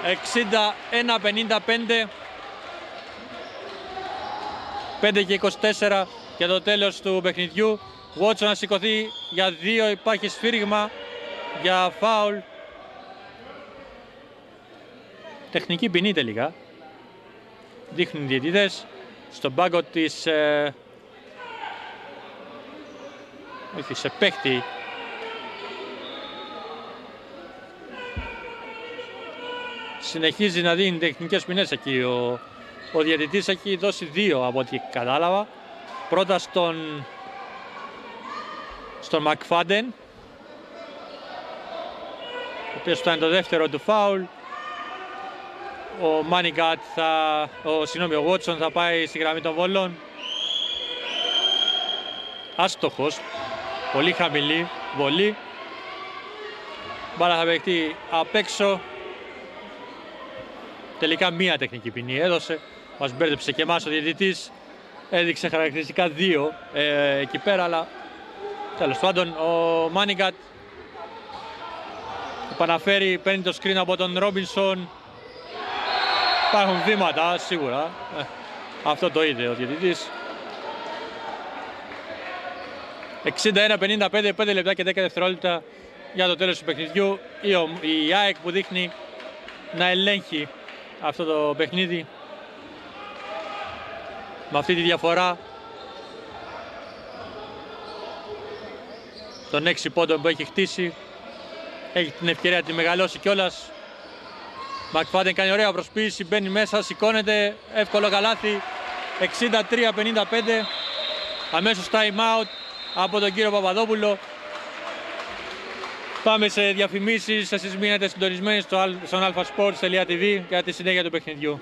61-55. 5 και 24 για το τέλος του παιχνιδιού. Watson να σηκωθεί για 2, υπάρχει σφύριγμα για φάουλ. Τεχνική ποινή τελικά. Δείχνουν οι διαιτητές. Στον πάγκο της... όχι, σε παίχτη. Συνεχίζει να δίνει τεχνικές ποινές εκεί. Ο διαιτητής έχει δώσει 2 από ό,τι κατάλαβα. Πρώτα στον Μακφάντεν, ο οποίος ήταν το δεύτερο του φάουλ. Ο Manigat ο Watson θα πάει στη γραμμή των βολών. Άστοχος, πολύ χαμηλή βολή. Μπάλα θα παιχτεί απ' έξω. Τελικά μία τεχνική ποινή έδωσε. Μας μπέρδεψε και εμάς ο διαιτητής. Έδειξε χαρακτηριστικά 2 εκεί πέρα, αλλά τέλος πάντων ο Manigat επαναφέρει, παίρνει το screen από τον Ρόμπινσον. Υπάρχουν βήματα σίγουρα. Αυτό το είδε ο διαιτητής. 61-55, 5 λεπτά και 10 δευτερόλεπτα για το τέλος του παιχνιδιού. Η ΑΕΚ που δείχνει να ελέγχει αυτό το παιχνίδι με αυτή τη διαφορά των 6 πόντων που έχει χτίσει. Έχει την ευκαιρία να τη μεγαλώσει κιόλας. Μακφάντεν κάνει ωραία προσποίηση, μπαίνει μέσα, σηκώνεται, εύκολο καλάθι. 63-55. Αμέσως time out από τον κύριο Παπαδόπουλο. Πάμε σε διαφημίσεις, εσείς μείνετε συντονισμένοι στον alphasports.tv για τη συνέχεια του παιχνιδιού.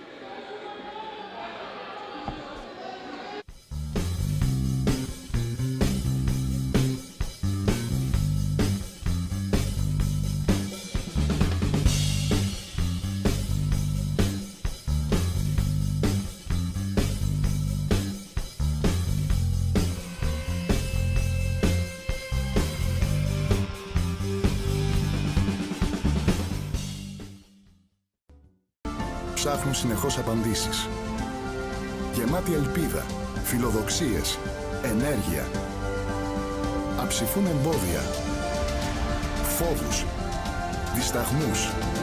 Ψάχνουν συνεχώς απαντήσεις. Γεμάτοι ελπίδα, φιλοδοξίες, ενέργεια. Αψηφούν εμπόδια, φόβους, δισταγμούς.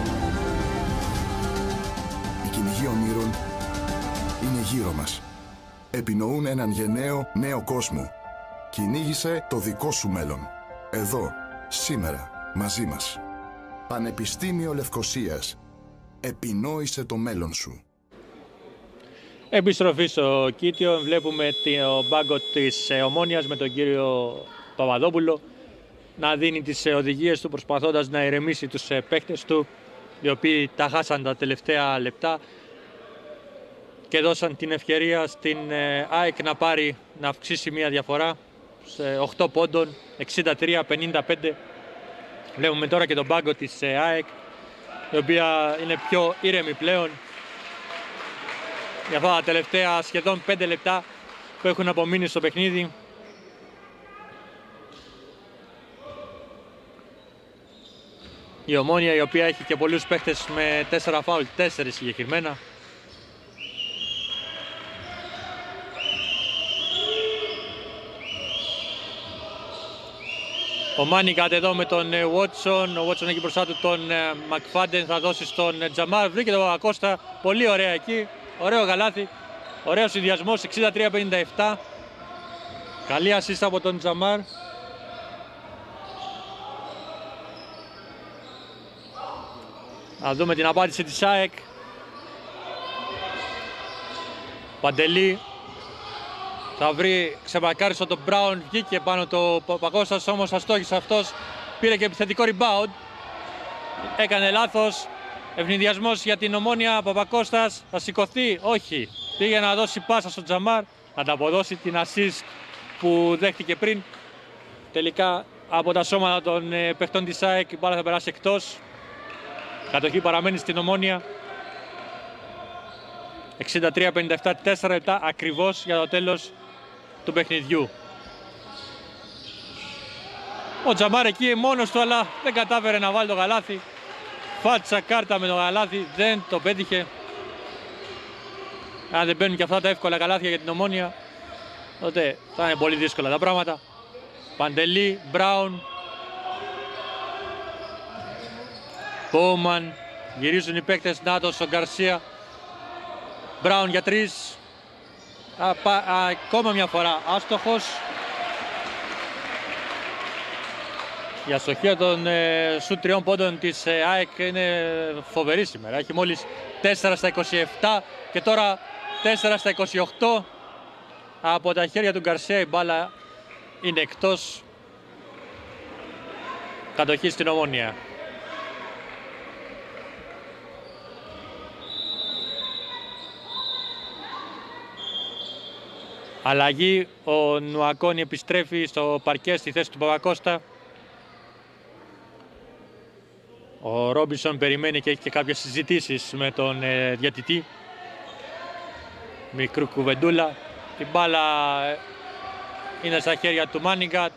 Οι κυνηγοί ονείρων είναι γύρω μας. Επινοούν έναν γενναίο νέο κόσμο. Κυνήγησε το δικό σου μέλλον. Εδώ, σήμερα, μαζί μας. Πανεπιστήμιο Λευκωσίας. Επινόησε το μέλλον σου. Επιστροφή στο Κίτιο. Βλέπουμε τον πάγκο της Ομόνοιας με τον κύριο Παπαδόπουλο να δίνει τις οδηγίες του, προσπαθώντας να ηρεμήσει τους παίκτες του, οι οποίοι τα χάσαν τα τελευταία λεπτά και δώσαν την ευκαιρία στην ΑΕΚ να αυξήσει μια διαφορά σε 8 πόντων, 63-55. Βλέπουμε τώρα και τον πάγκο της ΑΕΚ, η οποία είναι πιο ήρεμη πλέον για αυτά τα τελευταία σχεδόν 5 λεπτά που έχουν απομείνει στο παιχνίδι. Η Ομόνοια, η οποία έχει και πολλούς παίχτες με 4 φάουλ, 4 συγκεκριμένα. Ο Manigat εδώ με τον Watson. Ο Watson έχει μπροστά του τον Μακφάντεν, θα δώσει στον Τζαμάρ. Βρήκε τον Ακώστα πολύ ωραία εκεί. ωραίο καλάθι, ωραίο συνδυασμός, 63-57. Καλή assist από τον Τζαμάρ. Να δούμε την απάντηση της ΑΕΚ. Παντελή θα βρει, ξεμαρκάρισε τον Μπράουν, βγήκε πάνω το Παπακώστας, όμως αστόχησε αυτός, πήρε και επιθετικό rebound. Έκανε λάθος, ευνηδιασμός για την Ομόνοια, Παπακώστας θα σηκωθεί, όχι. Πήγε να δώσει πάσα στον Τζαμάρ, να τα αποδώσει την assist που δέχτηκε πριν. Τελικά από τα σώματα των παιχτών της ΑΕΚ η μπάλα θα περάσει εκτός. Κατοχή παραμένει στην Ομόνοια. 63-57, 4 λεπτά ακριβώς για το τέλος του παιχνιδιού. Ο Τζαμάρ εκεί μόνος του, αλλά δεν κατάφερε να βάλει το καλάθι. Φάτσα κάρτα με το καλάθι, δεν το πέτυχε. Αν δεν μπαίνουν και αυτά τα εύκολα καλάθια για την Ομόνοια, τότε θα είναι πολύ δύσκολα τα πράγματα. Παντελή, Μπράουν, Μπόουμαν, γυρίζουν οι παίκτες, Νάτος, ο Γκαρσία. Μπράουν για 3, ακόμα μια φορά άστοχος. Η αστοχία των σουτ 3 πόντων της ΑΕΚ είναι φοβερή σήμερα. Έχει μόλις 4 στα 27 και τώρα 4 στα 28. Από τα χέρια του Γκαρσία η μπάλα είναι εκτός. Κατοχή στην Ομόνοια. Αλλαγή, ο Νουακόνι επιστρέφει στο παρκέ στη θέση του Παπακώστα. Ο Ρόμπινσον περιμένει και έχει και κάποιες συζητήσεις με τον διαιτητή. Μικρού κουβεντούλα. Η μπάλα είναι στα χέρια του Μάνιγκατ.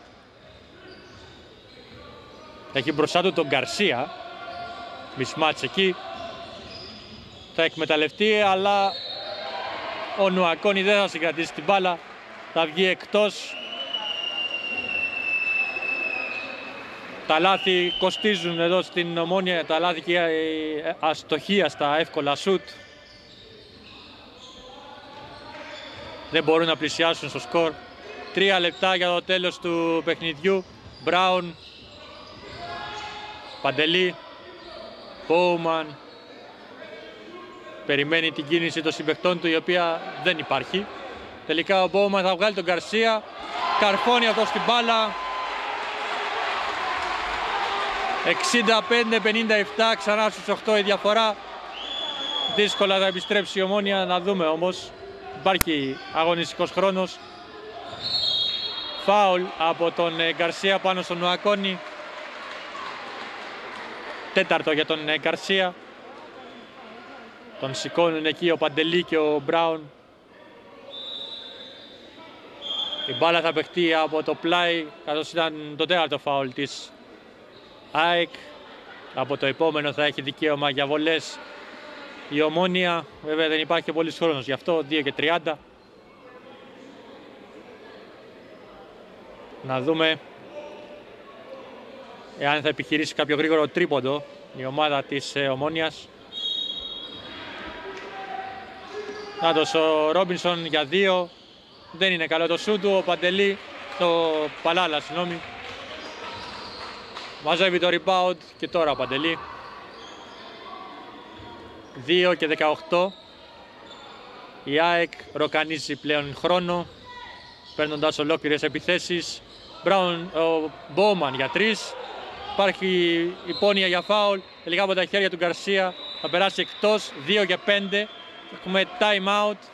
Έχει μπροστά του τον Γκαρσία. Μισμάτς εκεί. Θα εκμεταλλευτεί, αλλά ο Νουακόνι δεν θα συγκρατήσει την μπάλα. Θα βγει εκτός. Τα λάθη κοστίζουν εδώ στην Ομόνοια. Τα λάθη και η αστοχία στα εύκολα σουτ. Δεν μπορούν να πλησιάσουν στο σκορ. 3 λεπτά για το τέλος του παιχνιδιού. Μπράουν, Παντελή, Μπόουμαν. Περιμένει την κίνηση των συμπαικτών του, η οποία δεν υπάρχει. Τελικά ο Μπόουμαν θα βγάλει τον Γκαρσία. Καρφώνει αυτό στην μπάλα. 65-57, ξανά στους 8 η διαφορά. Δύσκολα θα επιστρέψει η Ομόνοια, να δούμε όμως. Υπάρχει αγωνιστικός χρόνος. Φάουλ από τον Γκαρσία πάνω στον Νουακόνι. Τέταρτο για τον Γκαρσία. Τον σηκώνουν εκεί ο Παντελή και ο Μπράουν. Η μπάλα θα παιχτεί από το πλάι, καθώς ήταν το τέταρτο φάουλ της ΑΕΚ. Από το επόμενο θα έχει δικαίωμα για βολές η Ομόνοια. Βέβαια δεν υπάρχει και πολύς χρόνος γι' αυτό, 2 και 30. Να δούμε εάν θα επιχειρήσει κάποιο γρήγορο τρίποντο η ομάδα της Ομόνοιας. Νάτος ο Ρόμπινσον για 2. Δεν είναι καλό το σούτ του. Ο Παντελή, το Παλάλα, συγγνώμη. Μαζεύει το rebound και τώρα ο Παντελή. 2 και 18. Η ΑΕΚ ροκανίζει πλέον χρόνο, παίρνοντας ολόκληρες επιθέσεις. Μπράουν, ο Μπόουμαν για 3. Υπάρχει υπόνοια για φάουλ. Τελικά από τα χέρια του Γκαρσία θα περάσει εκτός. 2 και 5. Έχουμε time out.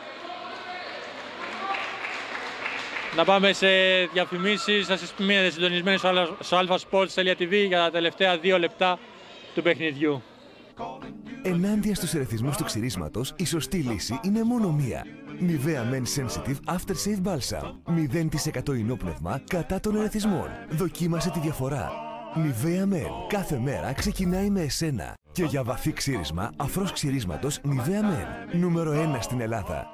Να πάμε σε διαφημίσεις. Θα σας μείνετε συντονισμένοι στο alphasports.tv για τα τελευταία 2 λεπτά του παιχνιδιού. Ενάντια στους ερεθισμούς του ξυρίσματος, η σωστή λύση είναι μόνο μία. Nivea Men Sensitive After Shave Balsam. 0% υνόπνευμα κατά των ερεθισμών. Δοκίμασε τη διαφορά. Nivea Men. Κάθε μέρα ξεκινάει με εσένα. Και για βαθύ ξύρισμα, αφρός ξυρίσματος Nivea Men. Νούμερο 1 στην Ελλάδα.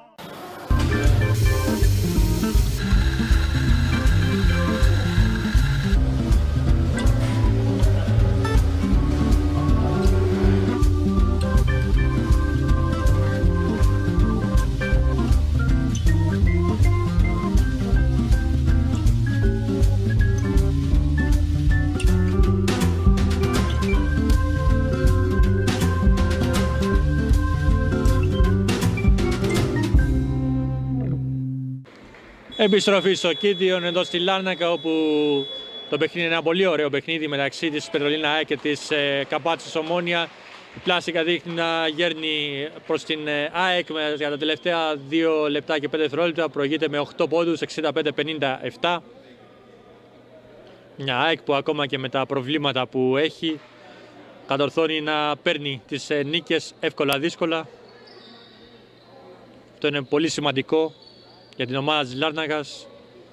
Επιστροφή στο Κίντιον εδώ στη Λάρνακα, όπου το παιχνίδι είναι ένα πολύ ωραίο παιχνίδι μεταξύ της Πετρολίνα ΑΕΚ και της Καπάτσης Ομόνια. Η Πλάσικα δείχνει να γέρνει προς την ΑΕΚ για τα τελευταία 2 λεπτά και 5 δευτερόλεπτα. Προηγείται με 8 πόντους, 65-57. Μια ΑΕΚ που ακόμα και με τα προβλήματα που έχει κατορθώνει να παίρνει τις νίκες εύκολα δύσκολα. Αυτό είναι πολύ σημαντικό για την ομάδα της Λάρνακας.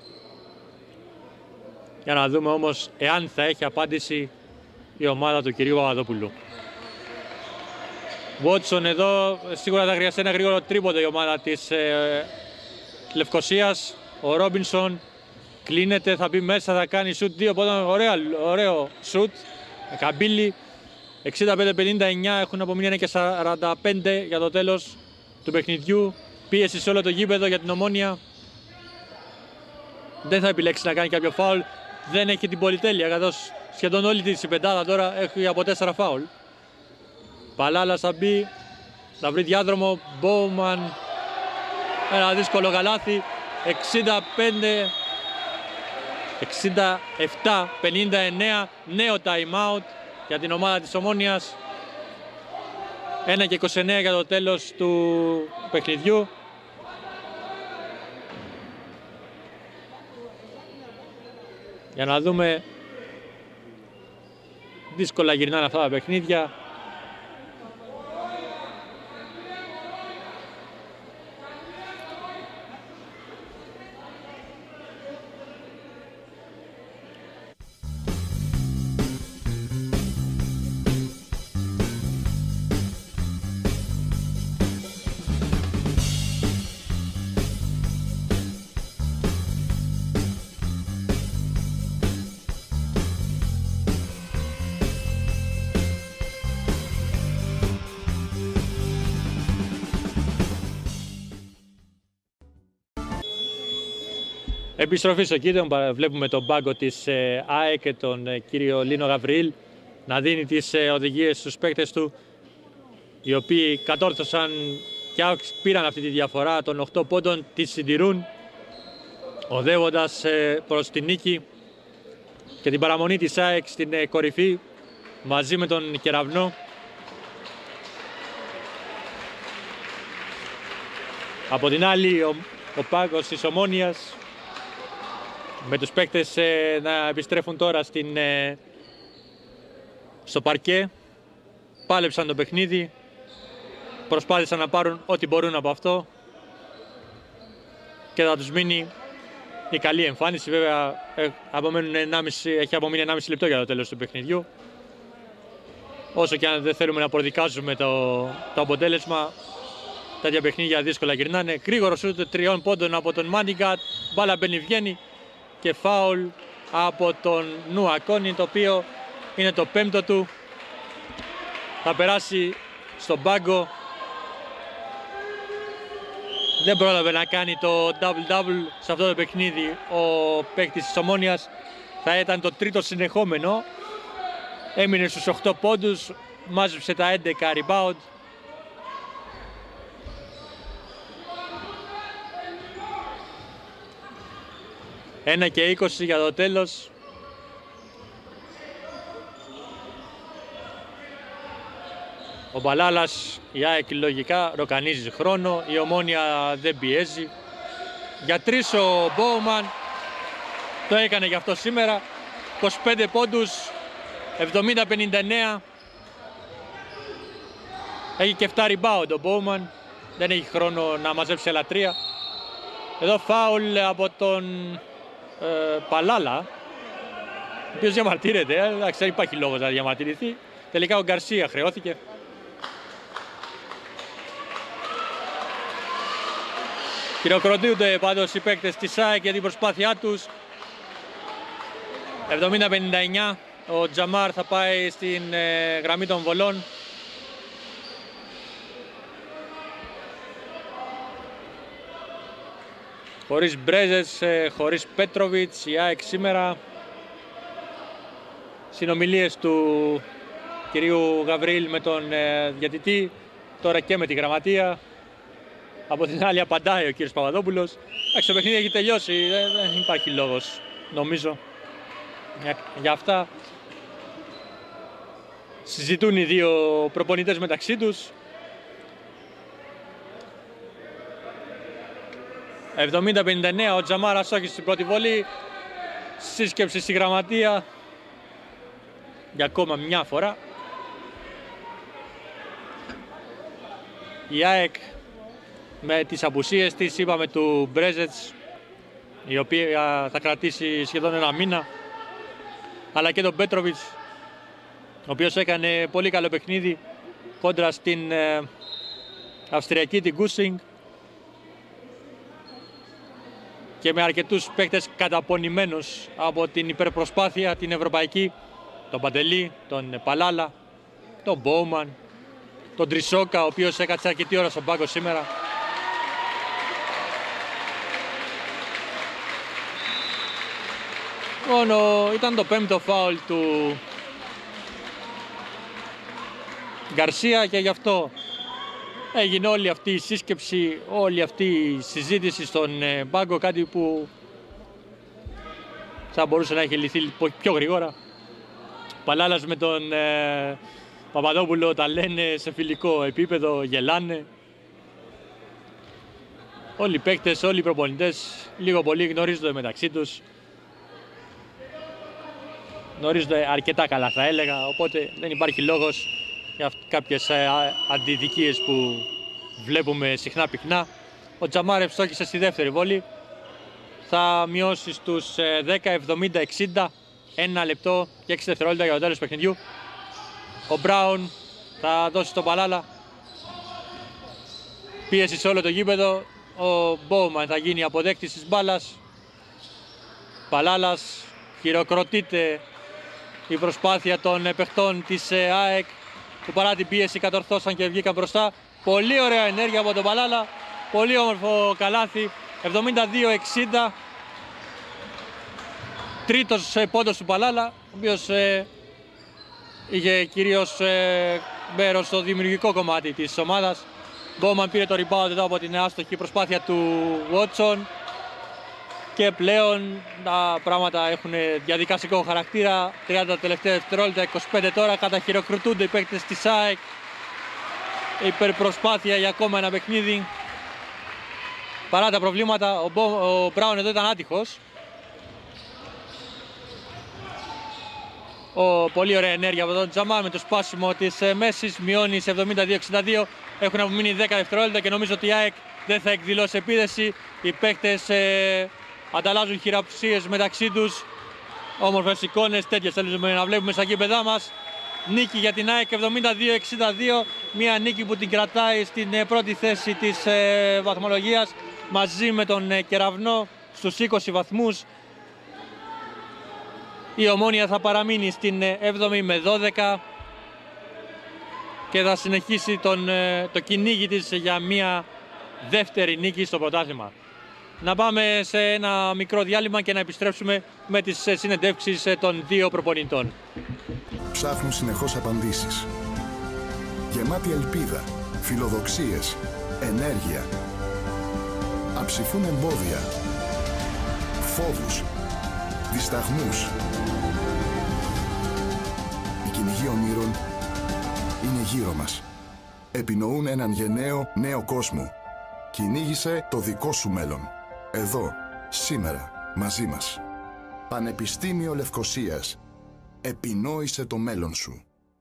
Για να δούμε όμως εάν θα έχει απάντηση η ομάδα του κυρίου Παπαδόπουλου. Βότσον εδώ, σίγουρα θα χρειαστεί ένα γρήγορο τρίποντο η ομάδα της Λευκοσίας. Ο Ρόμπινσον κλείνεται, θα μπει μέσα, θα κάνει σουτ 2 πόντων, ωραίο σουτ. Καμπύλη, 65-59, έχουν απομείνει και 45 για το τέλος του παιχνιδιού. Πίεση σε όλο το γήπεδο για την Ομόνια. Δεν θα επιλέξει να κάνει κάποιο φάουλ. Δεν έχει την πολυτέλεια, καθώς σχεδόν όλη τη πεντάδα τώρα έχει από 4 φάουλ. Παλάλας θα μπει, θα βρει διάδρομο. Μπόουμαν, ένα δύσκολο καλάθι. 67-59, νέο time out για την ομάδα της Ομόνιας. 1:29 για το τέλος του παιχνιδιού. Για να δούμε, δύσκολα γυρνάνε αυτά τα παιχνίδια. Επιστροφή στο Κίντιον, βλέπουμε τον πάγκο της ΑΕΚ και τον κύριο Λίνο Γαβριήλ να δίνει τις οδηγίες στους παίκτες του, οι οποίοι κατόρθωσαν και πήραν αυτή τη διαφορά των 8 πόντων, τη συντηρούν, οδεύοντας προς την νίκη και την παραμονή της ΑΕΚ στην κορυφή μαζί με τον Κεραυνό. Από την άλλη ο πάγκος της Ομόνιας, με τους παίκτες να επιστρέφουν τώρα στο παρκέ, πάλεψαν το παιχνίδι, προσπάθησαν να πάρουν ό,τι μπορούν από αυτό και θα τους μείνει η καλή εμφάνιση. Βέβαια έχει απομείνει 1,5 λεπτό για το τέλος του παιχνιδιού. Όσο και αν δεν θέλουμε να προδικάζουμε το αποτέλεσμα, τέτοια παιχνίδια δύσκολα γυρνάνε. Γρήγορο σούτ 3 πόντων από τον Μάντιγκατ, μπάλα μπαίνει βγαίνει και φάουλ από τον Νουακόνι, το οποίο είναι το 5ο του. Θα περάσει στον πάγκο. Δεν πρόλαβε να κάνει το double-double σε αυτό το παιχνίδι ο παίκτης της Ομόνιας. Θα ήταν το 3ο συνεχόμενο. Έμεινε στους 8 πόντους, μάζεψε τα 11 rebound. Ένα και 20 για το τέλος. Ο Μπαλάλας, η ΑΕΚ λογικά ροκανίζει χρόνο, η Ομόνια δεν πιέζει. Για 3 ο Μπόουμαν, το έκανε γι' αυτό σήμερα. 25 πόντους, 70-59. Έχει και 7 rebound ο Μπόουμαν, δεν έχει χρόνο να μαζέψει άλλα 3. Εδώ φάουλ από τον Παλάλα, ο οποίος διαμαρτύρεται, εντάξει, δεν υπάρχει λόγος να διαμαρτυρηθεί. Τελικά ο Γκαρσία χρεώθηκε. Χειροκροτούνται πάντως οι παίκτες της ΑΕΚ για την προσπάθειά τους. 70-59, ο Τζαμάρ θα πάει στην γραμμή των βολών. Χωρίς Μπρέζες, χωρίς Πέτροβιτς, η ΑΕΚ σήμερα. Συνομιλίες του κυρίου Γαβριήλ με τον διαιτητή, τώρα και με τη γραμματεία. Από την άλλη απαντάει ο κύριος Παπαδόπουλος. Το παιχνίδι έχει τελειώσει, δεν υπάρχει λόγος νομίζω για αυτά. Συζητούν οι δύο προπονητές μεταξύ τους. 70-59, ο Τζαμάρας όχι στην πρώτη βολή. Σύσκεψη στη γραμματεία για ακόμα μια φορά. Η ΑΕΚ με τις απουσίες της, είπαμε, του Μπρέζετς, η οποία θα κρατήσει σχεδόν ένα μήνα, αλλά και τον Πέτροβιτς, ο οποίος έκανε πολύ καλό παιχνίδι κόντρα στην Αυστριακή, την Γκούσινγκ, και με αρκετούς παίκτες καταπονημένους από την υπερπροσπάθεια την ευρωπαϊκή, τον Παντελή, τον Παλάλα, τον Μπόουμαν, τον Τρισόκα, ο οποίος έκατσε αρκετή ώρα στον πάγκο σήμερα. Μόνο ήταν το 5ο φάουλ του Γκαρσία και γι' αυτό έγινε όλη αυτή η σύσκεψη, όλη αυτή η συζήτηση στον πάγκο, κάτι που θα μπορούσε να έχει λυθεί πιο γρήγορα. Παλάλας με τον Παπαδόπουλο τα λένε σε φιλικό επίπεδο, γελάνε. Όλοι οι παίκτες, όλοι οι προπονητές λίγο πολύ γνωρίζονται μεταξύ τους. Γνωρίζονται αρκετά καλά θα έλεγα, οπότε δεν υπάρχει λόγος για κάποιες αντιδικίες που βλέπουμε συχνά πυκνά. Ο Τζαμάρεφ στόχισε στη δεύτερη βόλη. Θα μειώσει στους 10-70-60, 1 λεπτό και 6 δευτερόλεπτα για το τέλος του παιχνιδιού. Ο Μπράουν θα δώσει τον Παλάλα. Πίεση σε όλο το γήπεδο. Ο Μπόουμαν θα γίνει αποδέκτης της μπάλας. Παλάλας, χειροκροτείται η προσπάθεια των παιχτών της ΑΕΚ, που παρά την πίεση κατορθώσαν και βγήκαν μπροστά. Πολύ ωραία ενέργεια από τον Παλάλα. Πολύ όμορφο καλάθι. 72-60. Τρίτος πόντος του Παλάλα, ο οποίος είχε κυρίως μέρος στο δημιουργικό κομμάτι της ομάδας. Μπόμαν πήρε το rebound εδώ από την άστοχη προσπάθεια του Watson. Και πλέον τα πράγματα έχουν διαδικαστικό χαρακτήρα. 30 τελευταία δευτερόλεπτα, 25 τώρα. Καταχειροκροτούνται οι παίκτες της ΑΕΚ. Υπερπροσπάθεια για ακόμα ένα παιχνίδι. Παρά τα προβλήματα, ο Μπράουν εδώ ήταν άτυχος. Πολύ ωραία ενέργεια από τον Τζαμά με το σπάσιμο της μέσης. Μειώνει σε 72-62. Έχουν απομείνει 10 δευτερόλεπτα και νομίζω ότι η ΑΕΚ δεν θα εκδηλώσει επίδεση. Οι παίκτες ανταλλάζουν χειραψίες μεταξύ τους. Όμορφες εικόνες, τέτοιες θέλουμε να βλέπουμε στα γήπεδά μας. Νίκη για την ΑΕΚ 72-62. Μια νίκη που την κρατάει στην πρώτη θέση της βαθμολογίας, μαζί με τον Κεραυνό στους 20 βαθμούς. Η Ομόνοια θα παραμείνει στην 7η με 12 και θα συνεχίσει το κυνήγι της για μια δεύτερη νίκη στο πρωτάθλημα. Να πάμε σε ένα μικρό διάλειμμα και να επιστρέψουμε με τις συνεντεύξεις των δύο προπονητών. Ψάχνουν συνεχώς απαντήσεις. Γεμάτη ελπίδα, φιλοδοξίες, ενέργεια. Αψηφούν εμπόδια, φόβους, δισταγμούς. Οι κυνηγοί ονείρων είναι γύρω μας. Επινοούν έναν γενναίο νέο κόσμο. Κυνήγησε το δικό σου μέλλον. Εδώ, σήμερα, μαζί μας. Πανεπιστήμιο Λευκωσίας. Επινόησε το μέλλον σου.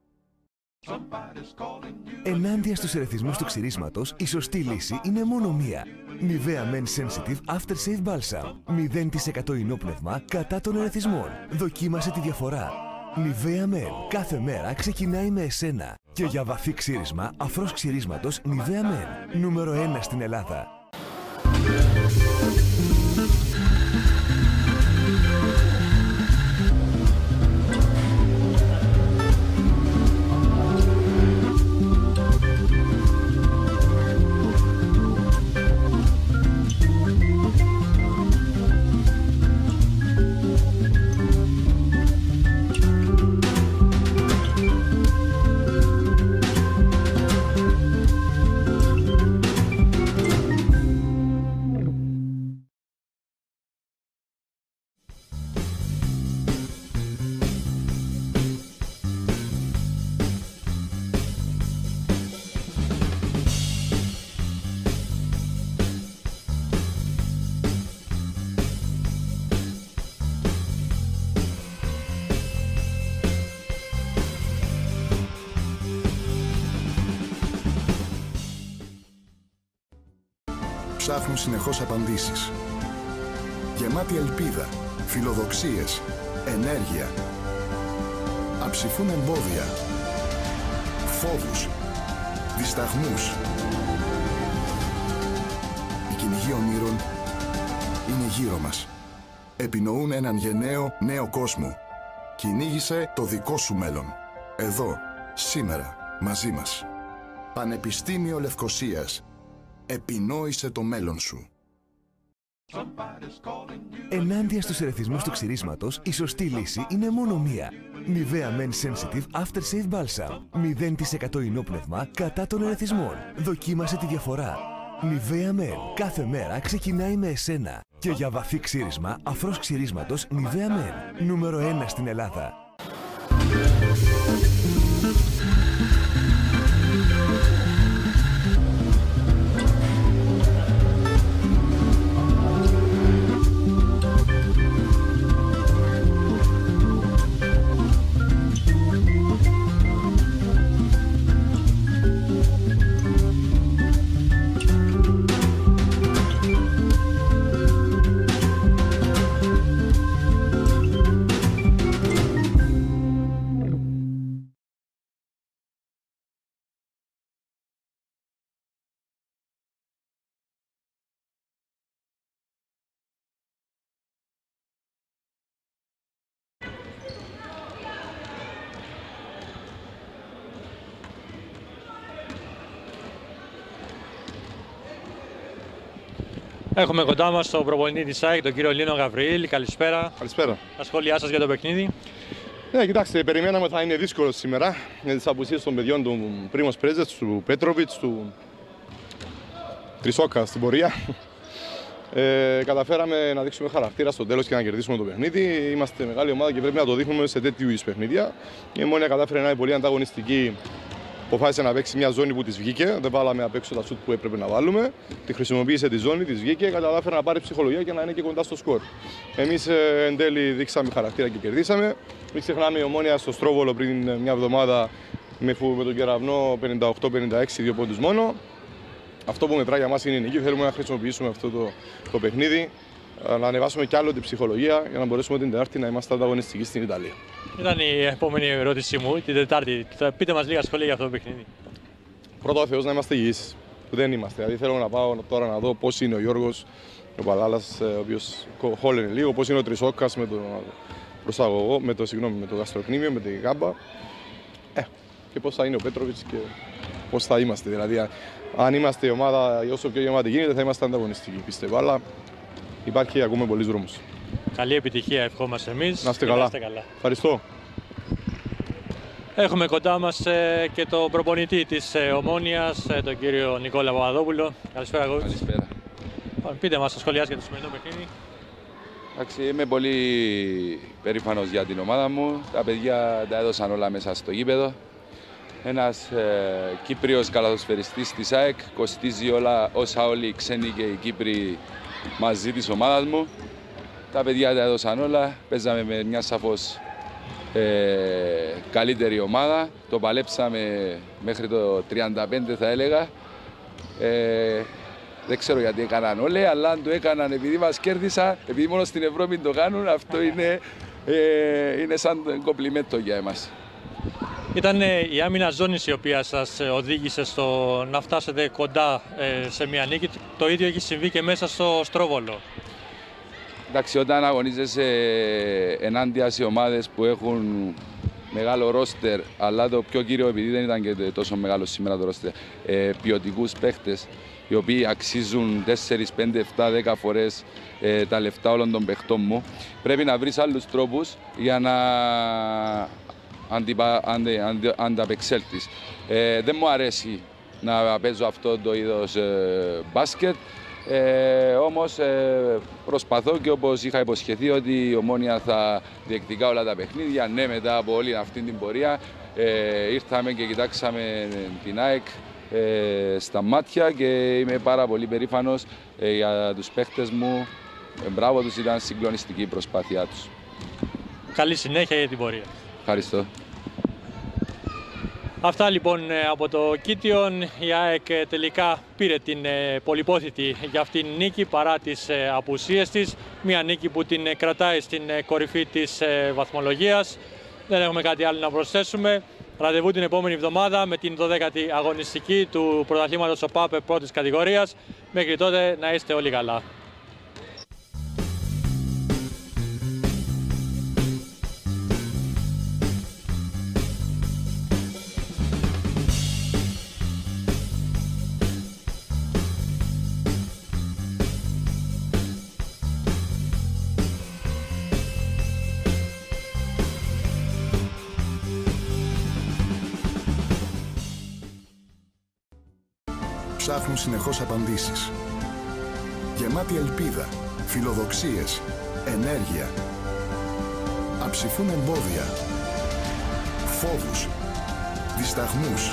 Ενάντια στους ερεθισμούς του ξυρίσματος, η σωστή λύση είναι μόνο μία. Nivea Men Sensitive After Shave Balsam. 0% υνόπνευμα κατά των ερεθισμών. Δοκίμασε τη διαφορά. Nivea Men. Κάθε μέρα ξεκινάει με εσένα. Και για βαθύ ξύρισμα, αφρός ξυρίσματος Nivea Men. Νούμερο 1 στην Ελλάδα. ψάχνουν συνεχώς απαντήσεις. Γεμάτοι ελπίδα, φιλοδοξίες, ενέργεια. Αψηφούν εμπόδια, φόβους, δισταγμούς. Οι κυνηγοί ονείρων είναι γύρω μας. Επινοούν έναν γενναίο νέο κόσμο. Κυνήγησε το δικό σου μέλλον. Εδώ, σήμερα, μαζί μας. Πανεπιστήμιο Λευκωσίας. Επινόησε το μέλλον σου. Ενάντια στους ερεθισμούς του ξυρίσματος, η σωστή λύση είναι μόνο μία. Nivea Men Sensitive After Shave Balsam. 0% υνόπνευμα κατά των ερεθισμών. Δοκίμασε τη διαφορά. Nivea Men. Κάθε μέρα ξεκινάει με εσένα. Και για βαθύ ξύρισμα, αφρός ξυρίσματος Nivea Men. Νούμερο 1 στην Ελλάδα. Έχουμε κοντά μας τον προπονητή της ΑΕΚ, τον κύριο Λίνο Γαβριήλ. Καλησπέρα. Καλησπέρα. Τα σχόλιά σας για το παιχνίδι. Ναι, κοιτάξτε, περιμέναμε ότι θα είναι δύσκολο σήμερα για τις απουσίες των παιδιών του Πρίμος Πρέζετς, του Πέτροβιτς, του Τρισόκα στην πορεία. Καταφέραμε να δείξουμε χαρακτήρα στο τέλος και να κερδίσουμε το παιχνίδι. Είμαστε μεγάλη ομάδα και πρέπει να το δείχνουμε σε τέτοιου είδους παιχνίδια. Η Ομόνοια κατάφερε να είναι πολύ ανταγωνιστική. Αποφάσισε να παίξει μια ζώνη που της βγήκε. Δεν βάλαμε απ' έξω τα σουτ που έπρεπε να βάλουμε. Τη χρησιμοποίησε τη ζώνη, της βγήκε. Κατάφερε να πάρει ψυχολογία και να είναι και κοντά στο σκορ. Εμείς εν τέλει δείξαμε χαρακτήρα και κερδίσαμε. Μην ξεχνάμε, η Ομόνοια στο Στρόβολο πριν μια εβδομάδα με τον Κεραυνό 58-56, 2 πόντους μόνο. Αυτό που μετράει για μας είναι η νίκη. Θέλουμε να χρησιμοποιήσουμε αυτό το παιχνίδι, να ανεβάσουμε κι άλλο την ψυχολογία για να μπορέσουμε την Τετάρτη να είμαστε ανταγωνιστικοί στην Ιταλία. Ήταν η επόμενη ερώτησή μου, την Τετάρτη. Πείτε μας λίγα σχόλια για αυτό το παιχνίδι. Πρώτα ο Θεός να είμαστε υγιείς, που δεν είμαστε. Δηλαδή θέλω να πάω τώρα να δω πώς είναι ο Γιώργος, ο Παλάλας, ο οποίος χόλαινε λίγο, πώς είναι ο Τρισόκας με το προσαγωγό, με το γαστροκνήμιο, με τη γάμπα. Και πώς θα είναι ο Πέτροβιτς και πώς θα είμαστε. Δηλαδή, αν είμαστε η ομάδα, όσο πιο γεμάτη γίνεται, θα είμαστε ανταγωνιστικοί, πιστεύω. Αλλά υπάρχει ακόμα πολλής δρόμος. Καλή επιτυχία, ευχόμαστε εμείς. Να είστε καλά. Ευχαριστώ. Έχουμε κοντά μας και τον προπονητή της Ομόνοιας, τον κύριο Νικόλα Παπαδόπουλο. Καλησπέρα, εγώ. Καλησπέρα. Πείτε μας τα σχόλιά για το σημερινό παιχνίδι. Εντάξει, είμαι πολύ περήφανος για την ομάδα μου. Τα παιδιά τα έδωσαν όλα μέσα στο γήπεδο. Ένας Κύπριος καλαθοσφαιριστής της ΑΕΚ κοστίζει όλα όσα όλοι οι ξένοι και οι Κύπροι μαζί της ομάδας μου. Τα παιδιά τα έδωσαν όλα. Παίζαμε με μια σαφώς καλύτερη ομάδα. Το παλέψαμε μέχρι το 35 θα έλεγα. Δεν ξέρω γιατί έκαναν όλοι, αλλά αν το έκαναν επειδή μας κέρδισαν, επειδή μόνο στην Ευρώπη το κάνουν, αυτό είναι σαν κομπλιμέντο για εμάς. Ήταν η άμυνα ζώνης η οποία σας οδήγησε στο να φτάσετε κοντά σε μια νίκη. Το ίδιο έχει συμβεί και μέσα στο Στρόβολο. Εντάξει, όταν αγωνίζεσαι ενάντια σε ομάδες που έχουν μεγάλο ρόστερ, αλλά το πιο κύριο, επειδή δεν ήταν και τόσο μεγάλο σήμερα το ρόστερ, ποιοτικούς παίχτες, οι οποίοι αξίζουν 4, 5, 7, 10 φορές τα λεφτά όλων των παιχτών μου, πρέπει να βρεις άλλους τρόπους για να ανταπεξέλθεις. Δεν μου αρέσει να παίζω αυτό το είδος μπάσκετ, όμως προσπαθώ και όπως είχα υποσχεθεί ότι η Ομόνοια θα διεκδικά όλα τα παιχνίδια. Ναι, μετά από όλη αυτή την πορεία ήρθαμε και κοιτάξαμε την ΑΕΚ στα μάτια και είμαι πάρα πολύ περήφανος για τους παίχτες μου. Μπράβο τους, ήταν συγκλονιστική η προσπάθειά τους. Καλή συνέχεια για την πορεία. Ευχαριστώ. Αυτά λοιπόν από το Κίτιον. Η ΑΕΚ τελικά πήρε την πολυπόθητη για αυτήν την νίκη παρά τις απουσίες της. Μια νίκη που την κρατάει στην κορυφή της βαθμολογίας. Δεν έχουμε κάτι άλλο να προσθέσουμε. Ραντεβού την επόμενη εβδομάδα με την 12η αγωνιστική του πρωταθλήματος ΟΠΑΠ πρώτης κατηγορίας. Μέχρι τότε να είστε όλοι καλά. Ψάχνουν συνεχώς απαντήσεις. Γεμάτοι ελπίδα, φιλοδοξίες, ενέργεια. Αψηφούν εμπόδια, φόβους, δισταγμούς.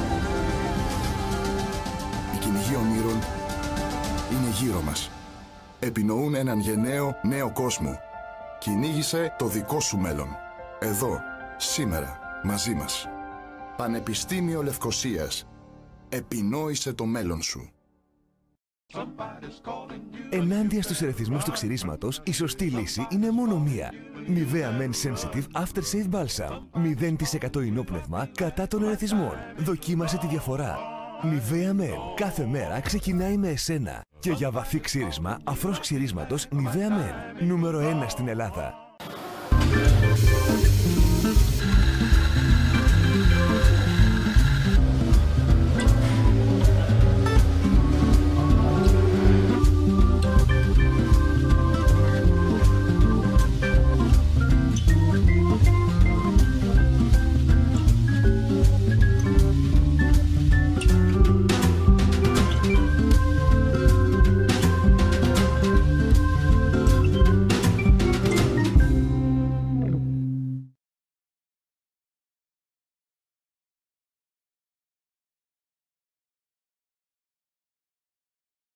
Οι κυνηγοί ονείρων είναι γύρω μας. Επινοούν έναν γενναίο νέο κόσμο. Κυνήγησε το δικό σου μέλλον. Εδώ, σήμερα, μαζί μας. Πανεπιστήμιο Λευκωσίας. Επινόησε το μέλλον σου. Ενάντια στους ερεθισμούς του ξυρίσματος, η σωστή λύση είναι μόνο μία. Nivea Men Sensitive After Shave Balsam. 0% υνόπνευμα κατά των ερεθισμών. Δοκίμασε τη διαφορά. Nivea Men. Κάθε μέρα ξεκινάει με εσένα. Και για βαθύ ξύρισμα, αφρός ξυρίσματος Nivea Men. Νούμερο 1 στην Ελλάδα.